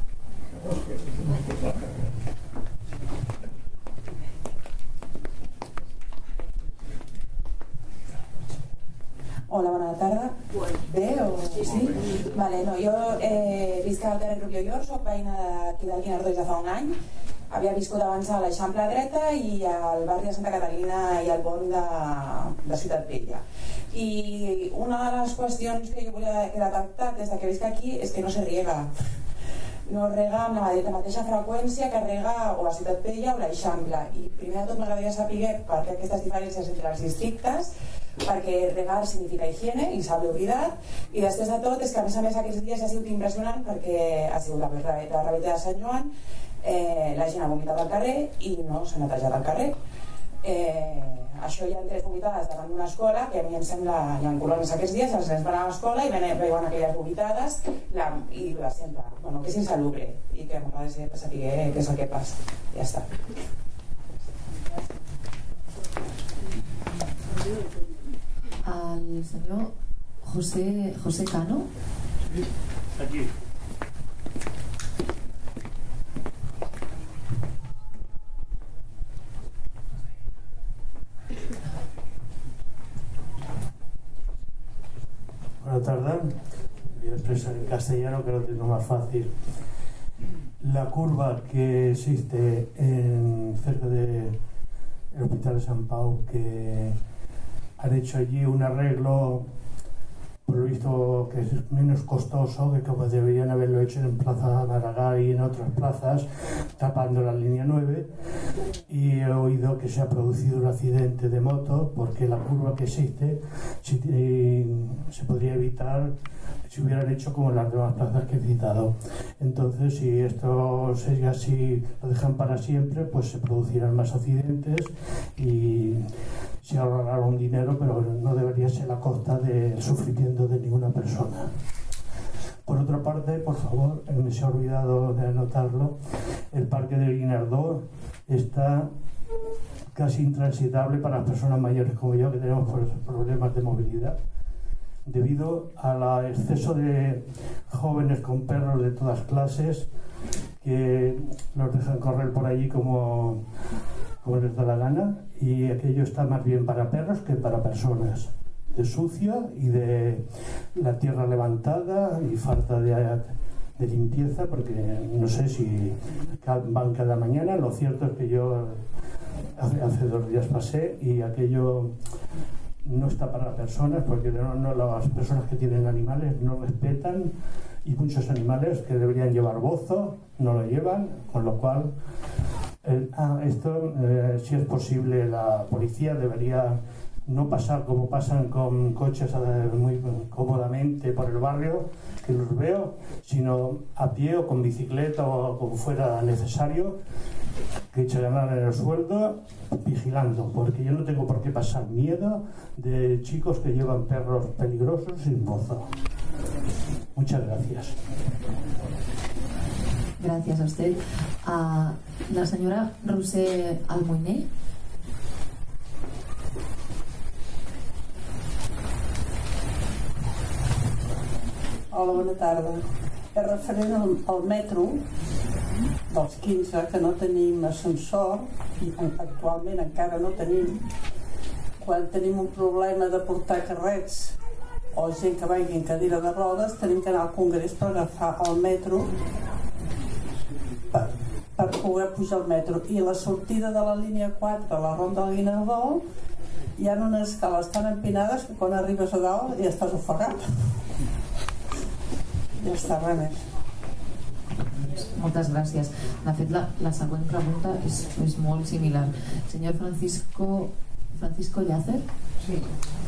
Hola, bona tarda. Bé o...? Sí, sí. Vale, no, jo eh, visc al carrer Rubió Llor, soc veïna d'aquí del Guinardó des de fa un any. Havia viscut abans a l'Eixample Dreta i al barri de Santa Catalina i al Bon de, de Ciutat Vella. I una de les qüestions que jo volia que he detectat des que visc aquí és que no se riega. No rega amb la mateixa freqüència que rega o a Ciutat Vella o l'Eixample. I primer de tot m'agradaria saber per què aquestes diferències entre els districtes, perquè regar significa higiene i s'ha oblidat, i després de tot és que a més a més aquests dies ha sigut impressionant perquè ha sigut la, la, la rebeta de Sant Joan, eh, la gent ha vomitat al carrer i no s'ha netejat al carrer. Eh, això hi ha tres vomitades davant d'una escola que a mi em sembla, hi ha colònies aquests dies, els nens van a l'escola i veuen aquelles vomitades la, i de sempre, bueno, que és insalubre i que m'agrada saber què és el que passa. Ja està. El senyor José, José Cano. Sí, aquí. Buenas tardes. Voy a expresar en castellano que lo tengo más fácil. La curva que existe en, cerca del Hospital de San Pau, que han hecho allí un arreglo por lo visto que es menos costoso, que como deberían haberlo hecho en Plaza Maragall y en otras plazas, tapando la línea nueve, y he oído que se ha producido un accidente de moto porque la curva que existe si, eh, se podría evitar si hubieran hecho como las demás plazas que he citado. Entonces, si esto sigue así, lo dejan para siempre, pues se producirán más accidentes y se ahorrará un dinero, pero no debería ser a costa del sufrimiento de ninguna persona. Por otra parte, por favor, me se ha olvidado de anotarlo, el parque de Guinardó está casi intransitable para las personas mayores como yo, que tenemos problemas de movilidad, debido al exceso de jóvenes con perros de todas clases que los dejan correr por allí como, como les da la gana, y aquello está más bien para perros que para personas, de sucia y de la tierra levantada y falta de, de limpieza, porque no sé si van cada mañana. Lo cierto es que yo hace, hace dos días pasé y aquello no está para personas, porque no, no, las personas que tienen animales no respetan, y muchos animales que deberían llevar bozo no lo llevan, con lo cual el, ah, esto eh, si es posible la policía debería no pasar como pasan con coches eh, muy cómodamente por el barrio, que los veo, sino a pie o con bicicleta o como fuera necesario, que se ganan el sueldo vigilando, porque yo no tengo por qué pasar miedo de chicos que llevan perros peligrosos sin bozo. Muchas gracias. Gracias a usted. A la señora Roser Almoiner. Hola, bona tarda. És referent al, al metro dels quinze, que no tenim ascensor, i actualment encara no tenim. Quan tenim un problema de portar carrets o gent que vagi en cadira de rodes, tenim que anar al Congrés per agafar el metro per, per per poder pujar al metro. I la sortida de la línia quatre a la Ronda del Guinardó hi ha unes escales tan empinades que quan arribes a dalt ja estàs ofegat. Ja està, res més. Moltes gràcies. De fet, la, la següent pregunta és, és molt similar. Senyor Francisco, Francisco Llàcer? Sí.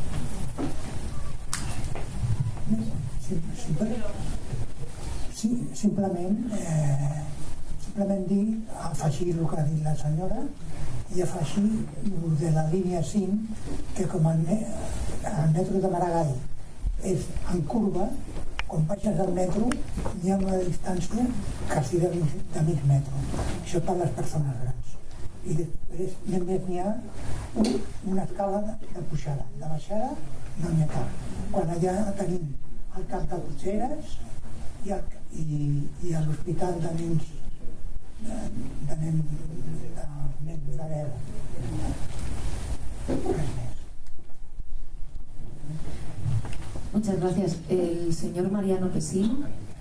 Sí, sí, simplement eh, simplement dir, afegir el que ha dit la senyora i afegir el de la línia cinc, que com el, el metro de Maragall és en curva, quan baixes del metro hi ha una distància quasi de, de mig metro. Això per les persones grans. I després només n'hi ha un, una escala de, de pujada. De baixada no n'hi ha cap. Quan allà tenim el camp de cotxeres i, el, i, i a l'hospital de nens de, de nens de, nens de guerra. Res més. Muchas gracias. El señor Mariano Pesín.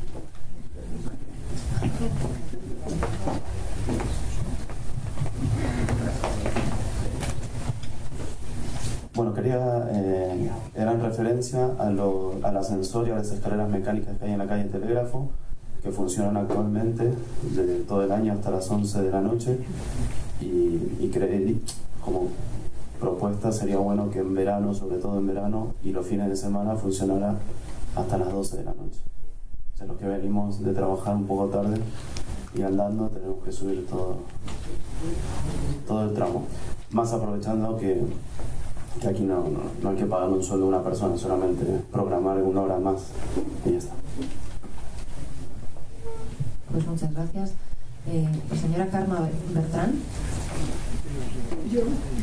Bueno, quería, eh, era en referencia a lo, al ascensor y a las escaleras mecánicas que hay en la calle Telégrafo, que funcionan actualmente de todo el año hasta las once de la noche, y, y creer, como propuesta sería bueno que en verano, sobre todo en verano y los fines de semana, funcionara hasta las doce de la noche. O sea, los que venimos de trabajar un poco tarde y andando tenemos que subir todo, todo el tramo, más aprovechando que que aquí no, no, no hay que pagar un sueldo a una persona, solamente programar una hora más y ya está. Pues muchas gracias. Eh, la señora Carmen Bertrán. Yo.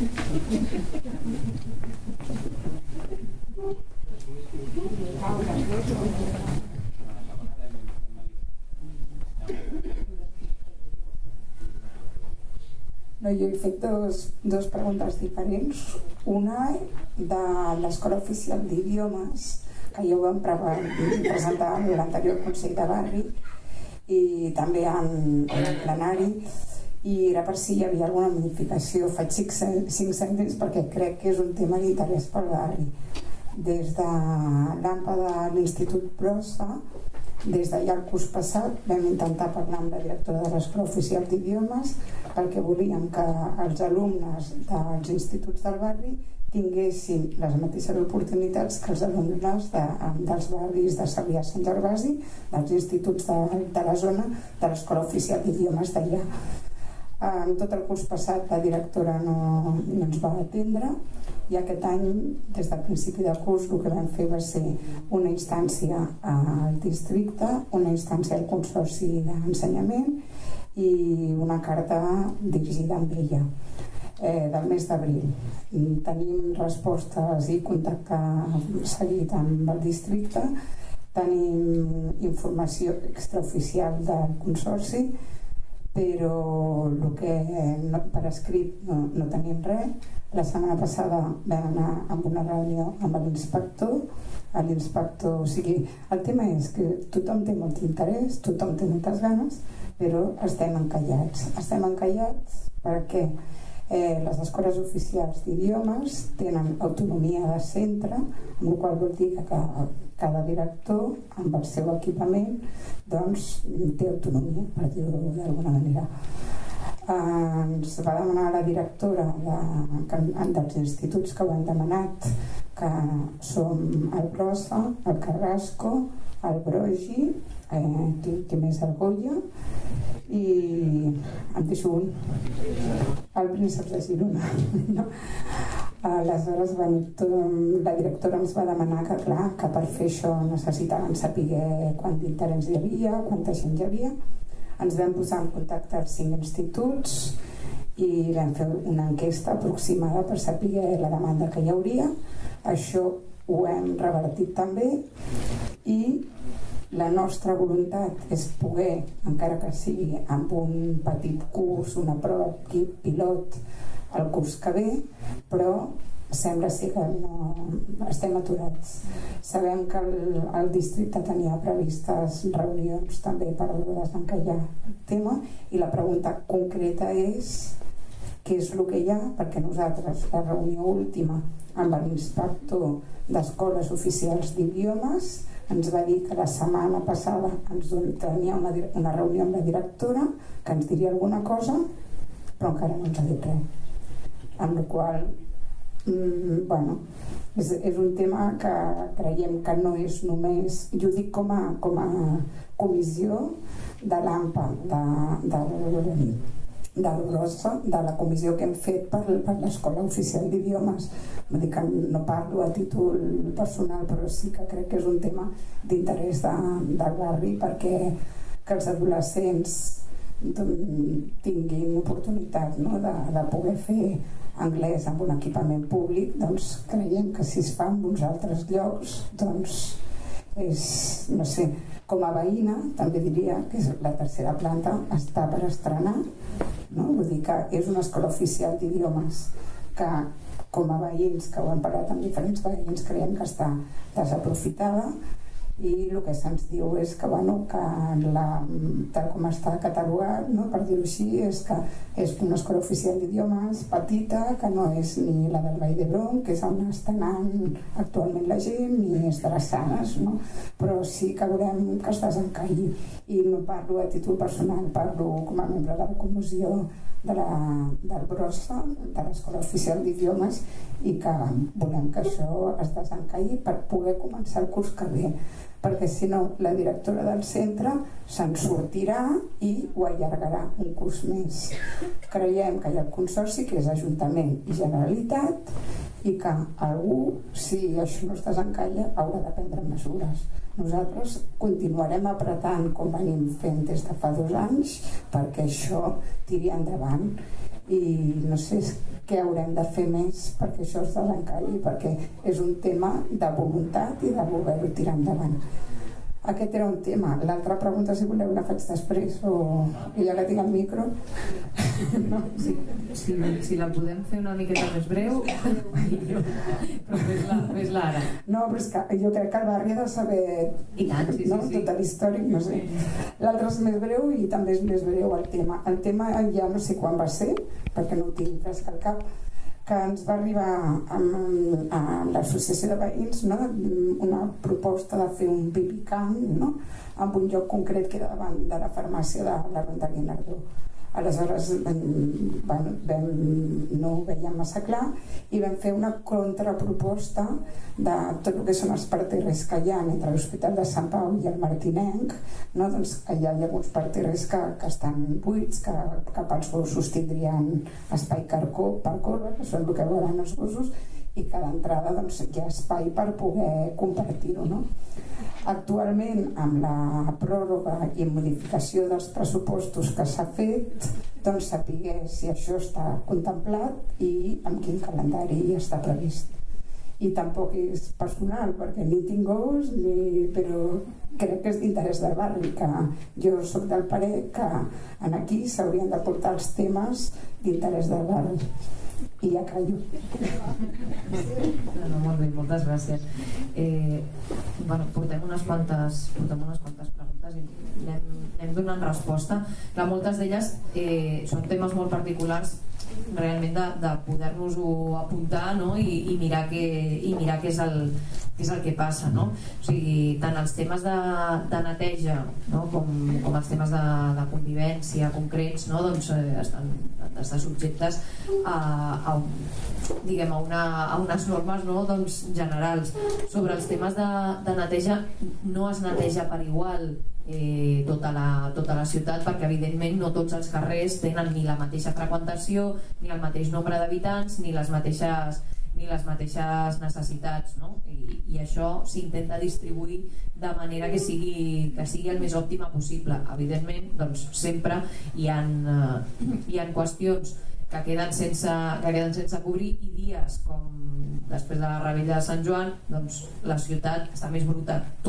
No, jo he fet dos, dos preguntes diferents. Una de l'Escola Oficial d'Idiomes, que ja ho vam presentar en l'anterior Consell de Barri i també en, en plenari, i era per si hi havia alguna modificació. Faig cinc, cinc cèntims perquè crec que és un tema d'interès pel barri. Des de l'AMPA de l'Institut Brossa, des de ja el curs passat vam intentar parlar amb la directora de l'Escola Oficial d'Idiomes perquè volíem que els alumnes dels instituts del barri tinguessin les mateixes oportunitats que els alumnes de, dels barris de Sarrià Sant Gervasi, dels instituts de, de la zona de l'Escola Oficial d'Idiomes d'allà. En tot el curs passat la directora no, no ens va atendre, i aquest any, des del principi de curs, el que vam fer va ser una instància al districte, una instància al Consorci d'Ensenyament i una carta dirigida amb ella eh, del mes d'abril. Tenim respostes i contacte seguit amb el districte, tenim informació extraoficial del Consorci, però el que no, per escrit no, no tenim res. La setmana passada vam anar a una reunió amb l'inspector. L'inspector, o sigui, el tema és que tothom té molt interès, tothom té moltes ganes, però estem encallats. Estem encallats perquè eh, les escoles oficials d'idiomes tenen autonomia de centre, amb la qual vol dir que cada director, amb el seu equipament, doncs té autonomia, per dir-ho d'alguna manera. Eh, ens va demanar la directora de, que, dels instituts que ho han demanat, que som el Brossa, el Carrasco, el Brogi, eh, qui, qui més el Goya, i em deixo un, el Príncep de Girona. No? Aleshores, la directora ens va demanar que, clar, que per fer això necessitaven saber quant d'interès hi havia, quanta gent hi havia. Ens vam posar en contacte als cinc instituts i vam fer una enquesta aproximada per saber la demanda que hi hauria. Això ho hem revertit també, i la nostra voluntat és poder, encara que sigui amb un petit curs, una prova pilot el curs que ve, però sembla ser que no estem aturats. Sabem que el, el districte tenia previstes reunions també per desencallar el tema, i la pregunta concreta és què és el que hi ha, perquè nosaltres la reunió última amb l'inspector d'escoles oficials d'idiomes ens va dir que la setmana passada ens tenia una, una reunió amb la directora que ens diria alguna cosa, però encara no ens ha dit res. Amb la qual mm, bueno, és, és un tema que creiem que no és només, jo dic com a, com a comissió de l'AMPA de, de, de l'Orosa, de la comissió que hem fet per, per l'Escola Oficial d'Idiomes. Vull dir que no parlo a títol personal, però sí que crec que és un tema d'interès de, del barri, perquè que els adolescents tinguin oportunitat, no, de, de poder fer anglès amb un equipament públic. Doncs creiem que si es fa en uns altres llocs, doncs és, no sé, com a veïna també diria que és la tercera planta està per estrenar, no? Vull dir que és una escola oficial d'idiomes que com a veïns, que ho hem parlat amb diferents veïns, creiem que està desaprofitada, i el que se'ns diu és que, bueno, que la, tal com està catalogat, no, per dir-ho així, és que és una escola oficial d'idiomes petita, que no és ni la del Vall d'Hebron, que és on està anant actualment la gent, ni és de les Sanes, no? Però sí que volem que es desencalli, i no parlo a títol personal, parlo com a membre de la comissió de la, del Brossa, de l'Escola Oficial d'Idiomes, i que volem que això es desencalli per poder començar el curs que ve, perquè si no la directora del centre se'n sortirà i ho allargarà un curs més. Creiem que hi ha el consorci, que és Ajuntament i Generalitat, i que algú, si això no es desencalla, haurà de prendre mesures. Nosaltres continuarem apretant com venim fent des de fa dos anys perquè això tiri endavant, i no sé què haurem de fer més perquè això es desencalli, perquè és un tema de voluntat i de voler-ho tirar endavant. Aquest era un tema. L'altra pregunta, si voleu, la faig després, o ja que tinc el micro. No, sí, si, si la podem fer una miqueta més breu, però fes-la fes ara. No, però és que jo crec que el barri ha de saber I tant, sí, no? sí, sí. Tot l'històric, no sé. L'altre és més breu i també és més breu el tema. El tema ja no sé quan va ser, perquè no ho tinc fresc al cap, que ens va arribar amb, amb l'associació de veïns, no? Una proposta de fer un bibicamp, no? En un lloc concret que era davant de la farmàcia de la Ronda Guinardó. Aleshores bueno, vam, no ho veiem massa clar i vam fer una contraproposta de tot el que són els parterres que hi ha entre l'Hospital de Sant Pau i el Martinenc, no? Doncs hi ha alguns parterres que, que estan buits, que, que pels gossos tindrien espai per córrer, que són el que volen els gossos, i que d'entrada doncs, hi ha espai per poder compartir-ho, no? Actualment, amb la pròrroga i modificació dels pressupostos que s'ha fet, doncs sapiguer si això està contemplat i amb quin calendari està previst. I tampoc és personal, perquè ni tinc gos, ni... però crec que és d'interès del barri, que jo sóc del parer que en aquí s'haurien de portar els temes d'interès del barri. I ja callo. No, no, molt bé, moltes gràcies. Eh, bueno, portem unes quantes, portem unes quantes preguntes i anem, anem donant resposta. Clar, moltes d'elles eh, són temes molt particulars realment de, de poder-nos-ho apuntar, no? I, i mirar què i mirar què és el, què és el que passa, no? O sigui, tant els temes de, de neteja, no? com, com els temes de, de convivència concrets, no? Doncs eh, estan, estan subjectes a, a, diguem, a, una, a unes normes, no? Doncs, generals. Sobre els temes de, de neteja no es neteja per igual Eh, tota, la, tota la ciutat, perquè evidentment no tots els carrers tenen ni la mateixa freqüentació, ni el mateix nombre d'habitants, ni les mateixes ni les mateixes necessitats, no? I, i això s'intenta distribuir de manera que sigui, que sigui el més òptima possible. Evidentment, doncs, sempre hi ha, eh, hi ha qüestions que queden sense, que queden sense cobrir, i dies com després de la revetlla de Sant Joan, doncs la ciutat està més bruta tota.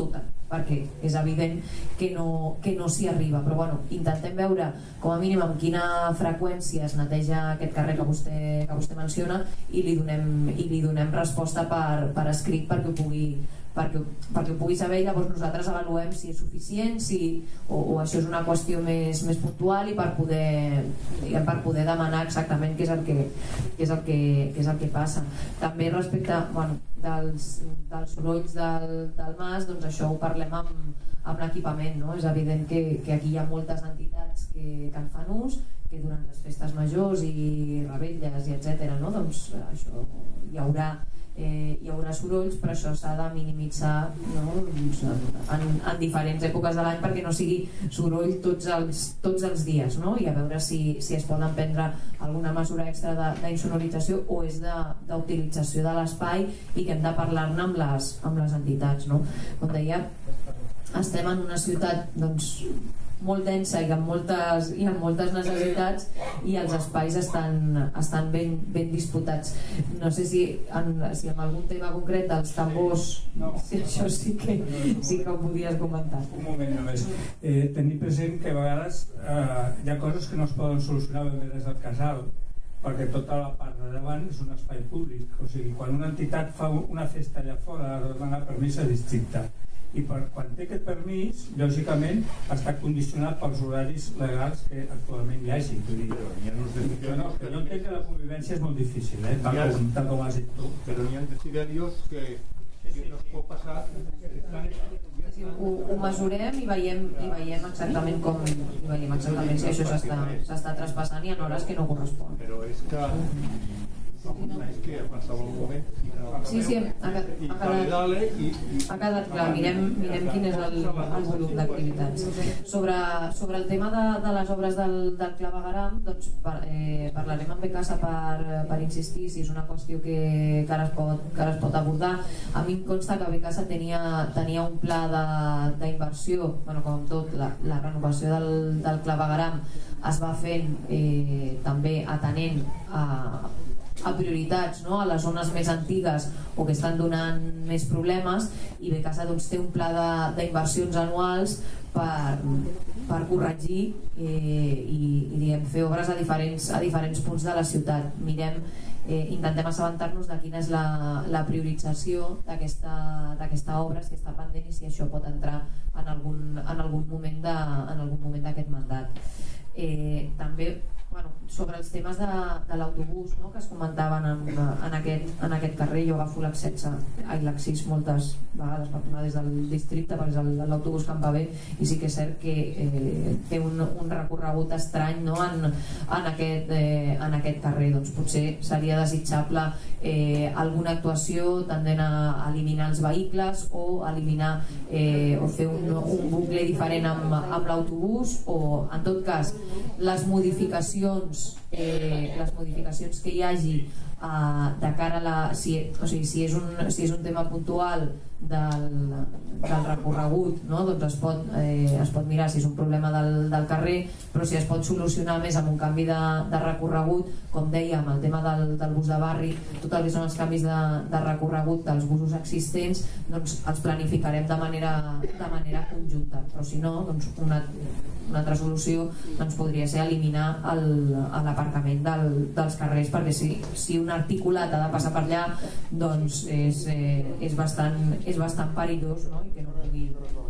perquè és evident que no, que no s'hi arriba, però bueno, intentem veure com a mínim amb quina freqüència es neteja aquest carrer que vostè, que vostè menciona i li donem, i li donem resposta per, per escrit perquè ho pugui perquè, perquè ho pugui saber i llavors nosaltres avaluem si és suficient si, o, o això és una qüestió més, més puntual i per poder, diguem, per poder demanar exactament què és el que, què és el que, què és el que passa. També respecte bueno, dels, dels sorolls del, del mas, doncs això ho parlem amb, amb l'equipament, no? És evident que, que aquí hi ha moltes entitats que, que en fan ús, que durant les festes majors i revetlles i etcètera, no? Doncs això hi haurà Eh, hi haurà sorolls, però això s'ha de minimitzar, no? en, en diferents èpoques de l'any perquè no sigui soroll tots els, tots els dies, no? I a veure si, si es poden prendre alguna mesura extra d'insonorització o és d'utilització de, de l'espai i que hem de parlar-ne amb, les, amb les entitats, no? Com deia, estem en una ciutat doncs, molt densa i amb moltes, i amb moltes necessitats i els espais estan, estan ben, ben disputats. No sé si en, si en algun tema concret dels tambors no. Si això sí que, sí que ho podies comentar. Un moment només. Eh, tenir present que a vegades eh, hi ha coses que no es poden solucionar ben bé des del casal perquè tota la part de davant és un espai públic, o sigui, quan una entitat fa una festa allà fora ha de demanar permís a districte i per, quan té aquest permís, lògicament està condicionat pels horaris legals que actualment hi hagi. Vull dir, jo no, que jo entenc que la convivència és molt difícil, eh? tal, com, tal com has dit tu. Però n'hi ha desiderios que, que no es pot passar. Ho, ho mesurem i veiem, i veiem exactament com i veiem exactament si això s'està traspassant i en hores que no correspon. Però és que és que a qualsevol moment sí, sí, ha, ha, quedat, ha quedat clar, mirem, mirem quin és el, el volum d'activitats. Sobre, sobre el tema de, de les obres del, del clavegueram, doncs par, eh, parlarem amb Becasa per, per insistir si és una qüestió que, que, ara es pot, que ara es pot abordar. A mi em consta que Becasa tenia, tenia un pla d'inversió, bueno, com tot, la, la renovació del, del clavegueram es va fent eh, també atenent a a prioritats, no? A les zones més antigues o que estan donant més problemes i Becasa doncs, té un pla d'inversions anuals per, per corregir eh, i, i diguem, fer obres a diferents, a diferents punts de la ciutat. Mirem, eh, intentem assabentar-nos de quina és la, la priorització d'aquesta obra, si està pendent i si això pot entrar en algun, en algun moment de, en algun moment d'aquest mandat. Eh, també bueno, sobre els temes de, de l'autobús, no?, que es comentaven en, en, aquest, en aquest carrer. Jo agafo l'A C sis moltes vegades per tornar des del districte perquè és l'autobús que em va bé i sí que és cert que eh, té un, un recorregut estrany, no?, en, en, aquest, eh, en aquest carrer. Doncs potser seria desitjable eh, alguna actuació tendent a eliminar els vehicles o eliminar eh, o fer un, un bucle diferent amb, amb l'autobús o en tot cas les modificacions Eh, les modificacions que hi hagi eh, de cara a la si, o sigui, si, és un, si és un tema puntual del, del recorregut, no? Doncs es pot, eh, es pot mirar si és un problema del, del carrer, però si es pot solucionar més amb un canvi de, de recorregut, com dèiem, el tema del, del bus de barri, tot el que són els canvis de, de recorregut dels busos existents, doncs els planificarem de manera, de manera conjunta, però si no, doncs una una altra solució doncs podria ser eliminar l'aparcament del, dels carrers perquè si, si un articulat ha de passar per allà doncs és, eh, és, bastant, és bastant perillós, no? I que no pugui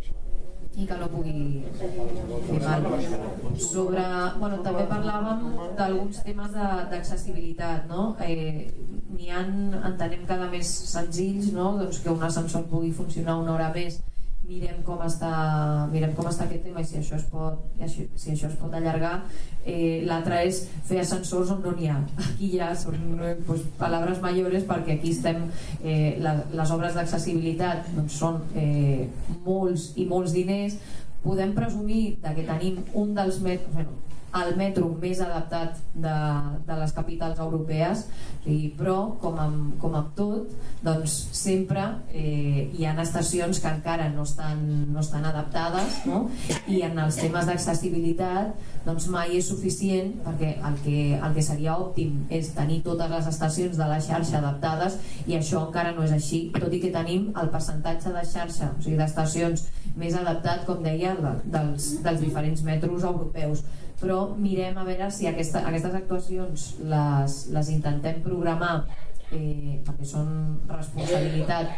i que no pugui fer mal. Sobre, bueno, també parlàvem d'alguns temes d'accessibilitat, no? Eh, n'hi ha, entenem, cada més senzills, no? Doncs que un ascensor pugui funcionar una hora més. Mirem com està, mirem com està aquest tema i si això es pot, si això es pot allargar. Eh, L'altre és fer ascensors on no n'hi ha. Aquí ja són pues, paraules mayores perquè aquí estem, eh, la, les obres d'accessibilitat doncs, són eh, molts i molts diners. Podem presumir de que tenim un dels mètodes, bueno, el metro més adaptat de, de les capitals europees, i, però com amb, com amb tot, doncs sempre eh, hi ha estacions que encara no estan, no estan adaptades, no? I en els temes d'accessibilitat doncs mai és suficient, perquè el que, el que seria òptim és tenir totes les estacions de la xarxa adaptades, i això encara no és així, tot i que tenim el percentatge de xarxa, o sigui d'estacions més adaptat, com deia, dels, dels diferents metros europeus. Però mirem a veure si aquesta, aquestes actuacions les, les intentem programar, eh, perquè són responsabilitat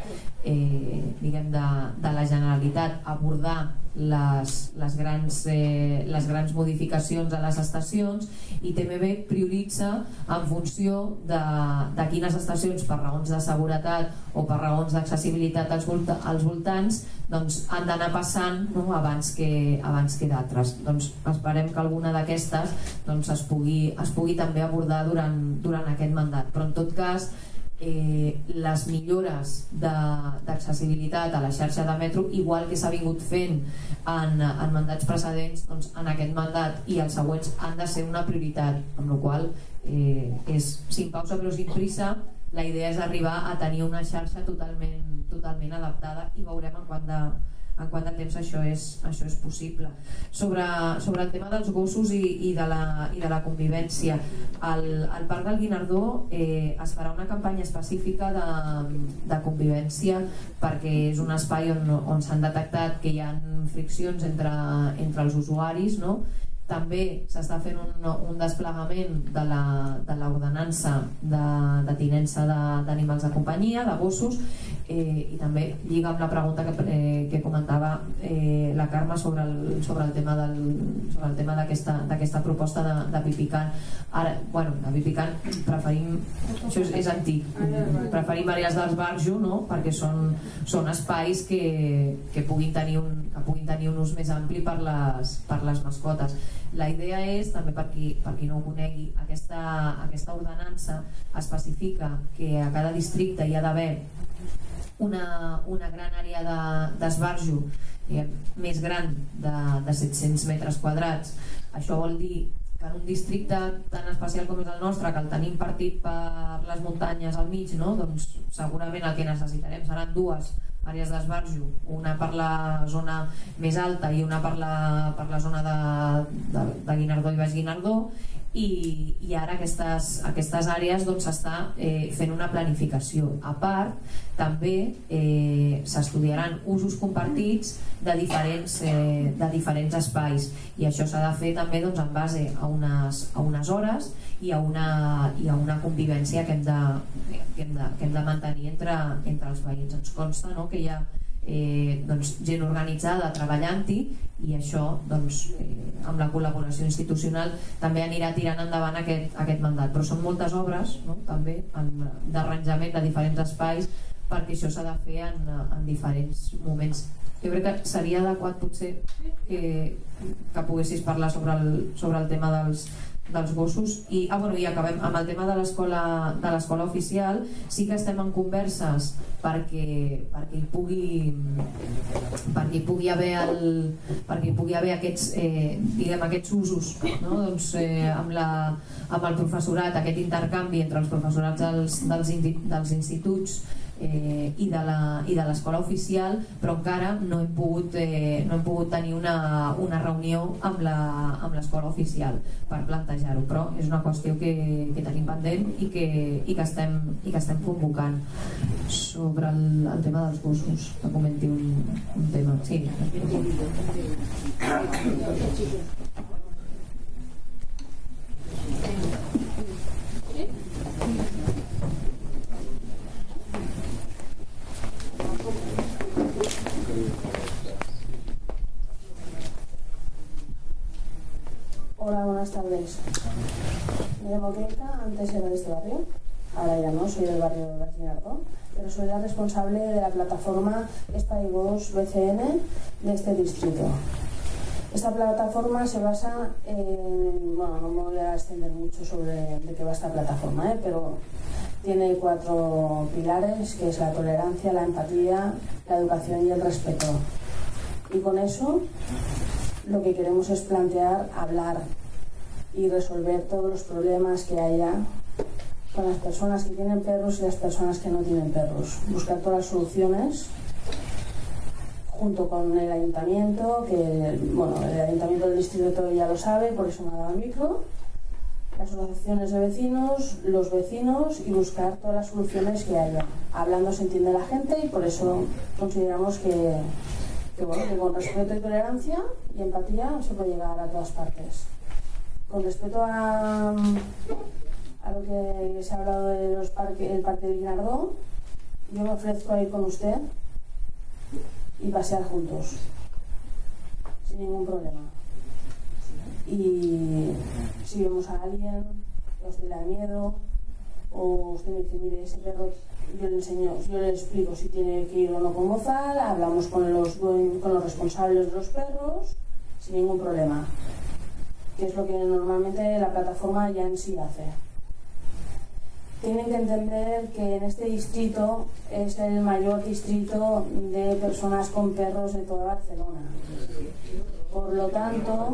eh, diguem de, de la Generalitat abordar les, les, grans, eh, les grans modificacions a les estacions, i T M B prioritza en funció de, de quines estacions per raons de seguretat o per raons d'accessibilitat als, volta, als voltants doncs han d'anar passant, no? abans que, abans que d'altres. Doncs esperem que alguna d'aquestes doncs es, pugui, es pugui també abordar durant, durant aquest mandat, però en tot cas Eh, les millores d'accessibilitat a la xarxa de metro, igual que s'ha vingut fent en, en mandats precedents, doncs en aquest mandat i els següents han de ser una prioritat, amb la qual eh, és sin pausa però sin prisa. La idea és arribar a tenir una xarxa totalment, totalment adaptada, i veurem en quant de en quant de temps això és, això és possible. Sobre, sobre el tema dels gossos i, i, de, la, i de la convivència, al, al Parc del Guinardó eh, es farà una campanya específica de, de convivència, perquè és un espai on, on s'han detectat que hi ha friccions entre, entre els usuaris, no? També s'està fent un, un desplegament de l'ordenança de, de tinença d'animals de, de companyia, de gossos, eh, i també lliga amb la pregunta que, eh, que comentava eh, la Carme sobre el, sobre el tema del, sobre el tema d'aquesta proposta de, de Pipicant. Ara, bueno, de Pipicant preferim, això és, és antic, preferim àrees d'esbarjo, no? Perquè són, són espais que, que, puguin tenir un, que puguin tenir un ús més ampli per les, per les mascotes. La idea és, també per qui, per qui no ho conegui, aquesta, aquesta ordenança especifica que a cada districte hi ha d'haver una, una gran àrea d'esbarjo de, més gran de, de set-cents metres quadrats. Això vol dir que en un districte tan especial com és el nostre, que el tenim partit per les muntanyes al mig, no? Doncs segurament el que necessitarem seran dues àrees d'esbarjo, una per la zona més alta i una per la, per la zona de, de, de Guinardó i Baix Guinardó, i, i ara aquestes, aquestes àrees doncs s'està eh, fent una planificació. A part, també eh, s'estudiaran usos compartits de diferents, eh, de diferents espais, i això s'ha de fer també doncs, en base a unes, a unes hores i a una, i a una convivència que hem de, que hem de, que hem de mantenir entre, entre els veïns. Ens consta, no?, que hi ha eh, doncs, gent organitzada treballant-hi, i això doncs, eh, amb la col·laboració institucional també anirà tirant endavant aquest, aquest mandat. Però són moltes obres, no?, també d'arranjament de diferents espais, perquè això s'ha de fer en, en diferents moments. Jo crec que seria adequat potser que, que poguessis parlar sobre el, sobre el tema dels dels gossos. I, ah, bueno, i acabem amb el tema de l'escola de l'escola oficial. Sí que estem en converses perquè, perquè hi pugui perquè hi pugui haver el, perquè hi pugui haver aquests, eh, diguem, aquests usos, no? Doncs, eh, amb, la, amb el professorat, aquest intercanvi entre els professorats dels, dels, dels instituts Eh, i de l'escola oficial, però encara no hem pogut, eh, no hem pogut tenir una, una reunió amb l'escola oficial per plantejar-ho, però és una qüestió que, que tenim pendent i que, i que, estem, i que estem convocant. Sobre el, el tema dels gossos, que comenti un, un tema. Sí. Hola, buenas tardes. Me llamo Greta, antes era de este barrio, ahora ya no, soy del barrio de Baix Guinardó, pero soy la responsable de la plataforma Espaigos B C N de este distrito. Esta plataforma se basa en, bueno, no me voy a extender mucho sobre de qué va esta plataforma, ¿eh? Pero tiene cuatro pilares, que es la tolerancia, la empatía, la educación y el respeto. Y con eso lo que queremos es plantear, hablar y resolver todos los problemas que haya con las personas que tienen perros y las personas que no tienen perros. Buscar todas las soluciones junto con el ayuntamiento, que bueno, el ayuntamiento del distrito ya lo sabe, por eso me ha dado el micro, las asociaciones de vecinos, los vecinos y buscar todas las soluciones que haya. Hablando se entiende la gente y por eso consideramos que, que, bueno, que con respeto y tolerancia y empatía se puede llegar a todas partes. Con respecto a, a lo que se ha hablado del de parque, parque de Guinardó, yo me ofrezco a ir con usted y pasear juntos, sin ningún problema. Y si vemos a alguien que a usted le da miedo, o usted me dice, mire, ese perro, yo le enseño, yo le explico si tiene que ir o no con bozal, hablamos con los, con los responsables de los perros, sin ningún problema. Que es lo que normalmente la plataforma ya en sí hace. Tienen que entender que en este distrito es el mayor distrito de personas con perros de toda Barcelona. Por lo tanto,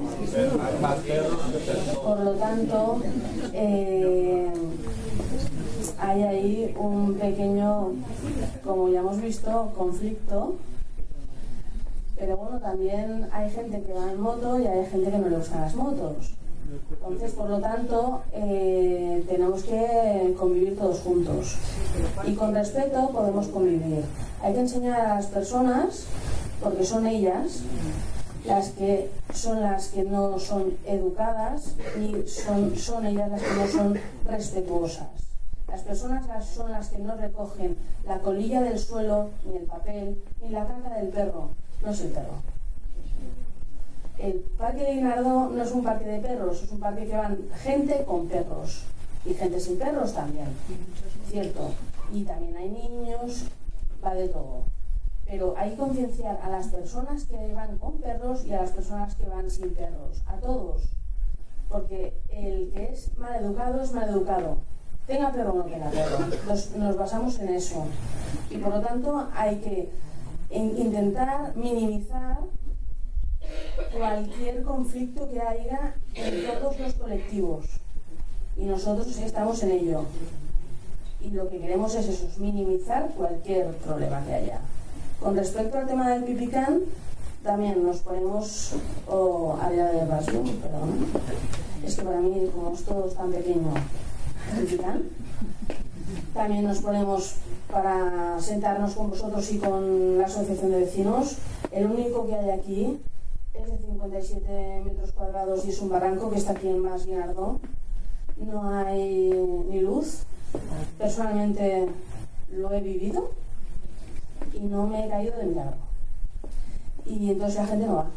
por lo tanto eh, hay ahí un pequeño, como ya hemos visto, conflicto. Pero bueno, también hay gente que va en moto y hay gente que no le gustan las motos. Entonces, por lo tanto, eh, tenemos que convivir todos juntos. Y con respeto podemos convivir. Hay que enseñar a las personas, porque son ellas las que son las que no son educadas y son, son ellas las que no son respetuosas. Las personas son las que no recogen la colilla del suelo, ni el papel, ni la caca del perro. No es el perro. El parque de Guinardó no es un parque de perros, es un parque que van gente con perros y gente sin perros también, cierto, y también hay niños, va de todo, pero hay que concienciar a las personas que van con perros y a las personas que van sin perros, a todos, porque el que es mal educado es mal educado, tenga perro o no tenga perro, nos, nos basamos en eso, y por lo tanto hay que intentar minimizar cualquier conflicto que haya en todos los colectivos, y nosotros estamos en ello, y lo que queremos es eso, es minimizar cualquier problema que haya. Con respecto al tema del pipicán, también nos ponemos o área de evasión, perdón, es que para mí como es todo tan pequeño, pipicán, también nos ponemos para sentarnos con vosotros y con la asociación de vecinos. El único que hay aquí es de cincuenta y siete metros cuadrados y es un barranco que está aquí en Mas Guinardó. No hay ni luz. Personalmente lo he vivido y no me he caído de milagro. Y entonces la gente no va.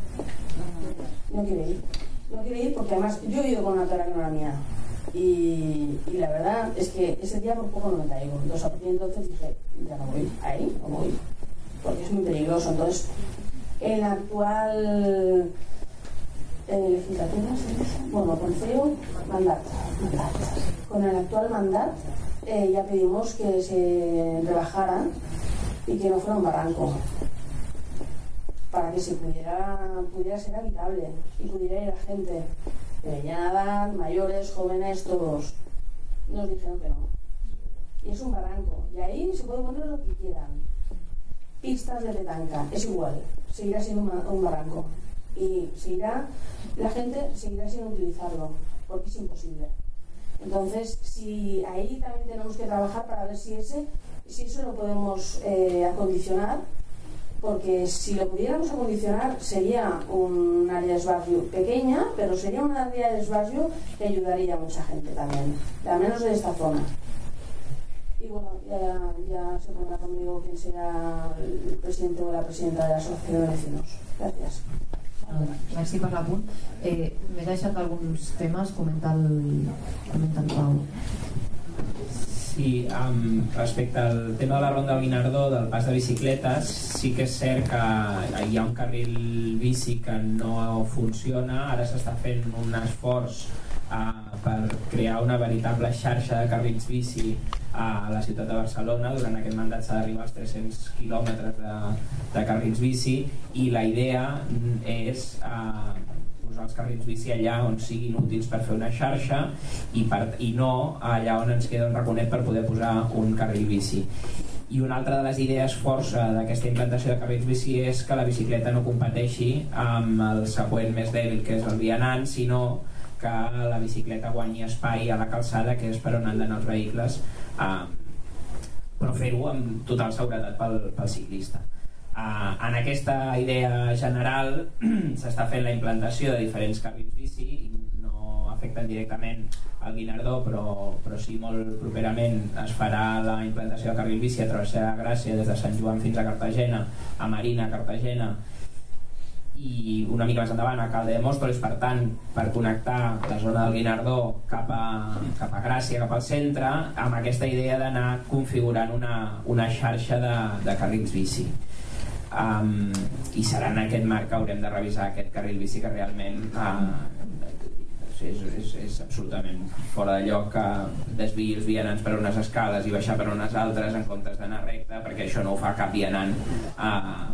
No quiere ir. No quiere ir porque además yo he ido con una perra que no era mía. Y, y la verdad es que ese día por poco no me caigo. Entonces, entonces dije, ya no voy ahí, no voy. Porque es muy peligroso. Entonces, en la actual eh, legislatura, bueno, Consejo, mandat, mandat. Con el actual mandat eh, ya pedimos que se rebajara y que no fuera un barranco, para que se pudiera, pudiera ser habitable y pudiera ir a gente de mediana edad, mayores, jóvenes, todos. Nos dijeron que no. Y es un barranco. Y ahí se puede poner lo que quieran. Pistas de petanca, es igual. Seguirá siendo un barranco. Y seguirá, la gente seguirá sin utilizarlo, porque es imposible. Entonces, si ahí también tenemos que trabajar para ver si ese, si eso lo podemos eh, acondicionar, porque si lo pudiéramos acondicionar sería un área de esbarjo pequeña, pero sería una área de esbarjo que ayudaría a mucha gente también, al menos de esta zona. Y bueno, ya, ya se pondrá conmigo quien sea el presidente o la presidenta de la asociación de vecinos. Gracias. Merci per l'apunt. Eh, M'he deixat alguns temes, comenta el, comenta el Pau. Sí, um, respecte al tema de la ronda del Guinardó, del pas de bicicletes, sí que és cert que hi ha un carril bici que no funciona. Ara s'està fent un esforç uh, per crear una veritable xarxa de carrils bici a la ciutat de Barcelona. Durant aquest mandat s'ha d'arribar als tres-cents quilòmetres de, de carrils bici, i la idea és uh, posar els carrils bici allà on siguin útils per fer una xarxa i, per, i no allà on ens queda un raconet per poder posar un carril bici. I una altra de les idees força d'aquesta implantació de carrils bici és que la bicicleta no competeixi amb el següent més dèbil, que és el vianant, sinó que la bicicleta guanyi espai a la calçada, que és per on han d'anar els vehicles, eh, però fer-ho amb total seguretat pel, pel ciclista. Eh, en aquesta idea general s'està fent la implantació de diferents carrils bici, no afecten directament al Guinardó, però, però sí molt properament es farà la implantació de carril bici a través de la Gràcia des de Sant Joan fins a Cartagena, a Marina, Cartagena, i una mica més endavant a Calde de Móstoles, per tant, per connectar la zona del Guinardó cap a, cap a Gràcia, cap al centre, amb aquesta idea d'anar configurant una, una xarxa de, de carrils bici. Um, i serà en aquest marc que haurem de revisar aquest carril bici, que realment uh, és, és, és absolutament fora de lloc que desviï els vianants per unes escales i baixar per unes altres en comptes d'anar recte, perquè això no ho fa cap vianant. uh,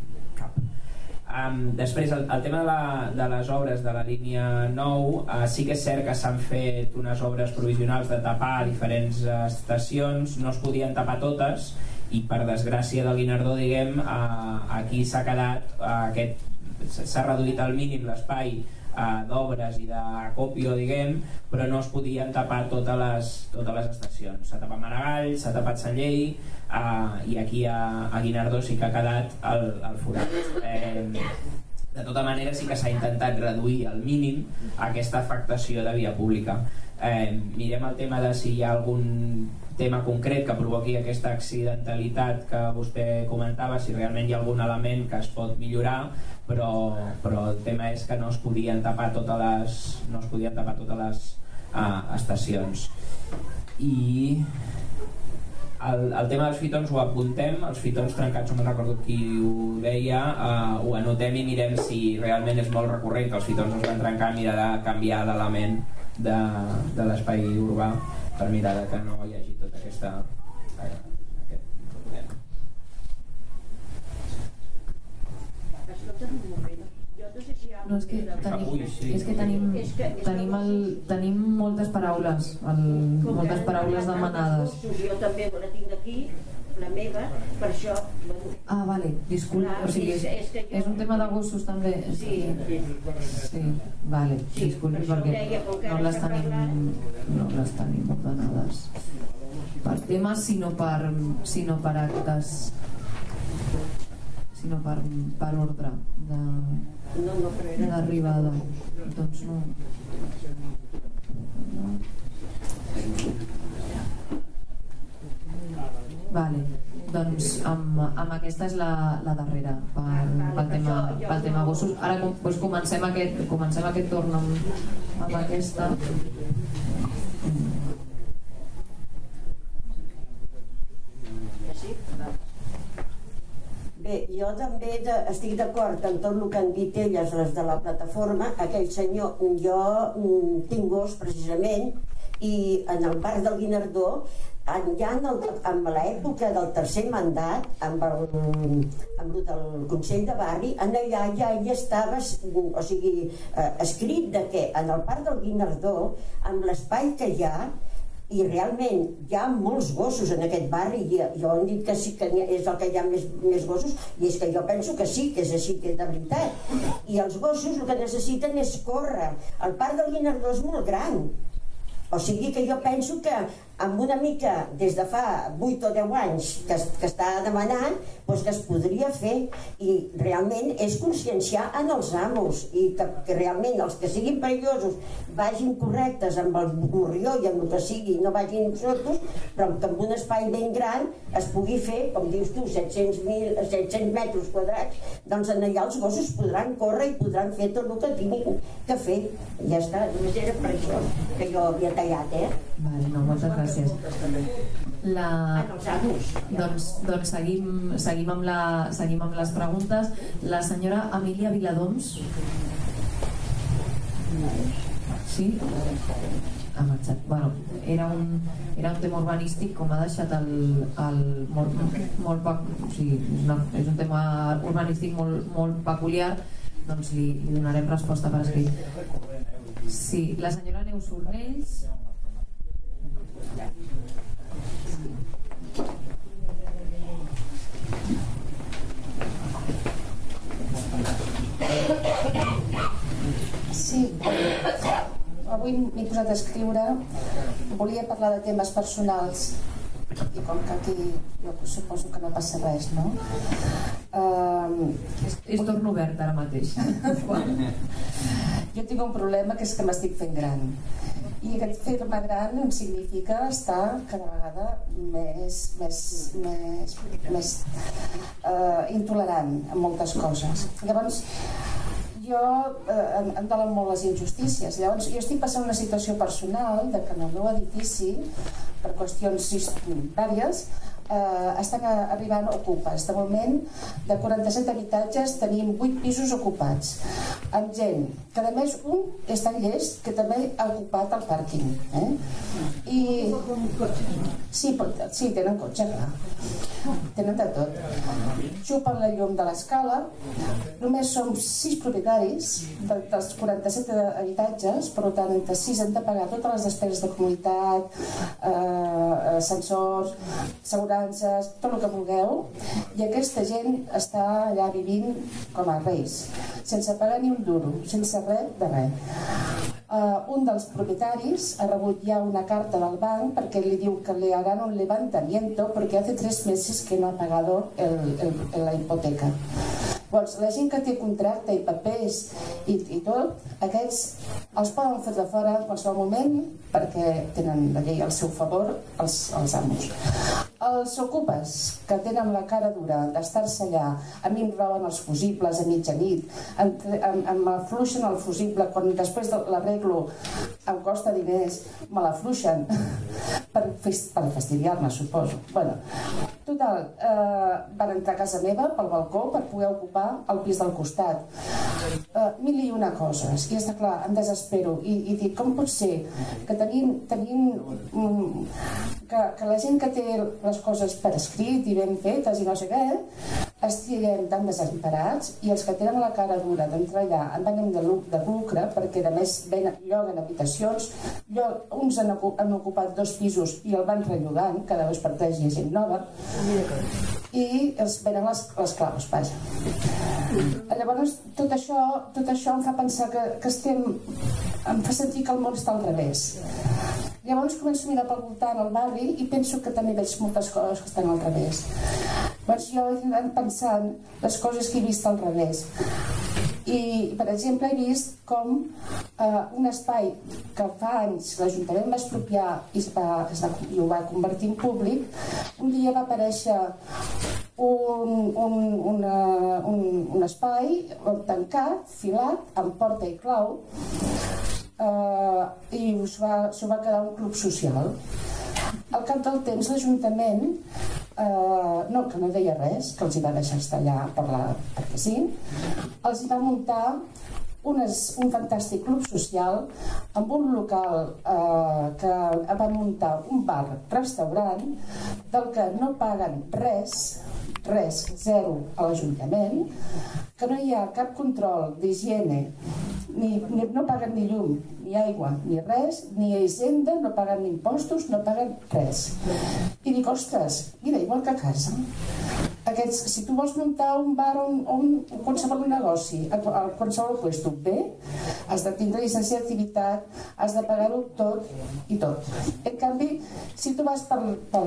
Um, després el, el tema de, la, de les obres de la línia nou, uh, sí que és cert que s'han fet unes obres provisionals de tapar diferents uh, estacions, no es podien tapar totes i per desgràcia del Guinardó, diguem, uh, aquí s'ha quedat uh, aquest, s'ha reduït al mínim l'espai uh, d'obres i d'acopio, diguem, però no es podien tapar totes les, totes les estacions. S'ha tapat Maragall, s'ha tapat Sant Llei, Uh, i aquí a, a Guinardó sí que ha quedat el, el forat. Eh, de tota manera sí que s'ha intentat reduir al mínim aquesta afectació de via pública. Eh, mirem el tema de si hi ha algun tema concret que provoqui aquesta accidentalitat que vostè comentava, si realment hi ha algun element que es pot millorar, però, però el tema és que no es podien tapar totes les, no es podien tapar totes les uh, estacions. I El, el tema dels fitons ho apuntem, els fitons trencats, no me'n recordo qui ho deia, uh, ho anotem i mirem si realment és molt recurrent que els fitons es van trencar, mirar de canviar l'element de, de l'espai urbà per mirar que no hi hagi tota aquesta aquest problema. No, és que tenim, és que tenim, tenim, el, tenim moltes paraules, el, moltes paraules demanades. Jo també la tinc aquí, la meva, per això... Ah, vale, disculpa, o sigui, és, és un tema de gossos també. Sí, sí, vale, disculpi perquè no les tenim, no les tenim ordenades per temes, sinó per, sinó per actes, sinó per, per ordre de... d'arribada. Doncs no. Vale, doncs amb, amb aquesta és la, la darrera per, pel, tema, pel tema gossos. Ara doncs comencem, aquest, comencem aquest torn amb, amb aquesta. Bé, jo també de, estic d'acord amb tot el que han dit elles, les de la plataforma. Aquell senyor, jo mm, tinc gos precisament, i en el parc del Guinardó, en, ja en, el, en l'època del tercer mandat, amb el, amb el del Consell de Barri, en allà ja hi estava, o sigui, eh, escrit de que en el parc del Guinardó, amb l'espai que hi ha, i realment hi ha molts gossos en aquest barri, i jo han dit que sí que és el que hi ha més, més gossos, i és que jo penso que sí, que és així, que és de veritat. I els gossos el que necessiten és córrer. El parc del Guinardó és molt gran, o sigui que jo penso que amb una mica, des de fa vuit o deu anys que, que està demanant, doncs que es podria fer, i realment és conscienciar en els amos, i que, que realment els que siguin perillosos vagin correctes amb el morrió i amb el que sigui, no vagin sotos, però que amb un espai ben gran es pugui fer, com dius tu, set-cents metres quadrats, doncs en allà els gossos podran córrer i podran fer tot el que tinguin que fer. I ja està, només era per això que jo havia tallat, eh? Vale, no, moltes gràcies. La... Doncs, doncs seguim, seguim, amb la, seguim amb les preguntes. La senyora Emília Viladoms. Sí? Ha marxat. Bueno, era un, era un tema urbanístic, com ha deixat el, el molt, molt, o sigui, és, una, és un tema urbanístic molt, molt peculiar, doncs li, li donarem resposta per escrit. Sí, la senyora Neus Ornells. Sí, avui m'he posat a escriure, volia parlar de temes personals i com que aquí jo suposo que no passa res, no? Uh, és, és torn obert ara mateix. Jo tinc un problema que és que m'estic fent gran i aquest fer-me gran em significa estar cada vegada més, més, més, més uh, intolerant en moltes coses. Llavors jo eh, em, em dolen molt les injustícies. Llavors jo estic passant una situació personal de que en el meu edifici, per qüestions vàries, eh, estan arribant ocupes. De moment, de quaranta-set habitatges tenim vuit pisos ocupats, amb gent que a més un és tan llest que també ha ocupat el pàrquing. Eh? I... Sí, sí, tenen cotxe, clar. Tenen de tot. Xupen la llum de l'escala. Només som sis propietaris de, dels quaranta-set habitatges, per tant, entre sis hem de pagar totes les despeses de comunitat, eh, ascensors, assegurances, tot el que vulgueu, i aquesta gent està allà vivint com a reis, sense pagar ni un duro, sense res de res. Uh, un dels propietaris ha rebut ja una carta del banc perquè li diu que le hagan un levantamiento porque hace tres meses que no ha pagado el, el, la hipoteca. Doncs la gent que té contracte i papers i, i tot, aquests els poden fotre fora en qualsevol moment perquè tenen la llei al seu favor, els, els amos. Els ocupes que tenen la cara dura d'estar-se allà, a mi em roben els fusibles a mitjanit, em, em, em afluixen el fusible quan després de l'arreglo em costa diners, me l'afluixen per, per fastidiar-me, suposo. Bueno, total, eh, van entrar a casa meva pel balcó per poder ocupar el pis del costat. Uh, mil i una coses, i està clar, em desespero i, i dic, com pot ser que tenim, tenim um, que, que la gent que té les coses per escrit i ben fetes i no sé què, estiguem tan desemparats, i els que tenen la cara dura d'entrar allà en venim de, de lucre, perquè a més ven, lloguen habitacions, llog, uns han, han ocupat dos pisos i el van rellogar cada dos per tres hi ha gent nova i els venen les, les claus, vaja. Llavors tot això, tot això em fa pensar que, que estem, em fa sentir que el món està al revés. Llavors començo a mirar pel voltant al barri i penso que també veig moltes coses que estan al revés. Llavors jo he anat pensant les coses que he vist al revés. I, per exemple, he vist com eh, un espai que fa anys l'Ajuntament va expropiar i, es va, es va, i ho va convertir en públic, un dia va aparèixer un, un, una, un, un espai tancat, filat, amb porta i clau, eh, i s'ho va, va quedar un club social. Al cap del temps l'Ajuntament Uh, no, que no deia res, que els hi va deixar estar allà per la, perquè sí, els hi va muntar unes, un fantàstic club social amb un local uh, que va muntar un bar-restaurant del que no paguen res, res, zero a l'Ajuntament, que no hi ha cap control d'higiene, ni, ni, no paguen ni llum, ni aigua, ni res, ni hisenda, no paguen ni impostos, no paguen res. I dic, ostres, mira, igual que a casa. Aquests, si tu vols muntar un bar o un, un, un qualsevol negoci, a, a qualsevol puesto bé, has de tindre llicència d'activitat, has de pagar-ho tot i tot. En canvi, si tu vas per, per,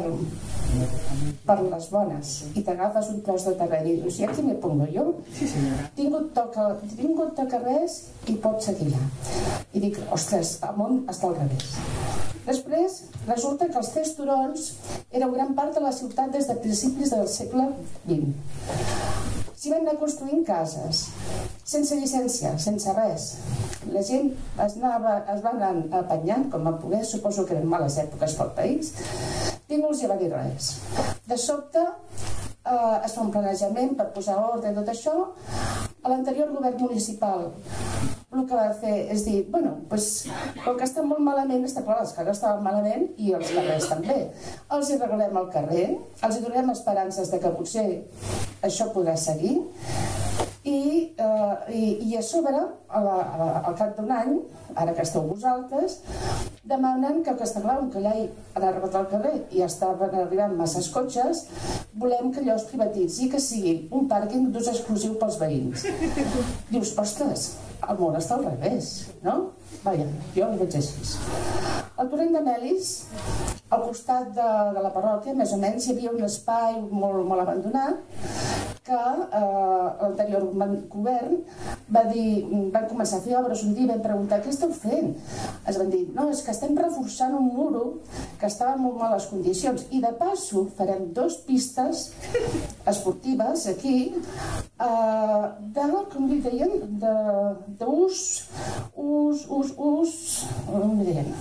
per les bones i t'agafes un tros de terreny i dius, i aquí me pongo jo, tingut toca, tingut toca res i pots seguir allà. I dic, ostres, el món està al revés. Després, resulta que els tres turons eren gran part de la ciutat des de principis del segle vint. S'hi van anar construint cases, sense llicència, sense res. La gent es, anava, es va anar apanyant com a poder, suposo que eren males èpoques pel país, ningú els hi va dir res. De sobte, eh, es fa un planejament per posar ordre i tot això. A l'anterior govern municipal el que va fer és dir, bueno, pues, com que està molt malament, està clar, els carrers estaven malament i els carrers també. Els hi regalem el carrer, els hi donem esperances de que potser això podrà seguir I, eh, i, i a sobre, a la, a la, al cap d'un any, ara que esteu vosaltres, demanen que, que està clar, que allà han arribat al carrer i estaven arribant masses cotxes, volem que allò es privatitzi, que sigui un pàrquing d'ús exclusiu pels veïns. Dius, ostres, el món està al revés, no? Vaja, jo ho veig així. Al torrent de Melis, al costat de, de la parròquia, més o menys, hi havia un espai molt, molt abandonat que eh, l'anterior govern va dir, van començar a fer obres un dia i vam preguntar què esteu fent? Es van dir, no, és que estem reforçant un muro que estava en molt males condicions i de passo farem dos pistes esportives aquí eh, de, com li deien, d'ús, ús, ús, ús, com li deien?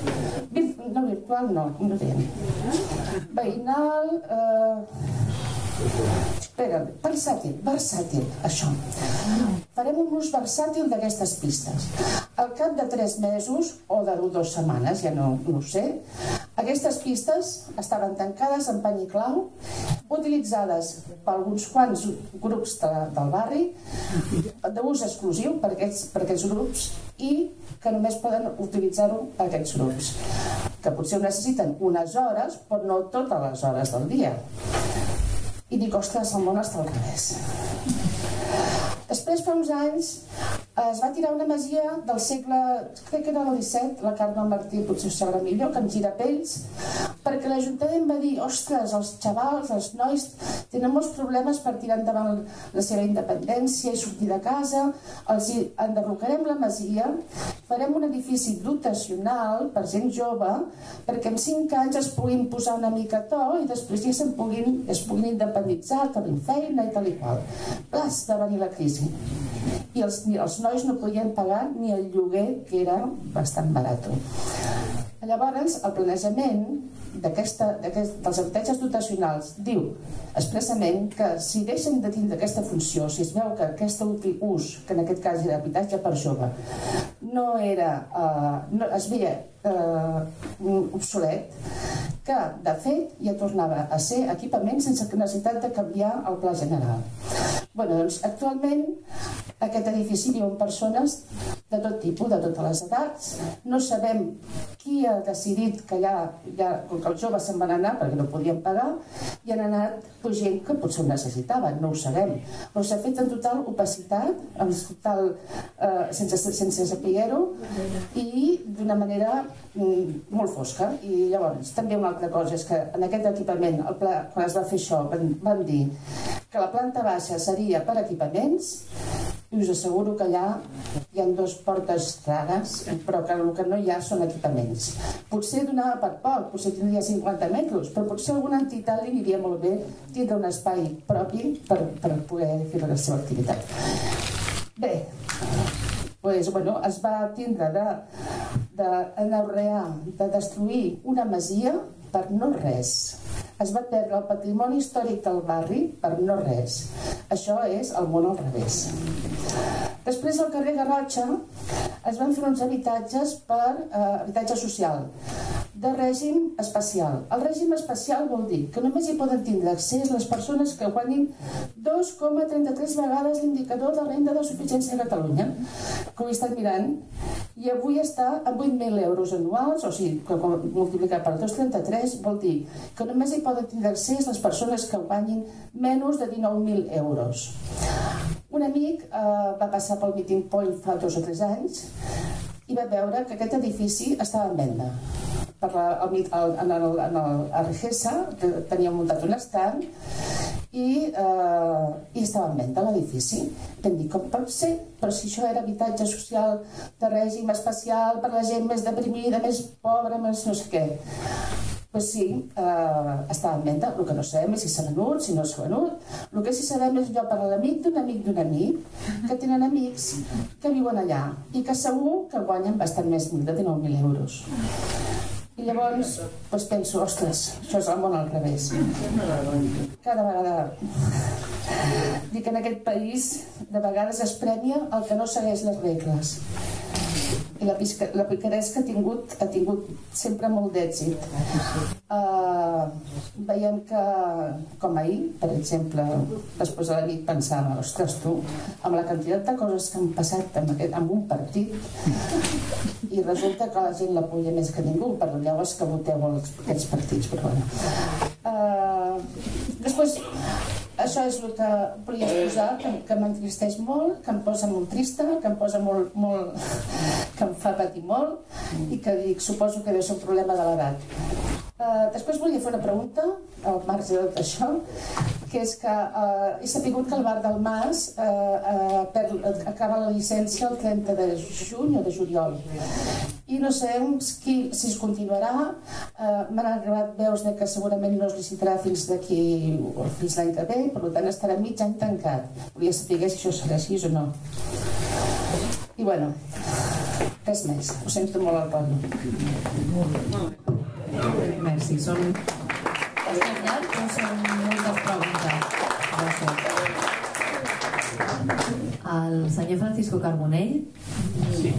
No virtual, no, com li deien? Veïnal, eh, espera, versàtil, versàtil, això. Farem un ús versàtil d'aquestes pistes. Al cap de tres mesos, o de dues setmanes, ja no, no ho sé, aquestes pistes estaven tancades en pany i clau, utilitzades per alguns quants grups de, del barri, d'ús exclusiu per aquests, per aquests grups, i que només poden utilitzar-ho aquests grups, que potser ho necessiten unes hores, però no totes les hores del dia. I dic, ostres, el món està al revés. Després, fa uns anys, es va tirar una masia del segle, crec que era el disset, la Carme Martí potser ho sabrà millor, que en Girapells, perquè l'Ajuntament va dir, ostres, els xavals, els nois, tenen molts problemes per tirar endavant la seva independència i sortir de casa, els enderrocarem la masia, farem un edifici dotacional per gent jove, perquè en cinc anys es puguin posar una mica a to i després ja se'n puguin, es puguin independitzar, tenir feina i tal i qual. Plas, va venir la crisi. I els, els nois no podien pagar ni el lloguer, que era bastant barat. Llavors, el planejament d'aquesta, d'aquest, dels habitatges dotacionals diu expressament que si deixen de tindre aquesta funció, si es veu que aquest ús, que en aquest cas era habitatge per jove, no era, eh, no, es veia eh, obsolet, que de fet ja tornava a ser equipament sense necessitat de canviar el pla general. Bueno, doncs, actualment aquest edifici viuen persones de tot tipus, de totes les edats. No sabem qui ha decidit que ja, ja com que els joves se'n van anar perquè no podien pagar, i han anat pues, gent que potser ho necessitaven, no ho sabem. Però s'ha fet en total opacitat, en total, eh, sense, sense saber-ho, i d'una manera mm, molt fosca. I llavors, també una altra cosa és que en aquest equipament, el pla, quan es va fer això, van, van dir que la planta baixa seria per equipaments, i us asseguro que allà hi ha dues portes rares, però que el que no hi ha són equipaments. Potser donava per poc, potser tindria cinquanta metres, però potser a alguna entitat li aniria molt bé tindre un espai propi per, per poder fer la seva activitat. Bé, pues, bueno, es va tindre de, de enarrear, de destruir una masia per no res. Es va perdre el patrimoni històric del barri per no res. Això és el món al revés. Després, al carrer Garrotxa, es van fer uns habitatges per eh, habitatge social, de règim especial. El règim especial vol dir que només hi poden tindre accés les persones que guanyin dos coma trenta-tres vegades l'indicador de renda de suficiència de Catalunya, que ho he estat mirant, i avui està a vuit mil euros anuals, o sigui, que multiplicat per dos coma trenta-tres vol dir que només hi poden tindre accés les persones que guanyin menys de dinou mil euros. Un amic eh, va passar pel Meeting Point fa dos o tres anys i va veure que aquest edifici estava en venda. Per la, el, el, en el, en el Argesa tenia muntat un estand i, eh, i estava en venda l'edifici. Vam dir, com pot ser? Però si això era habitatge social de règim especial per la gent més deprimida, més pobra, més no sé què. Pues sí, eh, estava en venda. El que no sabem és si s'ha venut, si no s'ha venut. El que sí sabem és allò per l'amic d'un amic d'un amic, que tenen amics que viuen allà i que segur que guanyen bastant més de dinou mil euros. I llavors pues penso, ostres, això és el món al revés. Cada vegada dic que en aquest país de vegades es premia el que no segueix les regles. i la, pisca, la picaresca ha tingut, ha tingut sempre molt d'èxit. Uh, veiem que, com ahir, per exemple, després de la nit pensava, ostres, tu, amb la quantitat de coses que han passat en, aquest, en un partit, i resulta que la gent la podia més que ningú, per llavors que voteu els, aquests partits, però bueno. Uh, després, això és el que volia exposar, que, que m'entristeix molt, que em posa molt trista, que em posa molt, molt... que em fa patir molt, i que dic, suposo que deu ser un problema de l'edat. Uh, després volia fer una pregunta, al marge de tot això, que és que uh, he sabut que el bar del Mas uh, uh, per, acaba la llicència el trenta de juny o de juliol. I no sé qui, si es continuarà. Uh, m'han arribat veus de que segurament no es licitarà fins d'aquí fins l'any que ve, per tant estarà mig any tancat. Volia saber si això serà així o no. I bueno, res més. Ho sento molt al poble. Merci. Són... Has guanyat o són moltes preguntes? El senyor Francisco Carbonell. Sí.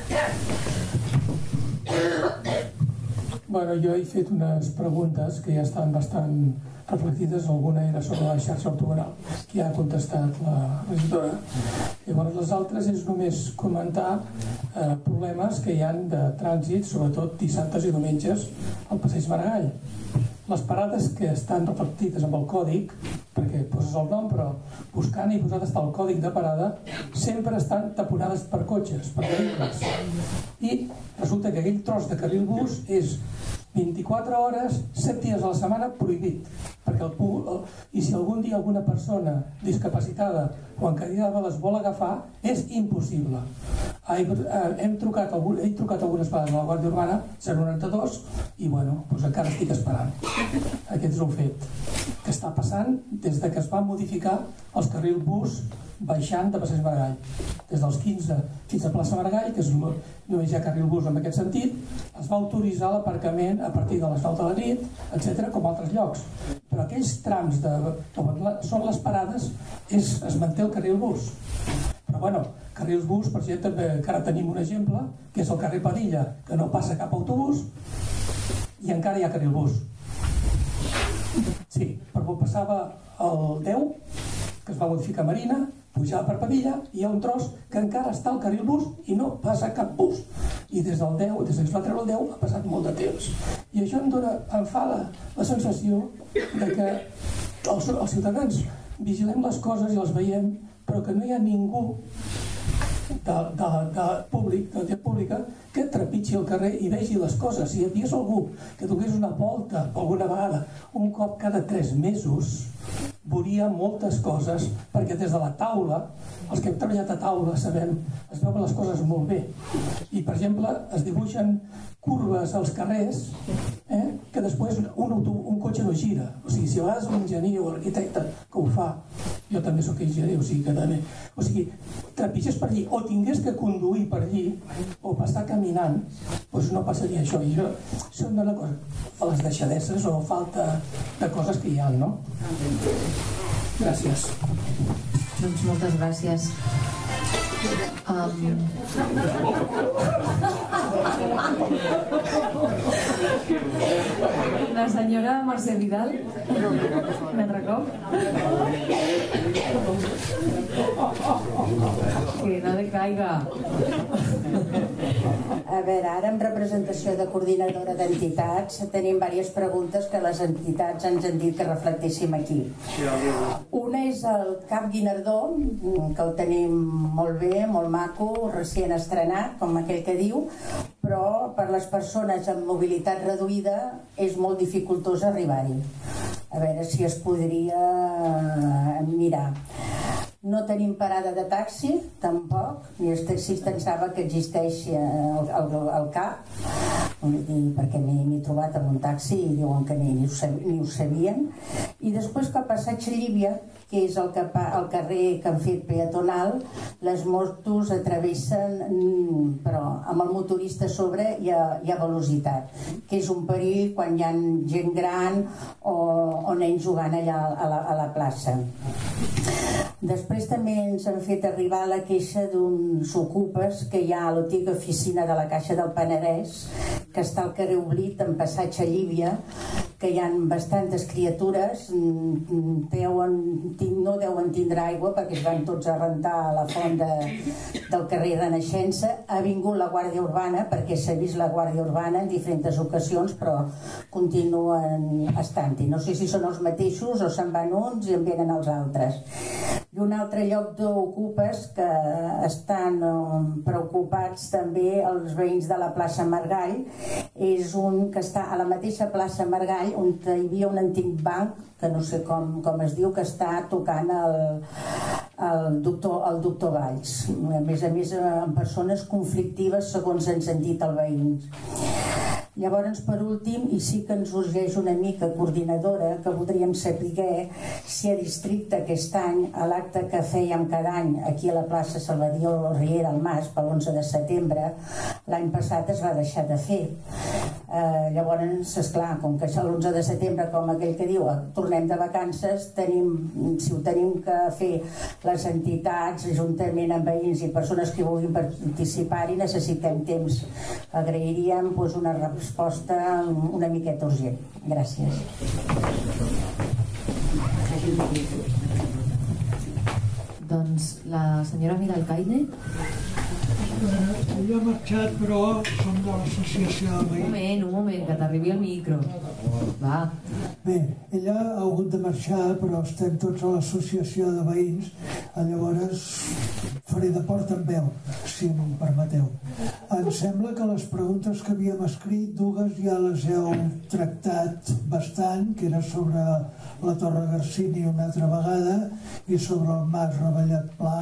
Bueno, jo he fet unes preguntes que ja estan bastant reflectides, alguna era sobre la xarxa ortogonal, que ja ha contestat la regidora. Llavors les altres és només comentar eh, problemes que hi ha de trànsit, sobretot dissabtes i diumenges, al passeig Maragall. Les parades que estan reflectides amb el còdic, perquè poses el nom, però buscant i posat està el còdic de parada, sempre estan taponades per cotxes, per vehicles. I resulta que aquell tros de carril bus és vint-i-quatre hores, set dies a la setmana prohibit. Perquè el, el, I si algun dia alguna persona discapacitada o en cadira de rodes vol agafar, és impossible. He, hem trucat, algun, he trucat algunes vegades a la Guàrdia Urbana, zero noranta-dos, i bueno, doncs encara estic esperant. Aquest és un fet que està passant des de que es va modificar els carrils bus baixant de Passeig Maragall. Des dels quinze fins a plaça Maragall, que és només hi ha carril bus en aquest sentit, es va autoritzar l'aparcament a partir de les nou de la nit, etcètera, com altres llocs. Però aquells trams de, on són les parades és, es manté el carril bus. Però bueno, carrils bus, per exemple, també encara tenim un exemple, que és el carrer Padilla, que no passa cap autobús, i encara hi ha carril bus. Sí, però passava el deu, que es va modificar a Marina, pujava per Padilla, i hi ha un tros que encara està al carril bus i no passa cap bus. I des del deu, des que es va treure el deu, ha passat molt de temps. I això em dona, em fa la, la sensació de que els, els ciutadans vigilem les coses i les veiem, però que no hi ha ningú de, de, de públic, de la pública, que trepitgi el carrer i vegi les coses. Si hi hagués algú que donés una volta alguna vegada, un cop cada tres mesos, veuria moltes coses, perquè des de la taula, els que hem treballat a taula sabem, es veuen les coses molt bé. I, per exemple, es dibuixen curves als carrers, eh, que després un, auto, un cotxe no gira. O sigui, si a vegades l'enginyer o l'arquitecte que ho fa, jo també sóc enginyer, o sigui que també... O sigui, trepitgés per allí, o tingués que conduir per allí, o passar caminant, doncs no passaria això. I això, això em dona cosa, a les deixadesses o falta de coses que hi ha, no? Gràcies. Doncs moltes gràcies. Um... La senyora Mercè Vidal, me'n recordo. Que no decaiga. A veure, ara en representació de coordinadora d'entitats tenim diverses preguntes que les entitats ens han dit que reflectéssim aquí. Una és el Cap Guinardó, que el tenim molt bé, molt maco, recient estrenat, com aquell que diu, però per les persones amb mobilitat reduïda és molt dificultós arribar-hi. A veure si es podria mirar. No tenim parada de taxi, tampoc, ni els taxis pensava que existeix el, el, el CAP, perquè m'he trobat amb un taxi i diuen que ni, ni, ho, ni ho sabien. I després que al passeig Llívia, que és el, que, el carrer que han fet peatonal, les motos atravessen, però amb el motorista a sobre hi ha, hi ha velocitat, que és un perill quan hi ha gent gran o, o nens jugant allà a la, a la plaça. Després també ens han fet arribar la queixa d'uns ocupes que hi ha a l'antiga oficina de la Caixa del Penedès, que està al carrer Oblit, en passatge Llívia, que hi ha bastantes criatures, deuen, no deuen tindre aigua perquè es van tots a rentar a la font de, del carrer Renaixença. Ha vingut la Guàrdia Urbana perquè s'ha vist la Guàrdia Urbana en diferents ocasions, però continuen estant-hi. No sé si són els mateixos o se'n van uns i en venen els altres. I un altre lloc d'ocupes que estan preocupats també els veïns de la plaça Margall és un que està a la mateixa plaça Margall on hi havia un antic banc que no sé com, com es diu, que està tocant el, el, doctor, el doctor Valls, a més a més amb persones conflictives segons ens han dit els veïns. Llavors, per últim, i sí que ens urgeix una mica coordinadora, que voldríem saber si a districte aquest any, a l'acte que fèiem cada any aquí a la plaça Salvador Riera al Mas, per l'onze de setembre, l'any passat es va deixar de fer. Eh, llavors, esclar, com que l'onze de setembre, com aquell que diu, tornem de vacances, tenim, si ho tenim que fer les entitats, juntament amb veïns i persones que vulguin participar-hi, necessitem temps. Agrairíem doncs, una resposta una miqueta urgent. Gràcies. Doncs la senyora Miralcaine. Jo he marxat, però som de l'associació de veïns. Un moment, un moment, que t'arribi el micro. Va. Bé, ella ha hagut de marxar, però estem tots a l'associació de veïns. Llavors faré de porta en veu, si m'ho permeteu. Em sembla que les preguntes que havíem escrit, dues ja les heu tractat bastant, que era sobre la Torre Garcini una altra vegada i sobre el Mas Revellat Pla,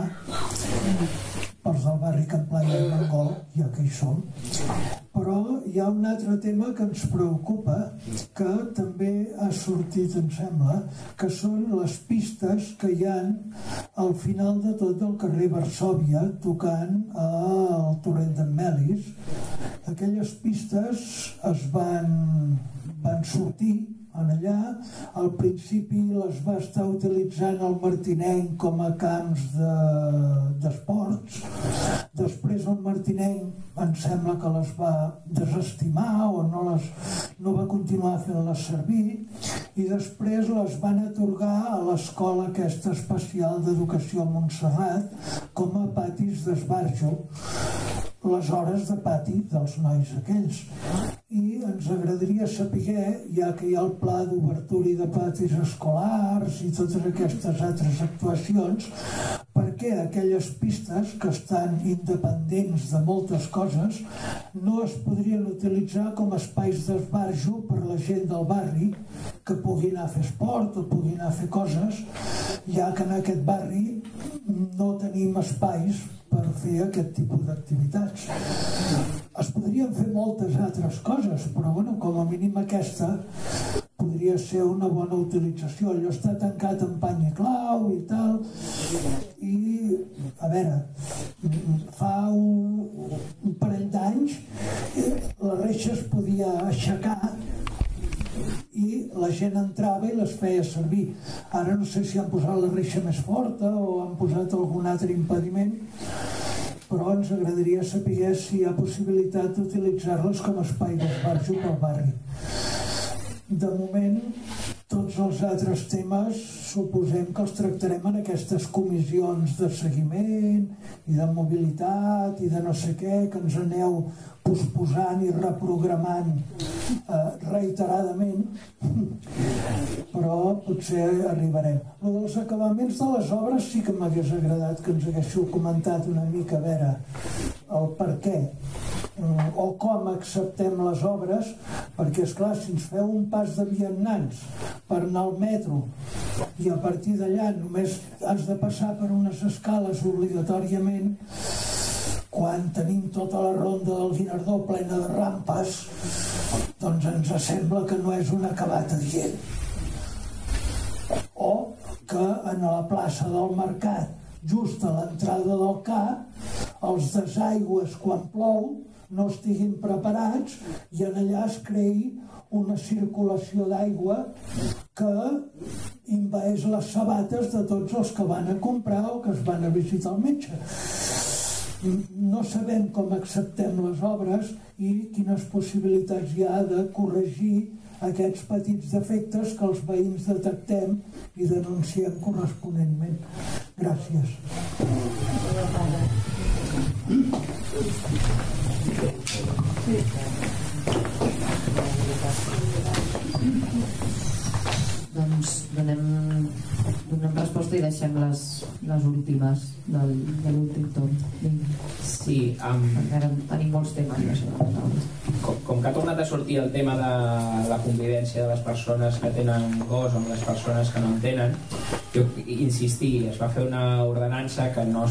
pels del barri Can Pla i el Mongol, ja que hi som. Però hi ha un altre tema que ens preocupa, que també ha sortit, em sembla, que són les pistes que hi ha al final de tot del carrer Varsòvia, tocant al torrent d'en Melis. Aquelles pistes es van, van sortir en allà. Al principi les va estar utilitzant el Martinenc com a camps d'esports. De, Després el Martinenc em sembla que les va desestimar o no, les, no va continuar fent-les servir, i després les van atorgar a l'escola aquesta especial d'educació a Montserrat com a patis d'esbarjo, les hores de pati dels nois aquells. I ens agradaria saber, ja que hi ha el pla d'obertura i de patis escolars i totes aquestes altres actuacions, per què aquelles pistes que estan independents de moltes coses no es podrien utilitzar com a espais d'esbarjo per la gent del barri que pugui anar a fer esport o pugui anar a fer coses, ja que en aquest barri no tenim espais per fer aquest tipus d'activitats. Es podrien fer moltes altres coses, però bueno, com a mínim aquesta podria ser una bona utilització. Allò està tancat amb pany i clau i tal, i a veure, fa un, un parell d'anys la reixa es podia aixecar i la gent entrava i les feia servir. Ara no sé si han posat la reixa més forta o han posat algun altre impediment, però ens agradaria saber si hi ha possibilitat d'utilitzar-les com a espai d'esbarjo pel barri. De moment, tots els altres temes suposem que els tractarem en aquestes comissions de seguiment i de mobilitat i de no sé què, que ens aneu posposant i reprogramant eh, reiteradament, però potser arribarem. Lo dels acabaments de les obres sí que m'hagués agradat que ens haguéssiu comentat una mica, a veure, el per què eh, o com acceptem les obres, perquè és clar, si ens feu un pas de vianants per anar al metro i a partir d'allà només has de passar per unes escales obligatòriament, quan tenim tota la ronda del Guinardó plena de rampes, doncs ens sembla que no és un acabat adient. O que en la plaça del Mercat, just a l'entrada del C A, els desaigües quan plou no estiguin preparats i en allà es creï una circulació d'aigua que envaeix les sabates de tots els que van a comprar o que es van a visitar el metge. No sabem com acceptem les obres i quines possibilitats hi ha de corregir aquests petits defectes que els veïns detectem i denunciem corresponentment. Gràcies. Doncs donem, donem resposta i deixem les, les últimes del, de l'últim torn. Sí, um, encara tenim molts temes. Com, com que ha tornat a sortir el tema de la convivència de les persones que tenen gos amb les persones que no en tenen, jo insistir, es va fer una ordenança que no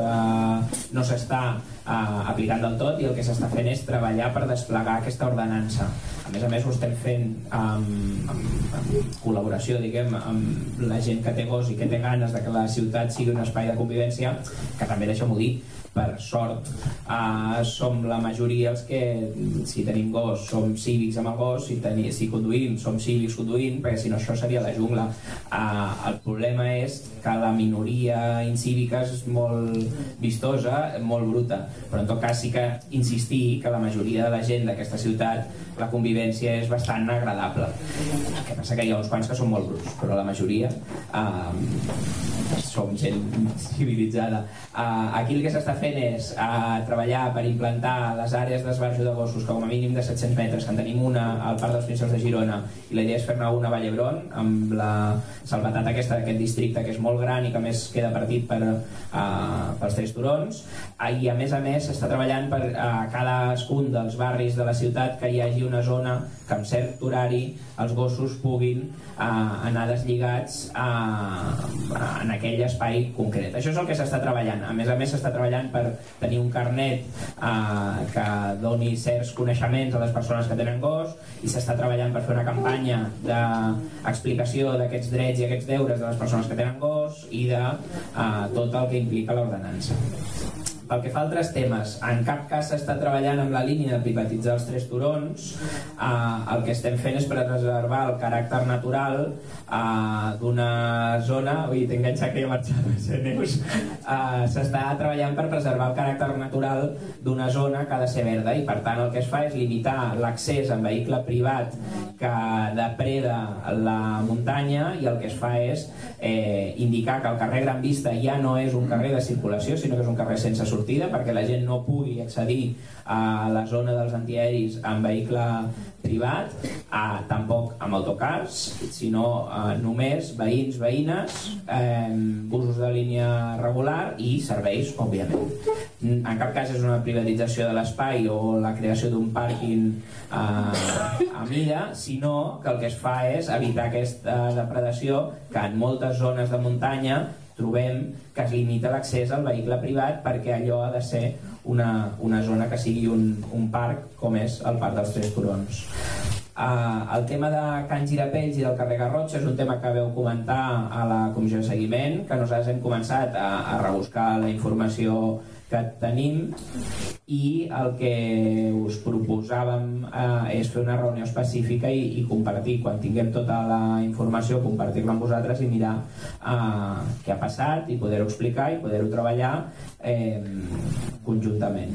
s'està uh, aplicant del tot, i el que s'està fent és treballar per desplegar aquesta ordenança. A més a més ho estem fent amb, amb, amb col·laboració, diguem, amb la gent que té gos i que té ganes de que la ciutat sigui un espai de convivència, que també, deixem-ho dir, per sort eh, som la majoria els que, si tenim gos, som cívics amb el gos, si, teni, si conduïm, som cívics conduint, perquè si no això seria la jungla. Eh, el problema és que la minoria incívica és molt vistosa, molt bruta, però en tot cas sí que insistir que la majoria de la gent d'aquesta ciutat la convivència és bastant agradable. El que passa que hi ha uns quants que són molt bruts, però la majoria eh, som gent civilitzada. Eh, aquí el que s'està fent és eh, treballar per implantar les àrees d'esbarjo de gossos, que com a mínim de set-cents metres, que en tenim una al Parc dels Príncers de Girona, i la idea és fer-ne una a Vall d'Hebron, amb la salvetat aquesta d'aquest districte, que és molt gran i que a més queda partit per, eh, pels Tres Turons. Eh, I a més a més s'està treballant per a eh, cadascun dels barris de la ciutat que hi hagi una zona que amb cert horari els gossos puguin eh, anar deslligats eh, en aquell espai concret. Això és el que s'està treballant. A més a més s'està treballant per tenir un carnet eh, que doni certs coneixements a les persones que tenen gos, i s'està treballant per fer una campanya d'explicació d'aquests drets i aquests deures de les persones que tenen gos i de eh, tot el que implica l'ordenança. Pel que fa a altres temes, en cap cas s'està treballant amb la línia de privatitzar els Tres Turons. Eh, el que estem fent és preservar el caràcter natural eh, d'una zona... Ui, t'he enganxat que hi ha marxat la Neus. Eh, s'està treballant per preservar el caràcter natural d'una zona que ha de ser verda, i per tant el que es fa és limitar l'accés en vehicle privat que depreda la muntanya, i el que es fa és eh, indicar que el carrer Gran Vista ja no és un carrer de circulació, sinó que és un carrer sense sortida, perquè la gent no pugui accedir a la zona dels antiaeris en vehicle privat, eh, tampoc amb autocars, sinó eh, només veïns, veïnes, eh, busos de línia regular i serveis, òbviament. En cap cas és una privatització de l'espai o la creació d'un pàrquing eh, a mida, sinó que el que es fa és evitar aquesta depredació que en moltes zones de muntanya trobem que es limita l'accés al vehicle privat, perquè allò ha de ser una, una zona que sigui un, un parc com és el Parc dels Tres Turons. Uh, el tema de Can Girapells i del carrer Garrotxa és un tema que veu comentar a la comissió de seguiment, que nosaltres hem començat a, a rebuscar la informació que tenim, i el que us proposàvem eh, és fer una reunió específica i, i compartir, quan tinguem tota la informació, compartir-la amb vosaltres i mirar eh, què ha passat i poder-ho explicar i poder-ho treballar eh, conjuntament.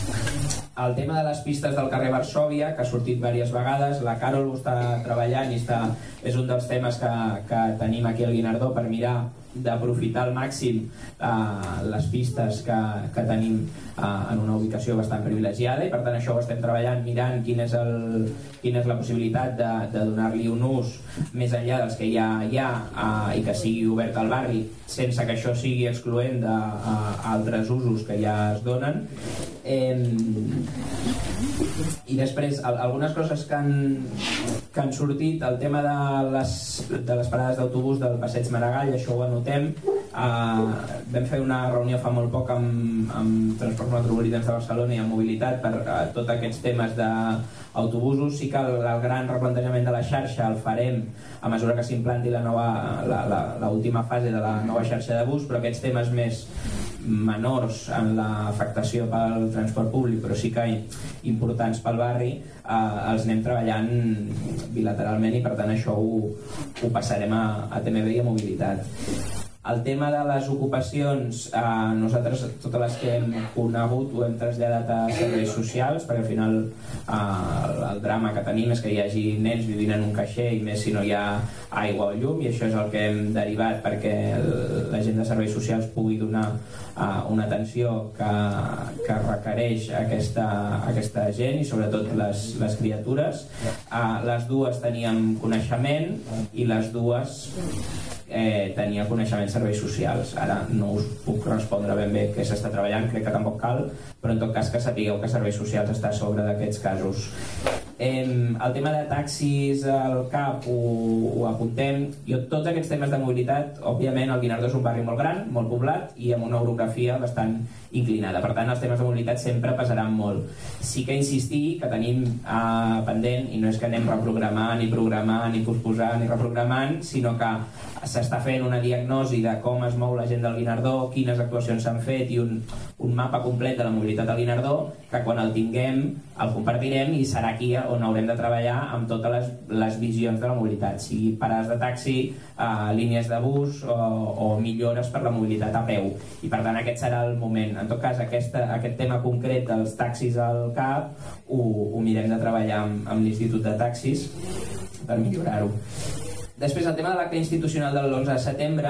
El tema de les pistes del carrer Varsòvia, que ha sortit diverses vegades, la Carol ho està treballant i està, és un dels temes que, que tenim aquí al Guinardó per mirar d'aprofitar al màxim eh, les pistes que, que tenim eh, en una ubicació bastant privilegiada, i per tant això ho estem treballant mirant quin és el, quina és la possibilitat de, de donar-li un ús més enllà dels que ja hi ha eh, i que sigui obert al barri, sense que això sigui excloent d'altres uh, usos que ja es donen. Eh, i després al, algunes coses que han, que han sortit, el tema de les, de les parades d'autobús del Passeig Maragall, això ho anotem. Uh, vam fer una reunió fa molt poc amb, amb Transports Metropolitans de Barcelona i amb Mobilitat per uh, tots aquests temes d'autobusos. Sí que el, el gran replantejament de la xarxa el farem a mesura que s'implanti la nova, la, la, la última fase de la nova xarxa de bus, però aquests temes més menors en l'afectació pel transport públic, però sí que importants pel barri, eh, els anem treballant bilateralment i per tant això ho, ho passarem a, a T M B i a mobilitat. El tema de les ocupacions, eh, nosaltres totes les que hem conegut ho hem traslladat a serveis socials, perquè al final eh, el, el drama que tenim és que hi hagi nens vivint en un caixer i més si no hi ha aigua o llum, i això és el que hem derivat perquè el, la gent de serveis socials pugui donar eh, una atenció que, que requereix aquesta, aquesta gent i sobretot les, les criatures. Eh, les dues teníem coneixement i les dues Eh, tenia coneixement serveis socials. Ara no us puc respondre ben bé què s'està treballant, crec que tampoc cal, però en tot cas que sapigueu que serveis socials està a sobre d'aquests casos. Eh, el tema de taxis al C A P ho, ho apuntem. Jo tots aquests temes de mobilitat, òbviament el Guinardó és un barri molt gran, molt poblat i amb una orografia bastant inclinada, per tant els temes de mobilitat sempre pesaran molt. Sí que insistir que tenim eh, pendent, i no és que anem reprogramant i programant i posposant i reprogramant, sinó que s'està fent una diagnosi de com es mou la gent del Guinardó, quines actuacions s'han fet i un, un mapa complet de la mobilitat al Guinardó, que quan el tinguem el compartirem i serà aquí on haurem de treballar amb totes les, les visions de la mobilitat, sigui parades de taxi, eh, línies de bus o, o millores per la mobilitat a peu, i per tant aquest serà el moment. En tot cas aquesta, aquest tema concret dels taxis al C A P ho, ho mirem de treballar amb, amb l'Institut de Taxis per millorar-ho. Després, el tema de l'acte institucional de l'onze de setembre,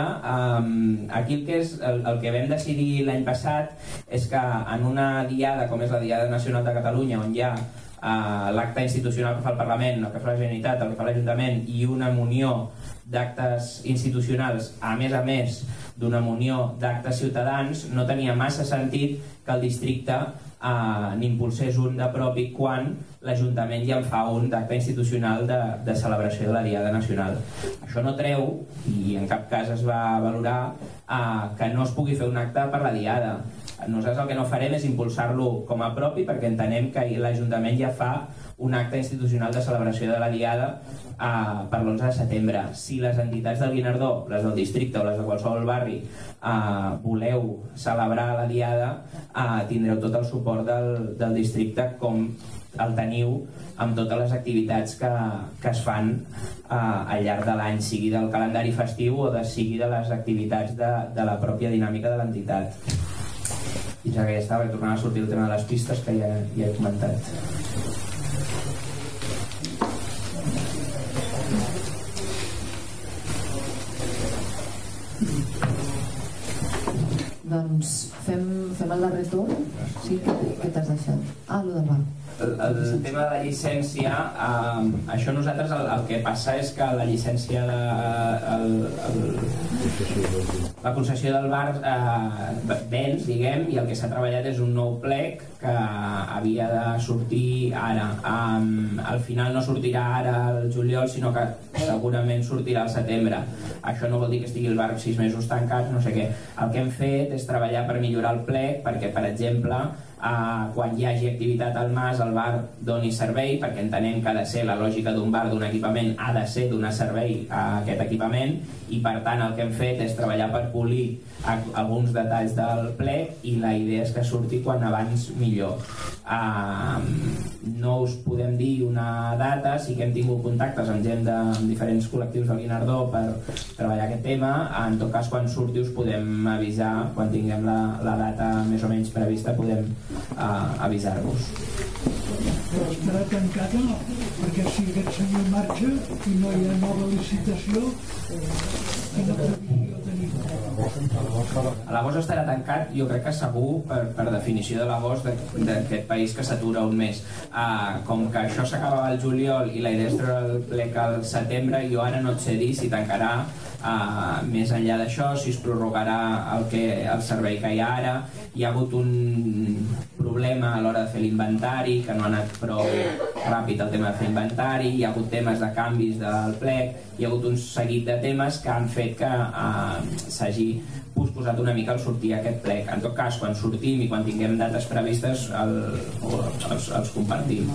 eh, aquí el que, és, el, el que vam decidir l'any passat és que en una diada com és la Diada Nacional de Catalunya, on hi ha eh, l'acte institucional que fa el Parlament, el que fa la Generalitat, el que fa l'Ajuntament i una munió d'actes institucionals, a més a més d'una munió d'actes ciutadans, no tenia massa sentit que el districte eh, n'impulsés un de propi quan l'Ajuntament ja en fa un d'acte institucional de, de celebració de la Diada Nacional. Això no treu, i en cap cas es va valorar, eh, que no es pugui fer un acte per la Diada. Nosaltres el que no farem és impulsar-lo com a propi, perquè entenem que l'Ajuntament ja fa un acte institucional de celebració de la Diada eh, per l'onze de setembre. Si les entitats del Guinardó, les del districte o les de qualsevol barri, eh, voleu celebrar la Diada, eh, tindreu tot el suport del, del districte com el teniu amb totes les activitats que, que es fan eh, al llarg de l'any, sigui del calendari festiu o de, sigui de les activitats de, de la pròpia dinàmica de l'entitat. I ja que ja estava, tornant a sortir el tema de les pistes que ja, ja he comentat. Doncs fem, fem el darrer torn. Sí, què, què t'has deixat? Ah, allò del bar. El, el tema de la llicència, eh, això nosaltres el, el que passa és que la llicència de, el, el, la concessió del bar eh, vens, diguem, i el que s'ha treballat és un nou plec que havia de sortir ara. Um, al final no sortirà ara al juliol, sinó que segurament sortirà al setembre. Això no vol dir que estigui el bar sis mesos tancat, no sé què. El que hem fet és treballar per millorar el plec, perquè, per exemple, Uh, quan hi hagi activitat al mas el bar doni servei, perquè entenem que ha de ser la lògica d'un bar, d'un equipament ha de ser donar servei a aquest equipament, i per tant el que hem fet és treballar per polir alguns detalls del plec, i la idea és que surti quan abans millor. Uh, no us podem dir una data, sí que hem tingut contactes amb gent de amb diferents col·lectius del Guinardó per treballar aquest tema. En tot cas, quan surti us podem avisar, quan tinguem la, la data més o menys prevista podem uh, avisar-vos. Però estarà tancada, perquè si aquest senyor marxa i no hi ha nova licitació, quina previsió tenim? A l'agost estarà tancat, jo crec que segur, per, per definició de l'agost d'aquest país que s'atura un mes. Uh, com que això s'acabava al juliol i la idea és treure el plec al setembre, jo ara no et sé dir si tancarà uh, més enllà d'això, si es prorrogarà el, que, el servei que hi ha ara. Hi ha hagut un problema a l'hora de fer l'inventari, que no ha anat prou ràpid el tema de fer inventari, hi ha hagut temes de canvis del plec, hi ha hagut un seguit de temes que han fet que uh, s'hagi posposat una mica el sortir aquest plec. En tot cas, quan sortim i quan tinguem dates previstes el, els, els compartim.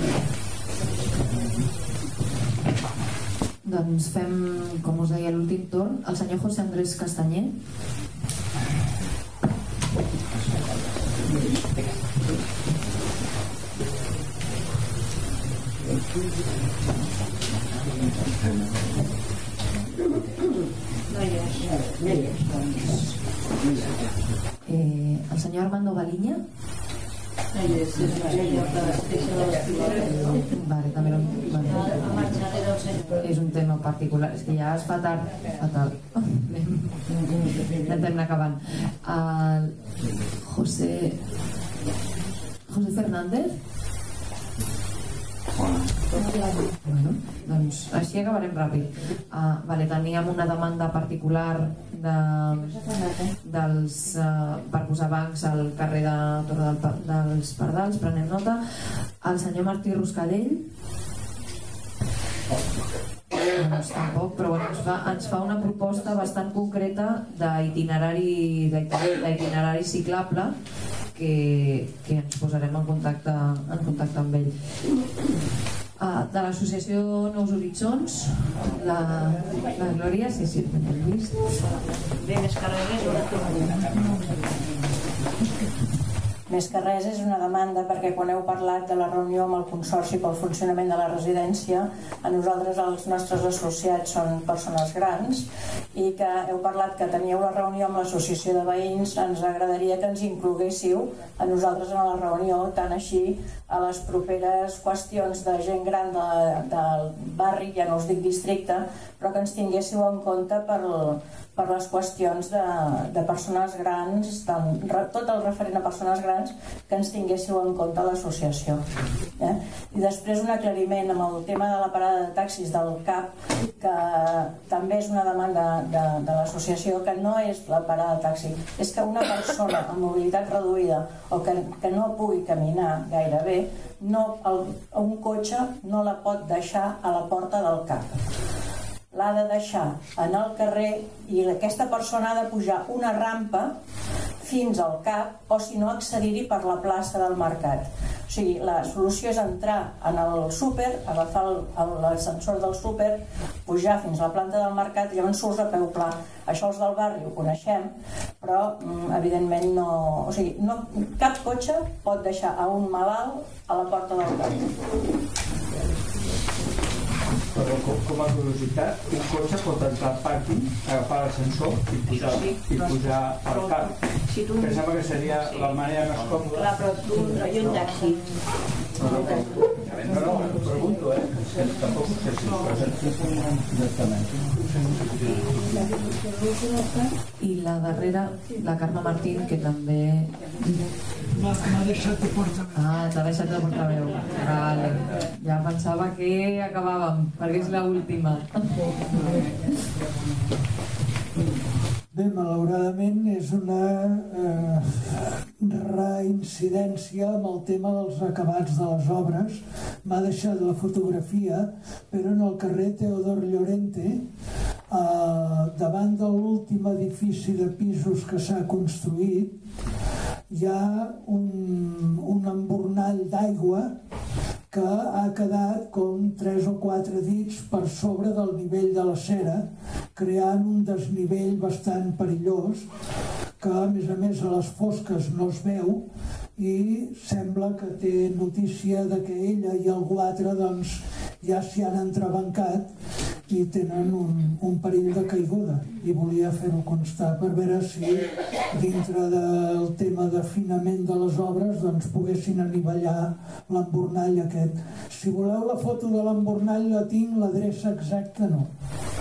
Doncs fem, com us deia, l'últim torn. El senyor José Andrés Castanyer. Eh, el senyor Armando Galiña. Vale, també no, vale. És un tema particular, és que ja es fa tard, fatal. Anem acabant. El José José Fernández. Bueno, doncs així acabarem ràpid. Uh, vale, teníem una demanda particular de, dels, uh, per posar bancs al carrer de Torre del, dels Pardals, prenem nota. El senyor Martí Ruscadell. Doncs tampoc, però bueno, ens, fa, ens fa una proposta bastant concreta d'itinerari d'itinerari ciclable que, que ens posarem en contacte, en contacte amb ell. Uh, de l'associació Nous Horitzons, la, la Glòria, sí, sí, l'hem vist. Bé, més que res és una Més que res és una demanda perquè quan heu parlat de la reunió amb el Consorci pel funcionament de la residència, a nosaltres els nostres associats són persones grans i que heu parlat que teníeu la reunió amb l'associació de veïns, ens agradaria que ens incloguéssiu a nosaltres en la reunió, tant així a les properes qüestions de gent gran de, del barri, ja no us dic districte, però que ens tinguéssiu en compte per, per les qüestions de, de persones grans, tant, tot el referent a persones grans, que ens tinguéssiu en compte a l'associació. Eh? I després un aclariment amb el tema de la parada de taxis del C A P, que també és una demanda de, de l'associació, que no és la parada de taxi, és que una persona amb mobilitat reduïda o que, que no pugui caminar gaire bé, no, el, un cotxe no la pot deixar a la porta del C A P. L'ha de deixar en el carrer i aquesta persona ha de pujar una rampa fins al C A P o si no accedir-hi per la plaça del Mercat. O sigui, la solució és entrar en el súper, agafar l'ascensor del súper, pujar fins a la planta del Mercat i llavors surts a peu pla. Això els del barri ho coneixem, però evidentment no... O sigui, no, cap cotxe pot deixar a un malalt a la porta del C A P. Però com, com a curiositat, un cotxe pot entrar al pàrquing, agafar l'ascensor i pujar, sí, sí, i pujar al camp. Si tu... Que sembla que seria sí. la manera més còmoda. Clar, però tu no hi ha un taxi. No, no, no, no, no, pregunto, eh? Tampoc sé si I la darrera, la Carme Martín, que també... M'ha deixat de portaveu. Ah, t'ha deixat de portaveu. Vale. Ja pensava que acabàvem, perquè és l'última. Bé, malauradament és una eh, reincidència amb el tema dels acabats de les obres. M'ha deixat la fotografia, però en el carrer Teodor Llorente, eh, davant de l'últim edifici de pisos que s'ha construït, hi ha un, un embornall d'aigua que ha quedat com tres o quatre dits per sobre del nivell de la cera, creant un desnivell bastant perillós que a més a més a les fosques no es veu i sembla que té notícia de que ella i algú altre doncs, ja s'hi han entrebancat i tenen un, un perill de caiguda i volia fer-ho constar per veure si dintre del tema d'afinament de les obres doncs poguessin anivellar l'embornall aquest. Si voleu la foto de l'embornall la tinc, l'adreça exacta no.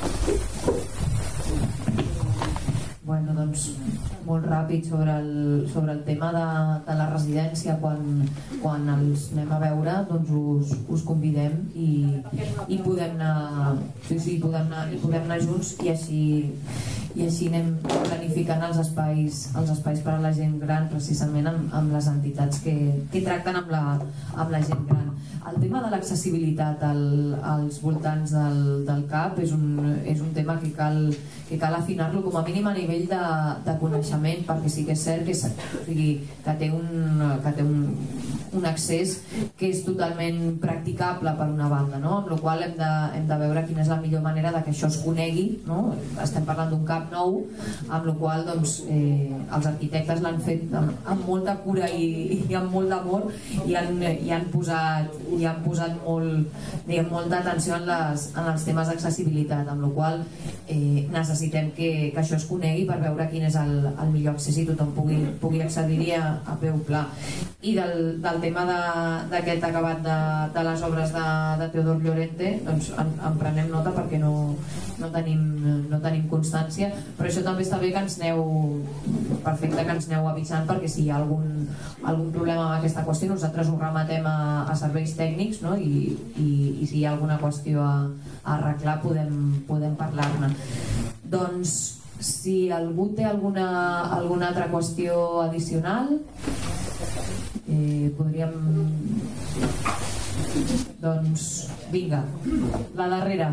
Bueno, doncs molt ràpid sobre el, sobre el tema de, de la residència, quan, quan els anem a veure doncs us, us convidem i, i podem anar, sí, sí, podem anar, i podem anar junts i així, i així anem planificant els espais, els espais per a la gent gran precisament amb, amb les entitats que, que tracten amb la, amb la gent gran. El tema de l'accessibilitat al, als voltants del, del C A P és un, és un tema que cal, que cal afinar-lo com a mínim a nivell de, de coneixement, perquè sí que és cert que, o sigui, que té un, que té un un accés que és totalment practicable per una banda, no? Amb la qual hem de, hem de veure quina és la millor manera de que això es conegui, no? Estem parlant d'un cap nou, amb la qual doncs, eh, els arquitectes l'han fet amb, amb molta cura i, i amb molt d'amor i han, i han posat, i han posat molt, diguem, molta atenció en, les, en els temes d'accessibilitat, amb la qual eh, necessitem que, que això es conegui per veure quin és el, el millor accés i tothom pugui, pugui accedir-hi a, a peu pla. I del, del tema d'aquest acabat de, de les obres de, de Teodor Llorente, doncs en, en prenem nota perquè no, no, tenim, no tenim constància, però això també està bé que ens aneu, perfecte que ens aneu avisant, perquè si hi ha algun, algun problema amb aquesta qüestió nosaltres ho rematem a, a serveis tècnics, no? I, i, i si hi ha alguna qüestió a, a arreglar podem, podem parlar-ne. Doncs si algú té alguna, alguna altra qüestió addicional, eh, podríem... Doncs vinga, la darrera.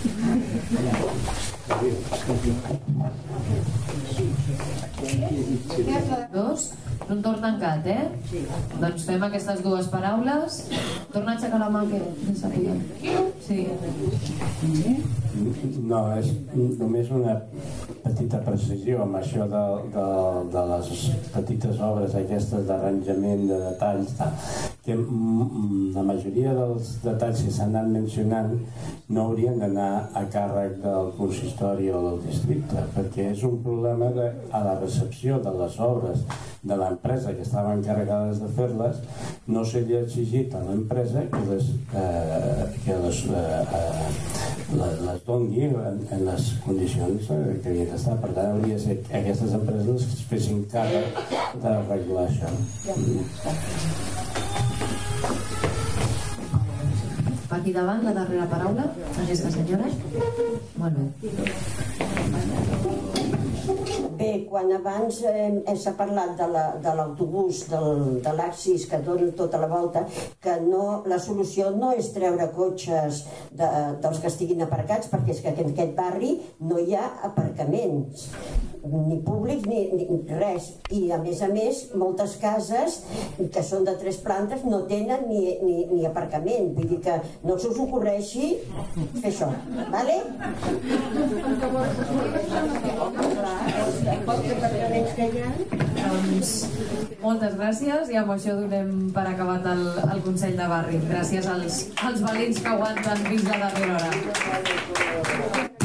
Dos? Un torn tancat, eh? Doncs fem aquestes dues paraules. Torna a aixecar la mà que no sabia. Sí. No, és només una petita precisió amb això de, de, de les petites obres aquestes d'arranjament de detalls, que la majoria dels detalls que s'han anat mencionant no haurien d'anar a càrrec del consistori o del districte, perquè és un problema de, a la recepció de les obres de l'empresa que estaven encarregades de fer-les, no se li ha exigit a l'empresa que les, eh, que les, eh, les, les doni en, en les condicions eh, que havien d'estar. Per tant, hauria de ser aquestes empreses que es fessin càrrec d'arreglar això. Per aquí davant, la darrera paraula, aquesta senyora. Molt bé. Bé, quan abans eh, s'ha parlat de l'autobús la, de, de l'Axis que dona tota la volta, que no, la solució no és treure cotxes de, dels que estiguin aparcats, perquè és que en aquest barri no hi ha aparcaments ni públics ni, ni res, i a més a més moltes cases que són de tres plantes no tenen ni, ni, ni aparcament, vull dir que no se us ocorreixi fer això, vale? Doncs moltes gràcies i amb això donem per acabat el, el Consell de Barri. Gràcies als, als valents que aguanten fins la darrera hora.